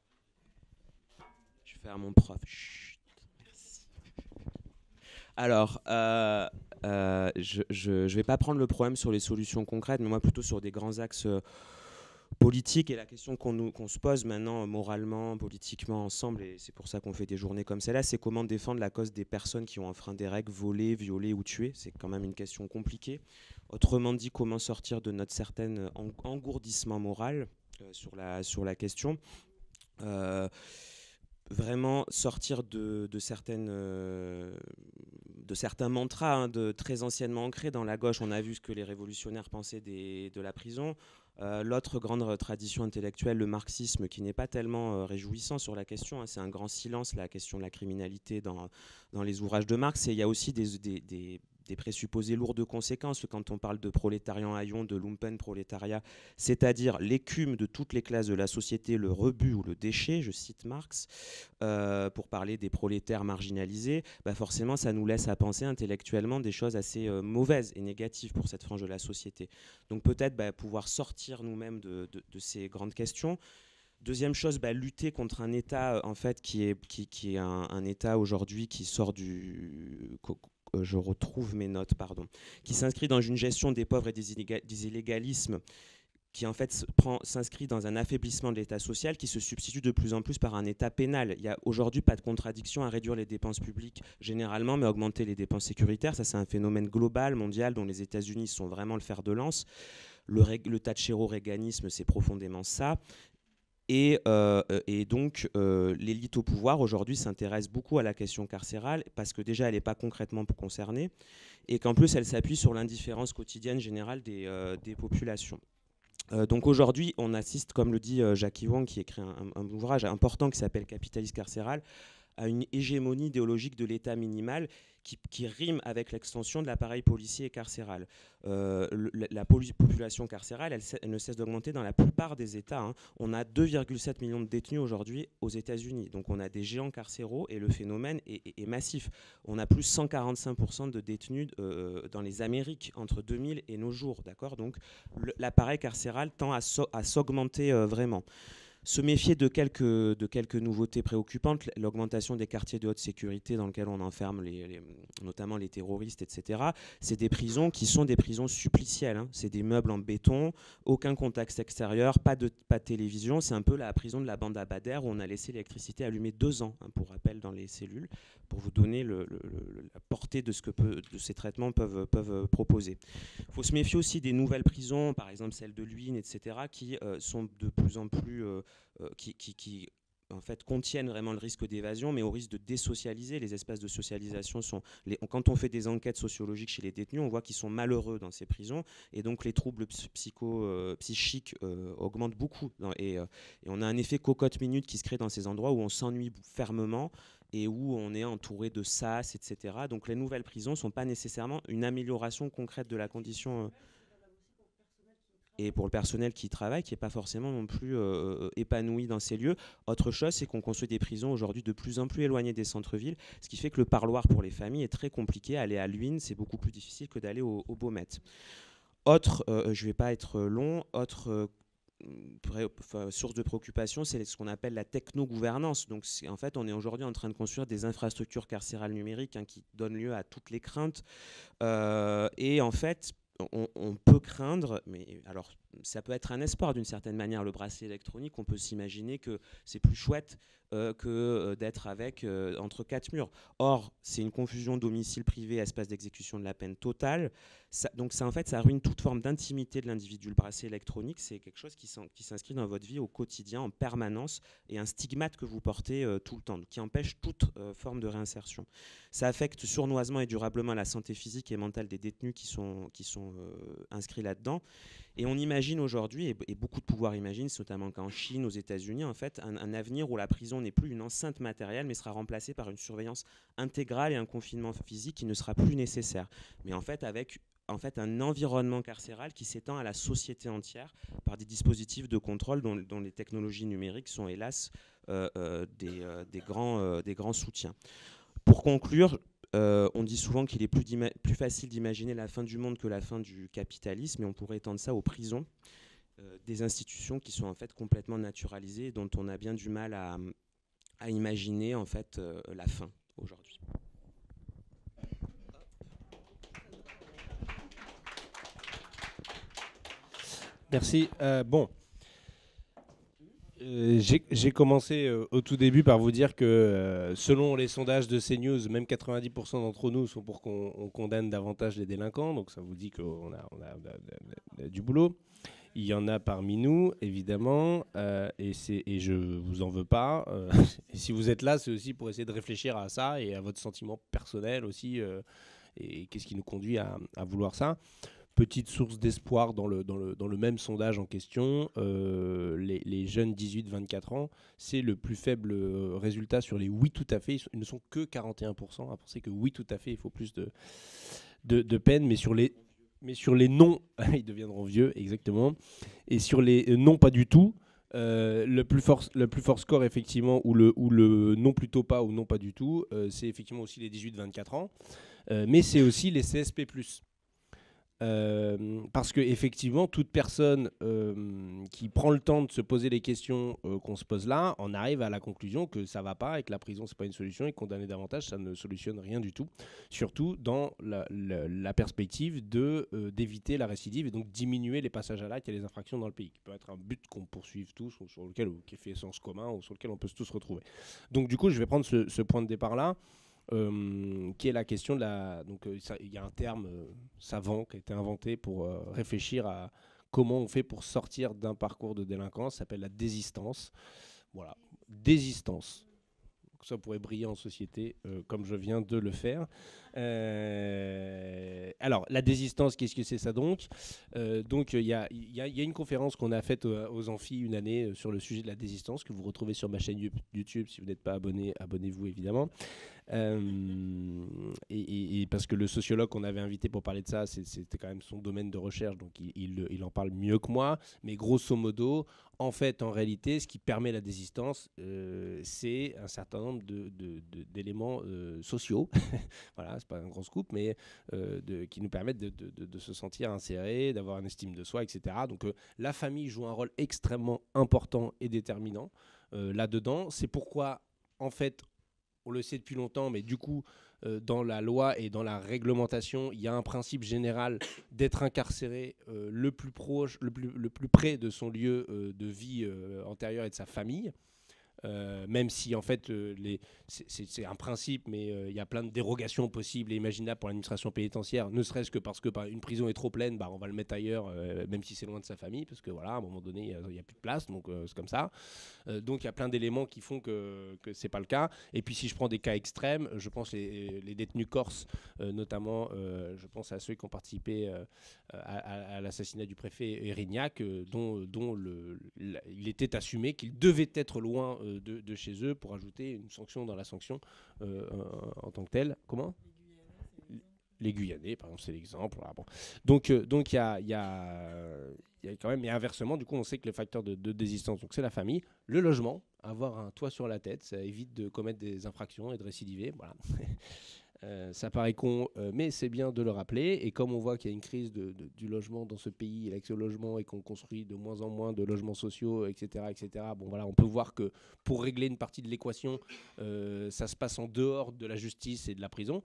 Je vais faire mon prof. Chut, merci. Alors... Euh Euh, je ne vais pas prendre le problème sur les solutions concrètes, mais moi plutôt sur des grands axes euh, politiques. Et la question qu'on nous, qu'on se pose maintenant, euh, moralement, politiquement, ensemble, et c'est pour ça qu'on fait des journées comme celle-là, c'est comment défendre la cause des personnes qui ont enfreint des règles, volé, violé ou tué. C'est quand même une question compliquée. Autrement dit, comment sortir de notre certain engourdissement moral euh, sur, la, sur la question. Euh, vraiment sortir de, de certaines... Euh, de certains mantras hein, de, très anciennement ancrés dans la gauche. On a vu ce que les révolutionnaires pensaient des, de la prison. Euh, l'autre grande tradition intellectuelle, le marxisme, qui n'est pas tellement euh, réjouissant sur la question. Hein, c'est un grand silence, la question de la criminalité dans, dans les ouvrages de Marx. Et il y a aussi des, des, des, des présupposés lourds de conséquences quand on parle de prolétariat en haillons, de lumpenprolétariat, c'est-à-dire l'écume de toutes les classes de la société, le rebut ou le déchet, je cite Marx, euh, pour parler des prolétaires marginalisés, bah forcément ça nous laisse à penser intellectuellement des choses assez euh, mauvaises et négatives pour cette frange de la société. Donc peut-être bah, pouvoir sortir nous-mêmes de, de, de ces grandes questions. Deuxième chose, bah, lutter contre un État en fait, qui est, qui, qui est un, un État aujourd'hui qui sort du... je retrouve mes notes, pardon, qui s'inscrit dans une gestion des pauvres et des, illéga- des illégalismes, qui en fait prend, s'inscrit dans un affaiblissement de l'État social qui se substitue de plus en plus par un État pénal. Il n'y a aujourd'hui pas de contradiction à réduire les dépenses publiques généralement, mais augmenter les dépenses sécuritaires. Ça, c'est un phénomène global, mondial, dont les États-Unis sont vraiment le fer de lance. Le, ré- le Thatchero-réganisme, c'est profondément ça. Et, euh, et donc, euh, l'élite au pouvoir, aujourd'hui, s'intéresse beaucoup à la question carcérale, parce que déjà, elle n'est pas concrètement concernée, et qu'en plus, elle s'appuie sur l'indifférence quotidienne générale des, euh, des populations. Euh, donc aujourd'hui, on assiste, comme le dit euh, Jackie Wang, qui écrit un, un, un ouvrage important qui s'appelle Capitalisme carcéral, à une hégémonie idéologique de l'État minimal qui, qui rime avec l'extension de l'appareil policier et carcéral. Euh, le, la population carcérale, elle, elle ne cesse d'augmenter dans la plupart des États. Hein. On a deux virgule sept millions de détenus aujourd'hui aux États-Unis. Donc on a des géants carcéraux et le phénomène est, est, est massif. On a plus cent quarante-cinq pour cent de détenus euh, dans les Amériques entre deux mille et nos jours. D'accord ? Donc l'appareil carcéral tend à, so, à s'augmenter euh, vraiment. Se méfier de quelques, de quelques nouveautés préoccupantes, l'augmentation des quartiers de haute sécurité dans lesquels on enferme les, les, notamment les terroristes, et cetera. C'est des prisons qui sont des prisons supplicielles. Hein. C'est des meubles en béton, aucun contact extérieur, pas de, pas de télévision. C'est un peu la prison de la bande Abadère où on a laissé l'électricité allumée deux ans, hein, pour rappel, dans les cellules, pour vous donner le, le, le, la portée de ce que peut, de ces traitements peuvent, peuvent proposer. Il faut se méfier aussi des nouvelles prisons, par exemple celle de Luynes, et cetera, qui euh, sont de plus en plus... Euh, Euh, qui, qui, qui en fait, contiennent vraiment le risque d'évasion, mais au risque de désocialiser. Les espaces de socialisation sont... Les, quand on fait des enquêtes sociologiques chez les détenus, on voit qu'ils sont malheureux dans ces prisons, et donc les troubles psycho, euh, psychiques euh, augmentent beaucoup. Dans, et, euh, et on a un effet cocotte-minute qui se crée dans ces endroits où on s'ennuie fermement et où on est entouré de sas, et cetera. Donc les nouvelles prisons ne sont pas nécessairement une amélioration concrète de la condition... Euh, et pour le personnel qui y travaille, qui n'est pas forcément non plus euh, épanoui dans ces lieux. Autre chose, c'est qu'on construit des prisons aujourd'hui de plus en plus éloignées des centres-villes, ce qui fait que le parloir pour les familles est très compliqué. Aller à Luynes, c'est beaucoup plus difficile que d'aller au, au Baumettes. Autre, euh, je ne vais pas être long, autre euh, pré- enfin, source de préoccupation, c'est ce qu'on appelle la techno-gouvernance. Donc en fait, on est aujourd'hui en train de construire des infrastructures carcérales numériques, hein, qui donnent lieu à toutes les craintes. Euh, et en fait... On, on peut craindre, mais alors ça peut être un espoir d'une certaine manière, le bracelet électronique, on peut s'imaginer que c'est plus chouette euh, que euh, d'être avec euh, entre quatre murs. Or, c'est une confusion domicile privé, espace d'exécution de la peine totale. Ça, donc ça, en fait, ça ruine toute forme d'intimité de l'individu. Le bracelet électronique, c'est quelque chose qui s'inscrit dans votre vie au quotidien, en permanence, et un stigmate que vous portez euh, tout le temps, qui empêche toute euh, forme de réinsertion. Ça affecte sournoisement et durablement la santé physique et mentale des détenus qui sont, qui sont euh, inscrits là-dedans. Et on imagine aujourd'hui, et, et beaucoup de pouvoirs imaginent, notamment qu'en Chine, aux États-Unis, en fait, un, un avenir où la prison n'est plus une enceinte matérielle, mais sera remplacée par une surveillance intégrale et un confinement physique qui ne sera plus nécessaire. Mais en fait, avec en fait, un environnement carcéral qui s'étend à la société entière par des dispositifs de contrôle dont, dont les technologies numériques sont hélas euh, euh, des, euh, des, grands, euh, des grands soutiens. Pour conclure, euh, on dit souvent qu'il est plus, plus facile d'imaginer la fin du monde que la fin du capitalisme, et on pourrait étendre ça aux prisons, euh, des institutions qui sont en fait complètement naturalisées et dont on a bien du mal à, à imaginer en fait euh, la fin aujourd'hui. Merci. Euh, bon. Euh, j'ai commencé euh, au tout début par vous dire que euh, selon les sondages de CNews, même quatre-vingt-dix pour cent d'entre nous sont pour qu'on condamne davantage les délinquants. Donc ça vous dit qu'on a, on a, on a, on a, on a du boulot. Il y en a parmi nous, évidemment, euh, et, et je vous en veux pas. Euh, et si vous êtes là, c'est aussi pour essayer de réfléchir à ça et à votre sentiment personnel aussi, euh, et qu'est-ce qui nous conduit à, à vouloir ça. Petite source d'espoir dans le, dans, le, dans le même sondage en question, euh, les, les jeunes dix-huit vingt-quatre ans, c'est le plus faible résultat sur les oui tout à fait. Ils, sont, ils ne sont que quarante et un pour cent à penser que oui tout à fait, il faut plus de, de, de peine, mais sur les, mais sur les non, ils deviendront vieux, exactement, et sur les non pas du tout, euh, le, plus fort, le plus fort score effectivement, ou le, ou le non plutôt pas ou non pas du tout, euh, c'est effectivement aussi les dix-huit vingt-quatre ans, euh, mais c'est aussi les C S P plus. Euh, parce que effectivement, toute personne euh, qui prend le temps de se poser les questions euh, qu'on se pose là, on arrive à la conclusion que ça va pas et que la prison c'est pas une solution et condamner davantage ça ne solutionne rien du tout. Surtout dans la, la, la perspective de euh, d'éviter la récidive et donc diminuer les passages à l'acte et les infractions dans le pays, qui peut être un but qu'on poursuive tous ou sur lequel ou qui fait sens commun ou sur lequel on peut tous retrouver. Donc du coup, je vais prendre ce, ce point de départ là. Euh, qui est la question de la... Donc il euh, y a un terme euh, savant qui a été inventé pour euh, réfléchir à comment on fait pour sortir d'un parcours de délinquance. Ça s'appelle la désistance. Voilà, désistance. Ça pourrait briller en société, euh, comme je viens de le faire. Euh, alors, la désistance, qu'est-ce que c'est ça donc euh, Donc, il y, y, y a une conférence qu'on a faite aux, aux amphis une année sur le sujet de la désistance, que vous retrouvez sur ma chaîne YouTube. Si vous n'êtes pas abonné, abonnez-vous évidemment. Euh, et, et, et parce que le sociologue qu'on avait invité pour parler de ça, c'était quand même son domaine de recherche, donc il, il, il en parle mieux que moi. Mais grosso modo, en fait, en réalité, ce qui permet la désistance, euh, c'est un certain nombre d'éléments euh, sociaux. Voilà, c'est pas un grand scoop, mais euh, de, qui nous permettent de, de, de, de se sentir insérés, d'avoir une estime de soi, et cetera. Donc euh, la famille joue un rôle extrêmement important et déterminant euh, là-dedans. C'est pourquoi, en fait, on le sait depuis longtemps, mais du coup, euh, dans la loi et dans la réglementation, il y a un principe général d'être incarcéré euh, le plus proche, le plus, le plus près de son lieu euh, de vie euh, antérieur et de sa famille. Euh, même si en fait euh, c'est un principe, mais il euh, y a plein de dérogations possibles et imaginables pour l'administration pénitentiaire, ne serait-ce que parce que bah, une prison est trop pleine, bah, on va le mettre ailleurs, euh, même si c'est loin de sa famille, parce que voilà, à un moment donné il n'y a, a plus de place, donc euh, c'est comme ça. Euh, donc il y a plein d'éléments qui font que, que c'est pas le cas. Et puis si je prends des cas extrêmes, je pense les, les détenus corses, euh, notamment, euh, je pense à ceux qui ont participé euh, à, à, à l'assassinat du préfet Erignac, euh, dont, dont le, le, il était assumé qu'il devait être loin euh, De, de chez eux pour ajouter une sanction dans la sanction euh, en, en tant que telle. Comment ? Les Guyanais, par exemple, c'est l'exemple. Voilà, bon. Donc, euh, donc il y a, y, a, y a quand même, et inversement, du coup, on sait que le facteur de, de désistance, donc c'est la famille, le logement, avoir un toit sur la tête, ça évite de commettre des infractions et de récidiver. Voilà. Euh, ça paraît con, euh, mais c'est bien de le rappeler. Et comme on voit qu'il y a une crise de, de, du logement dans ce pays, l'accès au logement, et qu'on construit de moins en moins de logements sociaux, et cetera, et cetera. Bon, voilà, on peut voir que pour régler une partie de l'équation, euh, ça se passe en dehors de la justice et de la prison.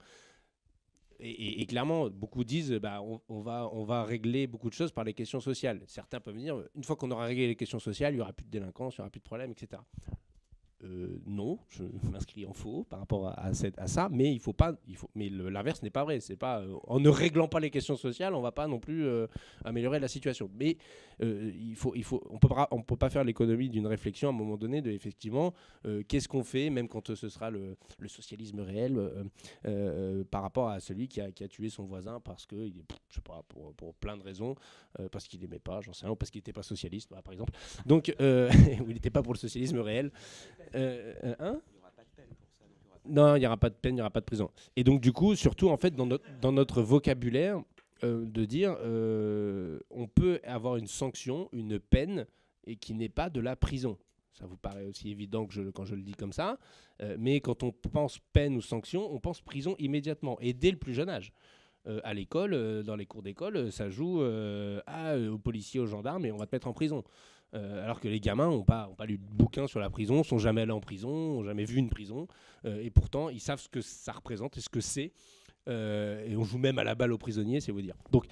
Et, et, et clairement, beaucoup disent, bah, on, on, va, on va régler beaucoup de choses par les questions sociales. Certains peuvent dire, une fois qu'on aura réglé les questions sociales, il n'y aura plus de délinquance, il n'y aura plus de problème, et cetera. Euh, non, je m'inscris en faux par rapport à, à, cette, à ça, mais il faut pas, il faut, mais l'inverse n'est pas vrai. C'est pas euh, en ne réglant pas les questions sociales, on va pas non plus euh, améliorer la situation. Mais euh, il faut, il faut, on peut pas, on peut pas faire l'économie d'une réflexion à un moment donné de effectivement, euh, qu'est-ce qu'on fait, même quand euh, ce sera le, le socialisme réel, euh, euh, par rapport à celui qui a, qui a tué son voisin parce que, il est, je sais pas, pour, pour plein de raisons, euh, parce qu'il aimait pas, j'en sais rien, ou parce qu'il n'était pas socialiste, bah, par exemple. Donc, euh, ou il n'était pas pour le socialisme réel. Euh, euh, hein il n'y aura pas de peine pour ça. Non, il n'y aura pas de peine, il n'y aura pas de prison. Et donc, du coup, surtout, en fait, dans notre, dans notre vocabulaire, euh, de dire euh, on peut avoir une sanction, une peine, et qui n'est pas de la prison. Ça vous paraît aussi évident que je, quand je le dis comme ça. Euh, mais quand on pense peine ou sanction, on pense prison immédiatement, et dès le plus jeune âge. Euh, à l'école, euh, dans les cours d'école, ça joue euh, à, aux policiers, aux gendarmes, et on va te mettre en prison. Euh, alors que les gamins n'ont pas, ont pas lu de bouquin sur la prison, sont jamais allés en prison, n'ont jamais vu une prison, euh, et pourtant ils savent ce que ça représente et ce que c'est, euh, et on joue même à la balle aux prisonniers, c'est vous dire. Donc,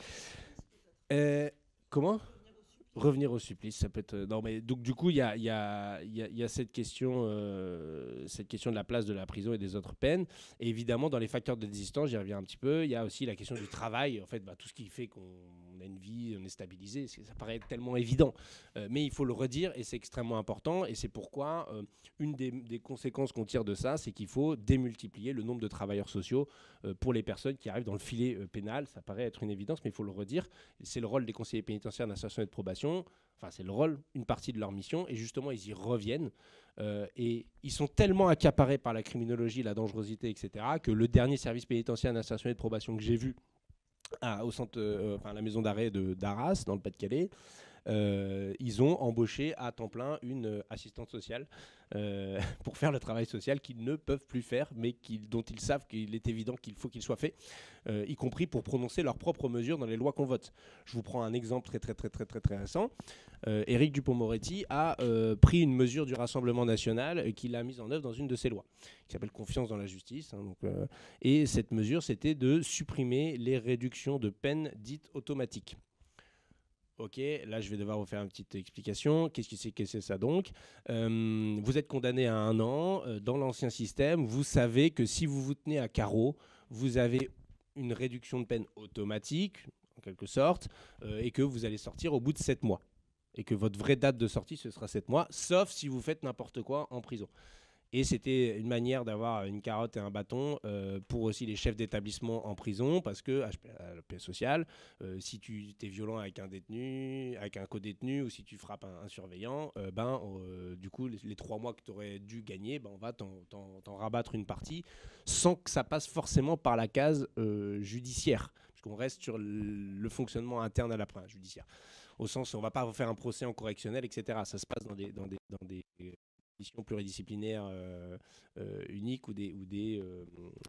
euh, comment ? Revenir au supplice, ça peut être... Non, mais donc du coup, il y a, y, a, y, a, y a cette question, euh, cette question de la place de la prison et des autres peines. Et évidemment, dans les facteurs de désistance, j'y reviens un petit peu, il y a aussi la question du travail. En fait, bah, tout ce qui fait qu'on a une vie, on est stabilisé, ça paraît tellement évident. Euh, mais il faut le redire, et c'est extrêmement important. Et c'est pourquoi, euh, une des, des conséquences qu'on tire de ça, c'est qu'il faut démultiplier le nombre de travailleurs sociaux euh, pour les personnes qui arrivent dans le filet euh, pénal. Ça paraît être une évidence, mais il faut le redire. C'est le rôle des conseillers pénitentiaires d'insertion et de probation. Enfin, c'est le rôle, une partie de leur mission, et justement, ils y reviennent. Euh, et ils sont tellement accaparés par la criminologie, la dangerosité, et cetera, que le dernier service pénitentiaire d'insertion et de probation que j'ai vu à, au centre, euh, enfin, à la maison d'arrêt d'Arras, dans le Pas-de-Calais, euh, ils ont embauché à temps plein une euh, assistante sociale euh, pour faire le travail social qu'ils ne peuvent plus faire, mais qu'ils, dont ils savent qu'il est évident qu'il faut qu'il soit fait, euh, y compris pour prononcer leurs propres mesures dans les lois qu'on vote. Je vous prends un exemple très très très très très très récent. Euh, Éric Dupond-Moretti a euh, pris une mesure du Rassemblement national euh, qu'il a mise en œuvre dans une de ses lois, qui s'appelle Confiance dans la justice. Hein, donc, euh, et cette mesure, c'était de supprimer les réductions de peine dites automatiques. Ok, là je vais devoir vous faire une petite explication. Qu'est-ce que c'est, qu'est-ce que c'est ça donc ? euh, Vous êtes condamné à un an. Euh, dans l'ancien système, vous savez que si vous vous tenez à carreau, vous avez une réduction de peine automatique. en quelque sorte, euh, et que vous allez sortir au bout de sept mois. Et que votre vraie date de sortie, ce sera sept mois, sauf si vous faites n'importe quoi en prison. Et c'était une manière d'avoir une carotte et un bâton euh, pour aussi les chefs d'établissement en prison, parce que, H P S social, euh, si tu es violent avec un détenu, avec un co-détenu, ou si tu frappes un, un surveillant, euh, ben, euh, du coup, les, les trois mois que tu aurais dû gagner, ben, on va t'en, t'en, t'en rabattre une partie, sans que ça passe forcément par la case euh, judiciaire, puisqu'on reste sur le, le fonctionnement interne à la prison judiciaire. Au sens où on ne va pas faire un procès en correctionnel, et cetera. Ça se passe dans des... Dans des, dans des pluridisciplinaires euh, euh, uniques ou des, ou des, euh,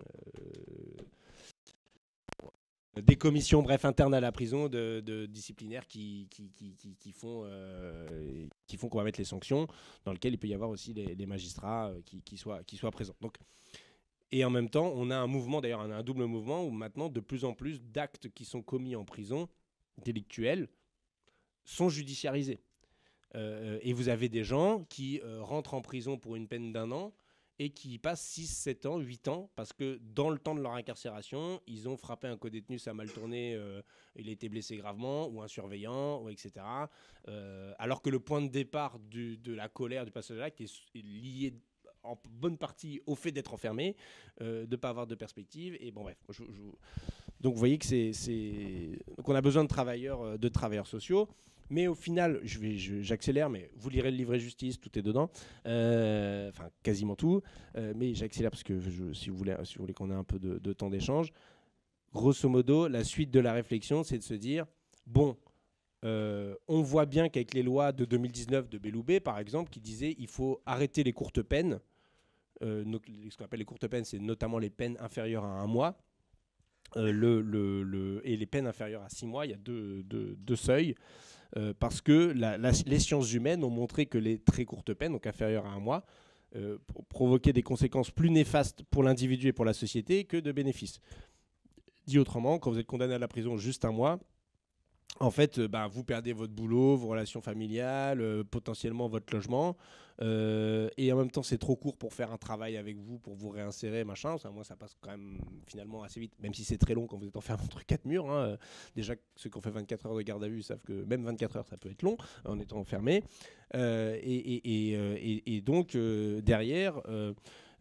euh, des commissions bref, internes à la prison de, de disciplinaires qui, qui, qui, qui, qui, font, euh, qui font qu'on va mettre les sanctions, dans lesquelles il peut y avoir aussi les, les magistrats qui, qui, soient, qui soient présents. Donc, et en même temps, on a un mouvement, d'ailleurs on a un double mouvement où maintenant de plus en plus d'actes qui sont commis en prison, délictuels, sont judiciarisés. Euh, et vous avez des gens qui euh, rentrent en prison pour une peine d'un an et qui passent six, sept ans, huit ans parce que dans le temps de leur incarcération, ils ont frappé un co-détenu, ça a mal tourné, euh, il a été blessé gravement, ou un surveillant, ou et cetera. Euh, alors que le point de départ du, de la colère du passage à l'acte est, est lié en bonne partie au fait d'être enfermé, euh, de ne pas avoir de perspective. Et bon, bref, je, je... Donc vous voyez que c'est, c'est... Donc on a besoin de travailleurs, de travailleurs sociaux. Mais au final, je vais, je, j'accélère, mais vous lirez le livret justice, tout est dedans, euh, enfin quasiment tout, euh, mais j'accélère parce que je, si, vous voulez, si vous voulez qu'on ait un peu de, de temps d'échange, grosso modo, la suite de la réflexion, c'est de se dire, bon, euh, on voit bien qu'avec les lois de deux mille dix-neuf de Belloubet, par exemple, qui disaient il faut arrêter les courtes peines, euh, no, ce qu'on appelle les courtes peines, c'est notamment les peines inférieures à un mois, euh, le, le, le, et les peines inférieures à six mois, il y a deux, deux, deux seuils. Euh, parce que la, la, les sciences humaines ont montré que les très courtes peines, donc inférieures à un mois, euh, provoquaient des conséquences plus néfastes pour l'individu et pour la société que de bénéfices. Dit autrement, quand vous êtes condamné à la prison juste un mois, en fait, euh, bah, vous perdez votre boulot, vos relations familiales, euh, potentiellement votre logement, euh, et en même temps, c'est trop court pour faire un travail avec vous, pour vous réinsérer, machin. Ça, moi, ça passe quand même finalement assez vite, même si c'est très long quand vous êtes enfermé entre quatre murs. Hein. Déjà, ceux qui ont fait vingt-quatre heures de garde à vue savent que même vingt-quatre heures, ça peut être long en étant enfermé. Euh, et, et, et, et, et donc, euh, derrière... Euh,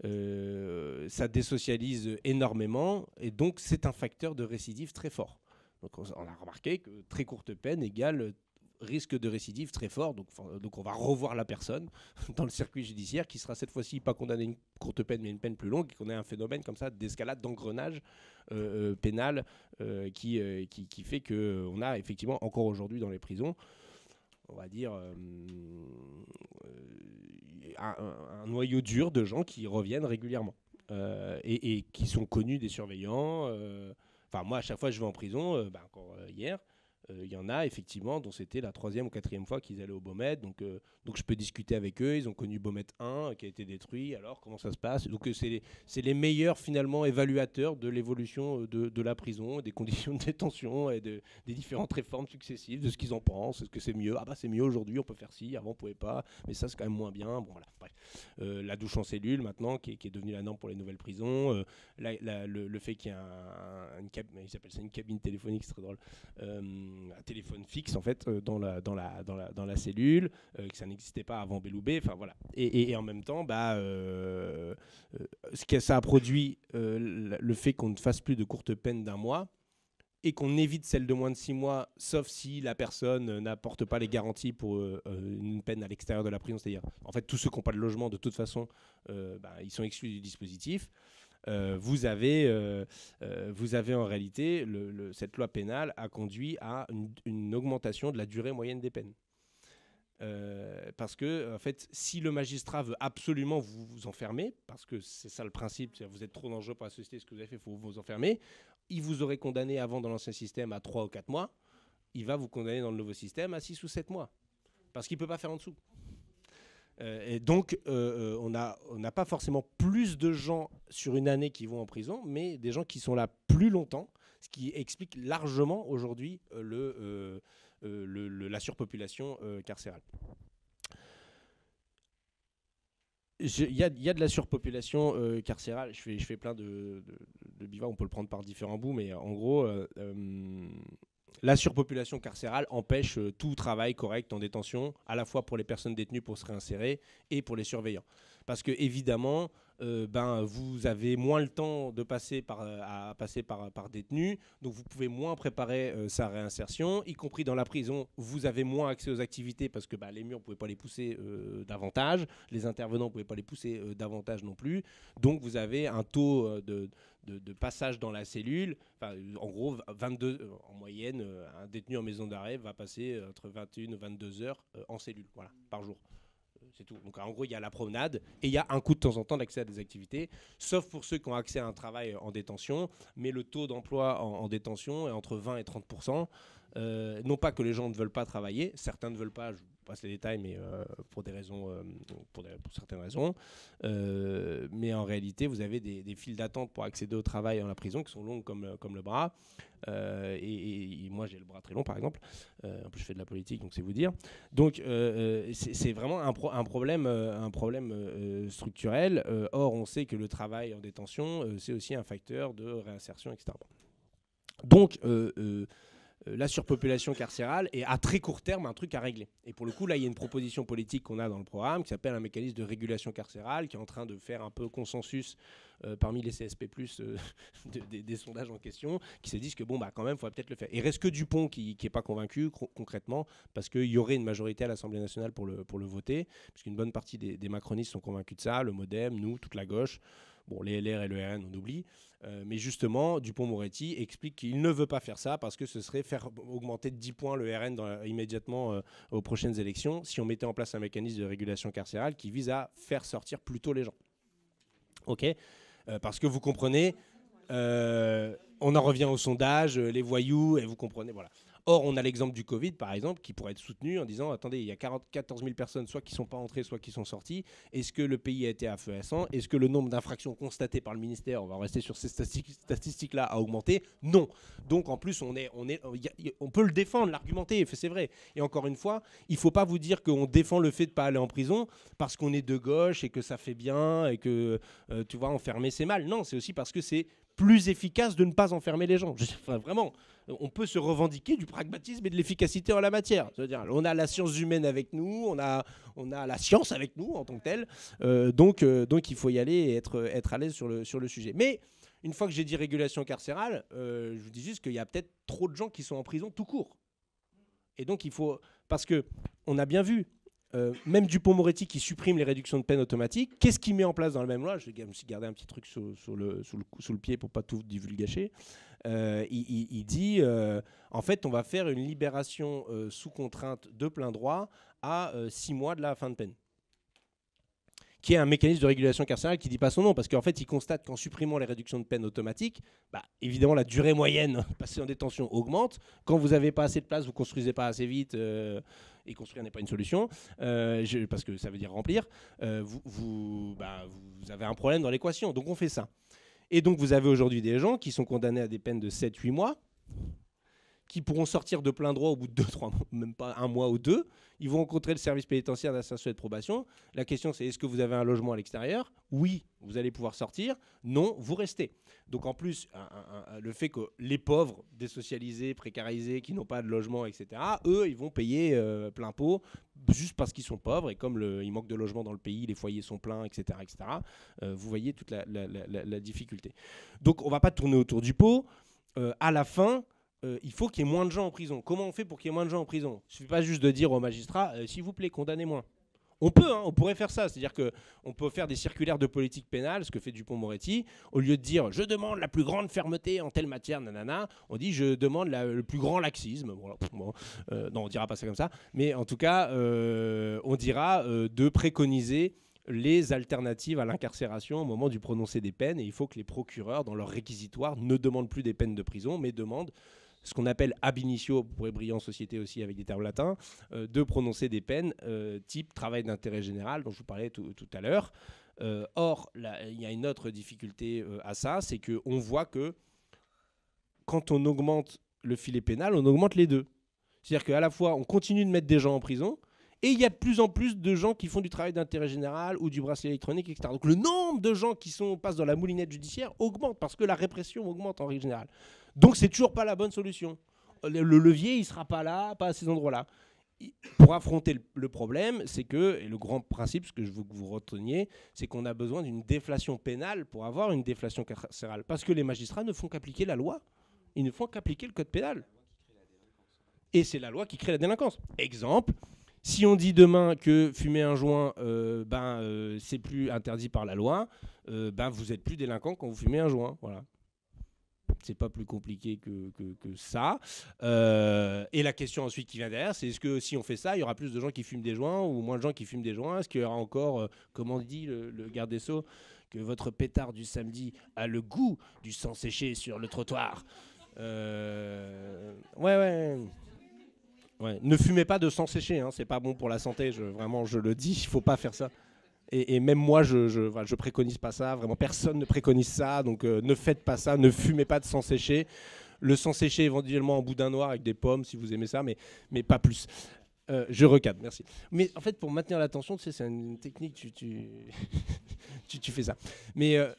euh, ça désocialise énormément, et donc c'est un facteur de récidive très fort. Donc on a remarqué que très courte peine égale risque de récidive très fort. Donc, donc on va revoir la personne dans le circuit judiciaire qui sera cette fois-ci pas condamnée à une courte peine mais une peine plus longue, et qu'on ait un phénomène comme ça d'escalade, d'engrenage euh, pénal euh, qui, euh, qui, qui fait qu'on a effectivement encore aujourd'hui dans les prisons, on va dire, euh, un, un noyau dur de gens qui reviennent régulièrement euh, et, et qui sont connus des surveillants. Euh, Enfin, moi, à chaque fois que je vais en prison, euh, bah, encore euh, hier, il euh, y en a effectivement dont c'était la troisième ou quatrième fois qu'ils allaient au Beaumet. Donc, euh, donc je peux discuter avec eux. Ils ont connu Beaumet un euh, qui a été détruit. Alors, comment ça se passe? Donc, euh, c'est, les, c'est les meilleurs finalement évaluateurs de l'évolution de, de la prison, des conditions de détention et de, des différentes réformes successives, de ce qu'ils en pensent. Est-ce que c'est mieux? Ah bah c'est mieux aujourd'hui, on peut faire ci. Avant, on pouvait pas. Mais ça, c'est quand même moins bien. Bon, voilà. Bref. Euh, la douche en cellule maintenant, qui est, qui est devenue la norme pour les nouvelles prisons. Euh, la, la, le, le fait qu'il y ait un, un, une cab- ils appellent ça une cabine téléphonique, c'est très drôle. Euh, un téléphone fixe en fait euh, dans, la, dans, la, dans, la, dans la cellule, euh, que ça n'existait pas avant Belloubet, enfin voilà. Et, et, et en même temps, bah, euh, euh, ce que ça a produit, euh, le fait qu'on ne fasse plus de courtes peines d'un mois et qu'on évite celle de moins de six mois, sauf si la personne n'apporte pas les garanties pour euh, une peine à l'extérieur de la prison, c'est-à-dire en fait tous ceux qui n'ont pas de logement de toute façon, euh, bah, ils sont exclus du dispositif. Euh, vous, avez, euh, euh, vous avez en réalité, le, le, cette loi pénale a conduit à une, une augmentation de la durée moyenne des peines. Euh, parce que, en fait, si le magistrat veut absolument vous, vous enfermer, parce que c'est ça le principe, c'est-à-dire vous êtes trop dangereux pour la société, ce que vous avez fait, il faut vous enfermer, il vous aurait condamné avant dans l'ancien système à trois ou quatre mois, il va vous condamner dans le nouveau système à six ou sept mois, parce qu'il ne peut pas faire en dessous. Euh, et donc, euh, on n'a on n'a pas forcément plus de gens sur une année qui vont en prison, mais des gens qui sont là plus longtemps, ce qui explique largement aujourd'hui euh, le, euh, euh, le, le, la surpopulation euh, carcérale. Il y, y a de la surpopulation euh, carcérale. Je fais, je fais plein de, de, de bivouacs, on peut le prendre par différents bouts, mais en gros, euh, euh, la surpopulation carcérale empêche euh, tout travail correct en détention, à la fois pour les personnes détenues pour se réinsérer et pour les surveillants. Parce que évidemment, euh, ben, vous avez moins le temps de passer par, à passer par, par détenu, donc vous pouvez moins préparer euh, sa réinsertion, y compris dans la prison, vous avez moins accès aux activités parce que ben, les murs, vous ne pouvez pas les pousser euh, davantage, les intervenants, vous ne pouvez pas les pousser euh, davantage non plus, donc vous avez un taux euh, de... De, de passage dans la cellule, enfin, en gros, vingt-deux, euh, en moyenne, euh, un détenu en maison d'arrêt va passer euh, entre vingt et une et vingt-deux heures euh, en cellule, voilà, par jour. Euh, c'est tout. Donc en gros, il y a la promenade et il y a un coup de temps en temps d'accès à des activités, sauf pour ceux qui ont accès à un travail en détention, mais le taux d'emploi en, en détention est entre vingt et trente pour cent. Euh, non pas que les gens ne veulent pas travailler, certains ne veulent pas, je vous passe les détails, mais euh, pour des raisons, euh, pour, des, pour certaines raisons. Euh, mais en réalité, vous avez des, des files d'attente pour accéder au travail dans la prison qui sont longues comme, comme le bras. Euh, et, et moi, j'ai le bras très long, par exemple. Euh, en plus, je fais de la politique, donc c'est vous dire. Donc, euh, c'est, c'est vraiment un, pro, un problème, un problème euh, structurel. Euh, or, on sait que le travail en détention, euh, c'est aussi un facteur de réinsertion, et cetera. Donc, euh, euh, la surpopulation carcérale est à très court terme un truc à régler. Et pour le coup, là, il y a une proposition politique qu'on a dans le programme qui s'appelle un mécanisme de régulation carcérale qui est en train de faire un peu consensus euh, parmi les C S P plus, euh, de, de, des sondages en question, qui se disent que bon, bah, quand même, il faudrait peut-être le faire. Il reste que Dupont qui n'est pas convaincu co- concrètement, parce qu'il y aurait une majorité à l'Assemblée nationale pour le, pour le voter, puisqu'une bonne partie des, des macronistes sont convaincus de ça, le MoDem, nous, toute la gauche. Bon, les L R et le R N, on oublie. Euh, mais justement, Dupond-Moretti explique qu'il ne veut pas faire ça parce que ce serait faire augmenter de dix points le R N dans la, immédiatement euh, aux prochaines élections si on mettait en place un mécanisme de régulation carcérale qui vise à faire sortir plus tôt les gens. OK euh, Parce que vous comprenez, euh, on en revient au sondage, euh, les voyous, et vous comprenez, voilà. Or, on a l'exemple du Covid, par exemple, qui pourrait être soutenu en disant, attendez, il y a quatorze mille personnes, soit qui ne sont pas entrées, soit qui sont sorties. Est-ce que le pays a été à feu et à sang ? Est-ce que le nombre d'infractions constatées par le ministère, on va rester sur ces statistiques-là, a augmenté ? Non. Donc, en plus, on, est, on, est, on peut le défendre, l'argumenter, c'est vrai. Et encore une fois, il ne faut pas vous dire qu'on défend le fait de ne pas aller en prison parce qu'on est de gauche et que ça fait bien et que, euh, tu vois, enfermer, c'est mal. Non, c'est aussi parce que c'est plus efficace de ne pas enfermer les gens. Enfin, vraiment, on peut se revendiquer du pragmatisme et de l'efficacité en la matière. C'est-à-dire, on a la science humaine avec nous, on a, on a la science avec nous en tant que telle. Euh, donc, euh, donc, il faut y aller et être, être à l'aise sur le, sur le sujet. Mais une fois que j'ai dit régulation carcérale, euh, je vous dis juste qu'il y a peut-être trop de gens qui sont en prison tout court. Et donc, il faut... Parce qu'on a bien vu, Euh, même Dupond-Moretti qui supprime les réductions de peine automatiques, qu'est-ce qu'il met en place dans la même loi ? Je me suis gardé un petit truc sous, sous, le, sous, le, sous le pied pour pas tout divulgacher. Euh, il, il, il dit, euh, en fait, on va faire une libération euh, sous contrainte de plein droit à euh, six mois de la fin de peine, qui est un mécanisme de régulation carcérale qui ne dit pas son nom, parce qu'en fait, il constate qu'en supprimant les réductions de peine automatiques, bah, évidemment, la durée moyenne passée en détention augmente. Quand vous n'avez pas assez de place, vous ne construisez pas assez vite, euh, et construire n'est pas une solution, euh, je, parce que ça veut dire remplir, euh, vous, vous, bah, vous avez un problème dans l'équation. Donc, on fait ça. Et donc, vous avez aujourd'hui des gens qui sont condamnés à des peines de sept huit mois, qui pourront sortir de plein droit au bout de deux trois mois, même pas un mois ou deux. Ils vont rencontrer le service pénitentiaire d'insertion et de probation. La question, c'est est-ce que vous avez un logement à l'extérieur ? Oui, vous allez pouvoir sortir. Non, vous restez. Donc en plus, un, un, un, le fait que les pauvres, désocialisés, précarisés, qui n'ont pas de logement, et cetera, eux, ils vont payer euh, plein pot juste parce qu'ils sont pauvres. Et comme le, il manque de logement dans le pays, les foyers sont pleins, et cetera, et cetera, euh, vous voyez toute la, la, la, la difficulté. Donc on ne va pas tourner autour du pot. Euh, à la fin, Euh, il faut qu'il y ait moins de gens en prison. Comment on fait pour qu'il y ait moins de gens en prison ? Il ne suffit pas juste de dire aux magistrats euh, s'il vous plaît, condamnez moins. On peut, hein, on pourrait faire ça. C'est-à-dire qu'on peut faire des circulaires de politique pénale, ce que fait Dupond-Moretti. Au lieu de dire je demande la plus grande fermeté en telle matière, nanana, on dit je demande la, le plus grand laxisme. Bon, bon, euh, non, on ne dira pas ça comme ça. Mais en tout cas, euh, on dira euh, de préconiser les alternatives à l'incarcération au moment du prononcé des peines. Et il faut que les procureurs, dans leur réquisitoire, ne demandent plus des peines de prison, mais demandent ce qu'on appelle ab initio, pour les brillants sociétés aussi avec des termes latins, euh, de prononcer des peines euh, type travail d'intérêt général, dont je vous parlais tout, tout à l'heure. Euh, or, il y a une autre difficulté euh, à ça, c'est qu'on voit que quand on augmente le filet pénal, on augmente les deux. C'est-à-dire qu'à la fois, on continue de mettre des gens en prison, et il y a de plus en plus de gens qui font du travail d'intérêt général ou du bracelet électronique, et cetera. Donc le nombre de gens qui sont, passent dans la moulinette judiciaire augmente parce que la répression augmente en règle générale. Donc c'est toujours pas la bonne solution. le, le levier, il ne sera pas là, pas à ces endroits-là. Pour affronter le, le problème, c'est que, et le grand principe, ce que je veux que vous reteniez, c'est qu'on a besoin d'une déflation pénale pour avoir une déflation carcérale. Parce que les magistrats ne font qu'appliquer la loi. Ils ne font qu'appliquer le code pénal. Et c'est la loi qui crée la délinquance. Exemple, si on dit demain que fumer un joint, euh, ben, euh, c'est plus interdit par la loi, euh, ben, vous n'êtes plus délinquant quand vous fumez un joint. Voilà. C'est pas plus compliqué que, que, que ça. Euh, et la question ensuite qui vient derrière, c'est est-ce que si on fait ça, il y aura plus de gens qui fument des joints ou moins de gens qui fument des joints? Est-ce qu'il y aura encore, euh, comme on dit le, le garde des Sceaux, que votre pétard du samedi a le goût du sang séché sur le trottoir? euh, Ouais, ouais. Ouais. Ne fumez pas de sang séché, hein, c'est pas bon pour la santé. Je, vraiment, je le dis, il faut pas faire ça. Et, et même moi, je, je, voilà, je préconise pas ça. Vraiment, personne ne préconise ça. Donc, euh, ne faites pas ça. Ne fumez pas de sang séché. Le sang séché, éventuellement en boudin noir avec des pommes, si vous aimez ça, mais, mais pas plus. Euh, je recadre, merci. Mais en fait, pour maintenir l'attention, tu sais, c'est une technique. Tu, tu, tu, tu fais ça. Mais euh,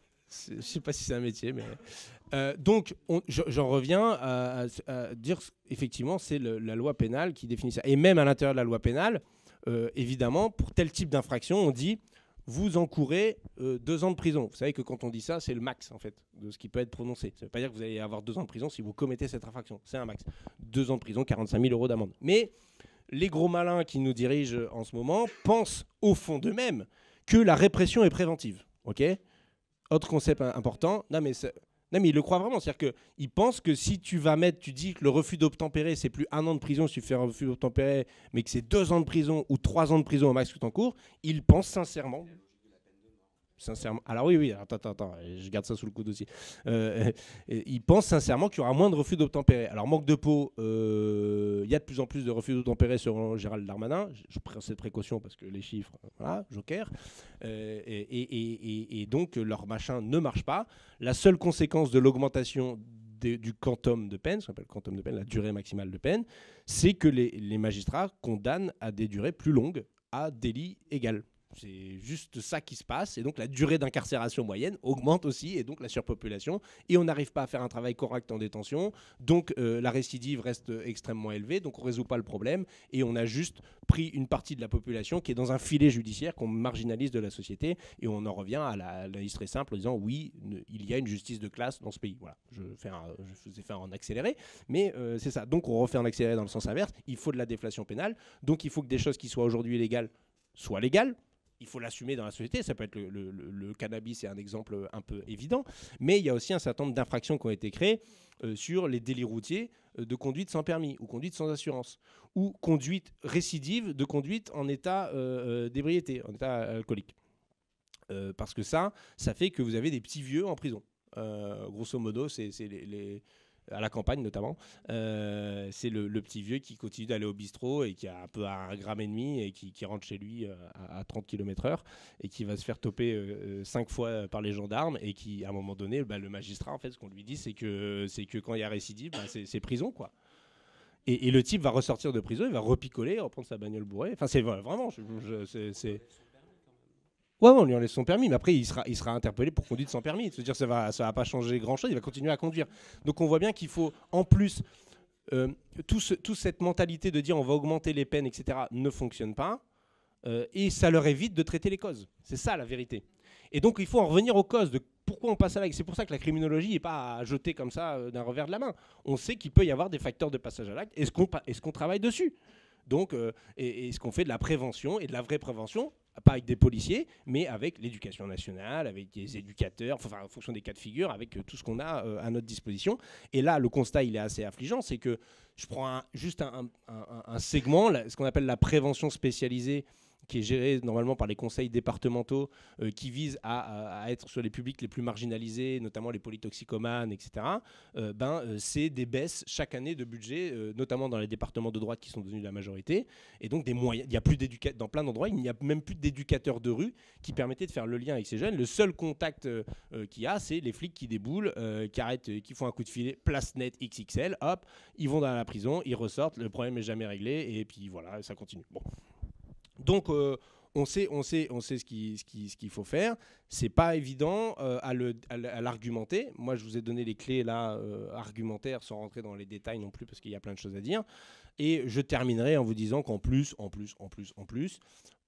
je sais pas si c'est un métier, mais euh, donc, on, j'en reviens à, à, à dire effectivement, c'est le, la loi pénale qui définit ça. Et même à l'intérieur de la loi pénale. Euh, évidemment, pour tel type d'infraction, on dit vous encourez euh, deux ans de prison. Vous savez que quand on dit ça, c'est le max en fait de ce qui peut être prononcé. Ça ne veut pas dire que vous allez avoir deux ans de prison si vous commettez cette infraction. C'est un max. Deux ans de prison, quarante-cinq mille euros d'amende. Mais les gros malins qui nous dirigent en ce moment pensent au fond d'eux-mêmes que la répression est préventive. Ok ? Autre concept important. Non mais c'est... Non, mais il le croit vraiment. C'est-à-dire qu'il pense que si tu vas mettre, tu dis que le refus d'obtempérer, c'est plus un an de prison si tu fais un refus d'obtempérer, mais que c'est deux ans de prison ou trois ans de prison au max que tu encours, il pense sincèrement. Sincèrement. Alors oui, oui, attends, attends, attends, je garde ça sous le coude aussi. Euh, il pense sincèrement qu'il y aura moins de refus d'obtempérer. Alors manque de peau, il euh, y a de plus en plus de refus d'obtempérer selon Gérald Darmanin. Je, je prends cette précaution parce que les chiffres, voilà, joker. Euh, et, et, et, et donc leur machin ne marche pas. La seule conséquence de l'augmentation des, du quantum de peine, ce qu'on appelle le quantum de peine, la durée maximale de peine, c'est que les, les magistrats condamnent à des durées plus longues à délit égal. C'est juste ça qui se passe. Et donc, la durée d'incarcération moyenne augmente aussi. Et donc, la surpopulation. Et on n'arrive pas à faire un travail correct en détention. Donc, euh, la récidive reste extrêmement élevée. Donc, on ne résout pas le problème. Et on a juste pris une partie de la population qui est dans un filet judiciaire qu'on marginalise de la société. Et on en revient à la, à la liste très simple en disant oui, ne, il y a une justice de classe dans ce pays. Voilà. Je, fais un, je faisais faire en accéléré. Mais euh, c'est ça. Donc, on refait en accéléré dans le sens inverse. Il faut de la déflation pénale. Donc, il faut que des choses qui soient aujourd'hui illégales soient légales. Il faut l'assumer dans la société. Ça peut être le, le, le cannabis, c'est un exemple un peu évident. Mais il y a aussi un certain nombre d'infractions qui ont été créées euh, sur les délits routiers euh, de conduite sans permis ou conduite sans assurance ou conduite récidive de conduite en état euh, d'ébriété, en état alcoolique. Euh, parce que ça, ça fait que vous avez des petits vieux en prison. Euh, grosso modo, c'est, c'est les... les à la campagne notamment, euh, c'est le, le petit vieux qui continue d'aller au bistrot et qui a un peu à un gramme et demi et qui, qui rentre chez lui euh, à, à trente kilomètres heure et qui va se faire toper euh, cinq fois par les gendarmes et qui, à un moment donné, bah, le magistrat, en fait, ce qu'on lui dit, c'est que, c'est que quand il y a récidive, bah, c'est, c'est prison, quoi. Et, et le type va ressortir de prison, il va repicoler, reprendre sa bagnole bourrée. Enfin, c'est vraiment... Je, je, c'est, c'est... Ouais, ouais, on lui enlève son permis, mais après, il sera, il sera interpellé pour conduite sans permis. C'est-à-dire que ça ne va, ça va pas changer grand-chose, il va continuer à conduire. Donc on voit bien qu'il faut, en plus, euh, tout ce, toute cette mentalité de dire on va augmenter les peines, et cetera, ne fonctionne pas. Euh, et ça leur évite de traiter les causes. C'est ça, la vérité. Et donc, il faut en revenir aux causes de pourquoi on passe à l'acte. C'est pour ça que la criminologie n'est pas à jeter comme ça euh, d'un revers de la main. On sait qu'il peut y avoir des facteurs de passage à l'acte. Est-ce qu'on, est-ce qu'on travaille dessus ? Donc, euh, et, et ce qu'on fait de la prévention et de la vraie prévention, pas avec des policiers, mais avec l'éducation nationale, avec des éducateurs, enfin en fonction des cas de figure, avec euh, tout ce qu'on a euh, à notre disposition. Et là, le constat, il est assez affligeant, c'est que je prends un, juste un, un, un, un segment, là, ce qu'on appelle la prévention spécialisée, qui est gérée normalement par les conseils départementaux, euh, qui vise à, à, à être sur les publics les plus marginalisés, notamment les polytoxicomanes, et cetera. Euh, ben, euh, c'est des baisses chaque année de budget, euh, notamment dans les départements de droite qui sont devenus la majorité. Et donc, des moyens, il y a plus d'éducateurs, dans plein d'endroits, il n'y a même plus d'éducateurs de rue qui permettaient de faire le lien avec ces jeunes. Le seul contact euh, euh, qu'il y a, c'est les flics qui déboulent, euh, qui arrêtent, euh, qui font un coup de filet, place net X X L, hop, ils vont dans la prison, ils ressortent, le problème n'est jamais réglé, et puis voilà, ça continue. Bon. Donc, euh, on sait, on sait, on sait ce qu'il ce qui, ce qu'il faut faire. C'est pas évident euh, à, le, à, à l'argumenter. Moi, je vous ai donné les clés là euh, argumentaires sans rentrer dans les détails non plus parce qu'il y a plein de choses à dire. Et je terminerai en vous disant qu'en plus, en plus, en plus, en plus,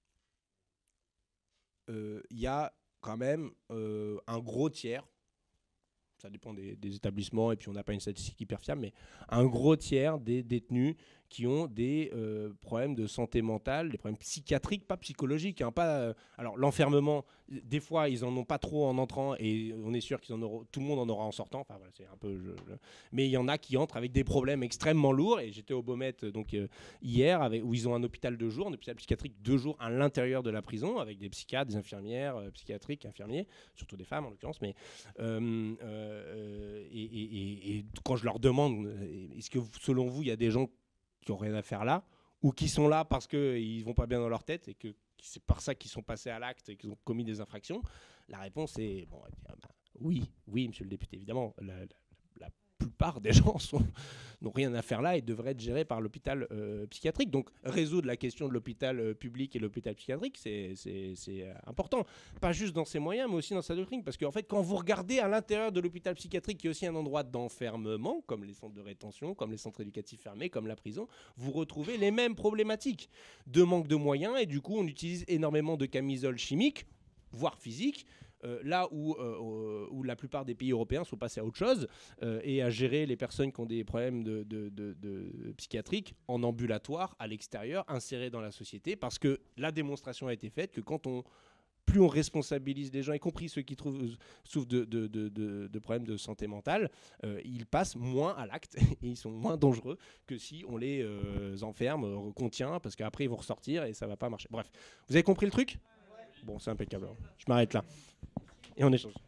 il euh, y a quand même euh, un gros tiers. Ça dépend des, des établissements et puis on n'a pas une statistique hyper fiable, mais un gros tiers des détenus qui ont des euh, problèmes de santé mentale, des problèmes psychiatriques, pas psychologiques. Hein, pas, euh, alors l'enfermement, des fois ils en ont pas trop en entrant et on est sûr qu'ils en auront, tout le monde en aura en sortant. Enfin voilà, c'est un peu, je, je, mais il y en a qui entrent avec des problèmes extrêmement lourds. Et j'étais au Beaumet donc euh, hier avec, où ils ont un hôpital de jour, un hôpital psychiatrique deux jours à l'intérieur de la prison avec des psychiatres, des infirmières euh, psychiatriques, infirmiers, surtout des femmes en l'occurrence. Mais euh, euh, et, et, et, et quand je leur demande, est-ce que selon vous il y a des gens qui n'ont rien à faire là, ou qui sont là parce qu'ils ne vont pas bien dans leur tête et que c'est par ça qu'ils sont passés à l'acte et qu'ils ont commis des infractions, la réponse est bon, bah, oui, oui, monsieur le député, évidemment, la, la, la plupart des gens sont, n'ont rien à faire là et devraient être gérés par l'hôpital euh, psychiatrique. Donc résoudre la question de l'hôpital euh, public et l'hôpital psychiatrique, c'est, c'est, c'est important. Pas juste dans ses moyens, mais aussi dans sa doctrine. Parce qu'en fait, quand vous regardez à l'intérieur de l'hôpital psychiatrique, qui est aussi un endroit d'enfermement, comme les centres de rétention, comme les centres éducatifs fermés, comme la prison, vous retrouvez les mêmes problématiques de manque de moyens. Et du coup, on utilise énormément de camisoles chimiques, voire physiques, Euh, là où, euh, où la plupart des pays européens sont passés à autre chose euh, et à gérer les personnes qui ont des problèmes de, de, de, de psychiatriques en ambulatoire, à l'extérieur, insérés dans la société, parce que la démonstration a été faite que quand on, plus on responsabilise les gens, y compris ceux qui trouvent, souffrent de, de, de, de, de problèmes de santé mentale, euh, ils passent moins à l'acte et ils sont moins dangereux que si on les euh, enferme, euh, contient, parce qu'après ils vont ressortir et ça ne va pas marcher. Bref, vous avez compris le truc ? Bon, c'est impeccable. Je m'arrête là. Et on échange.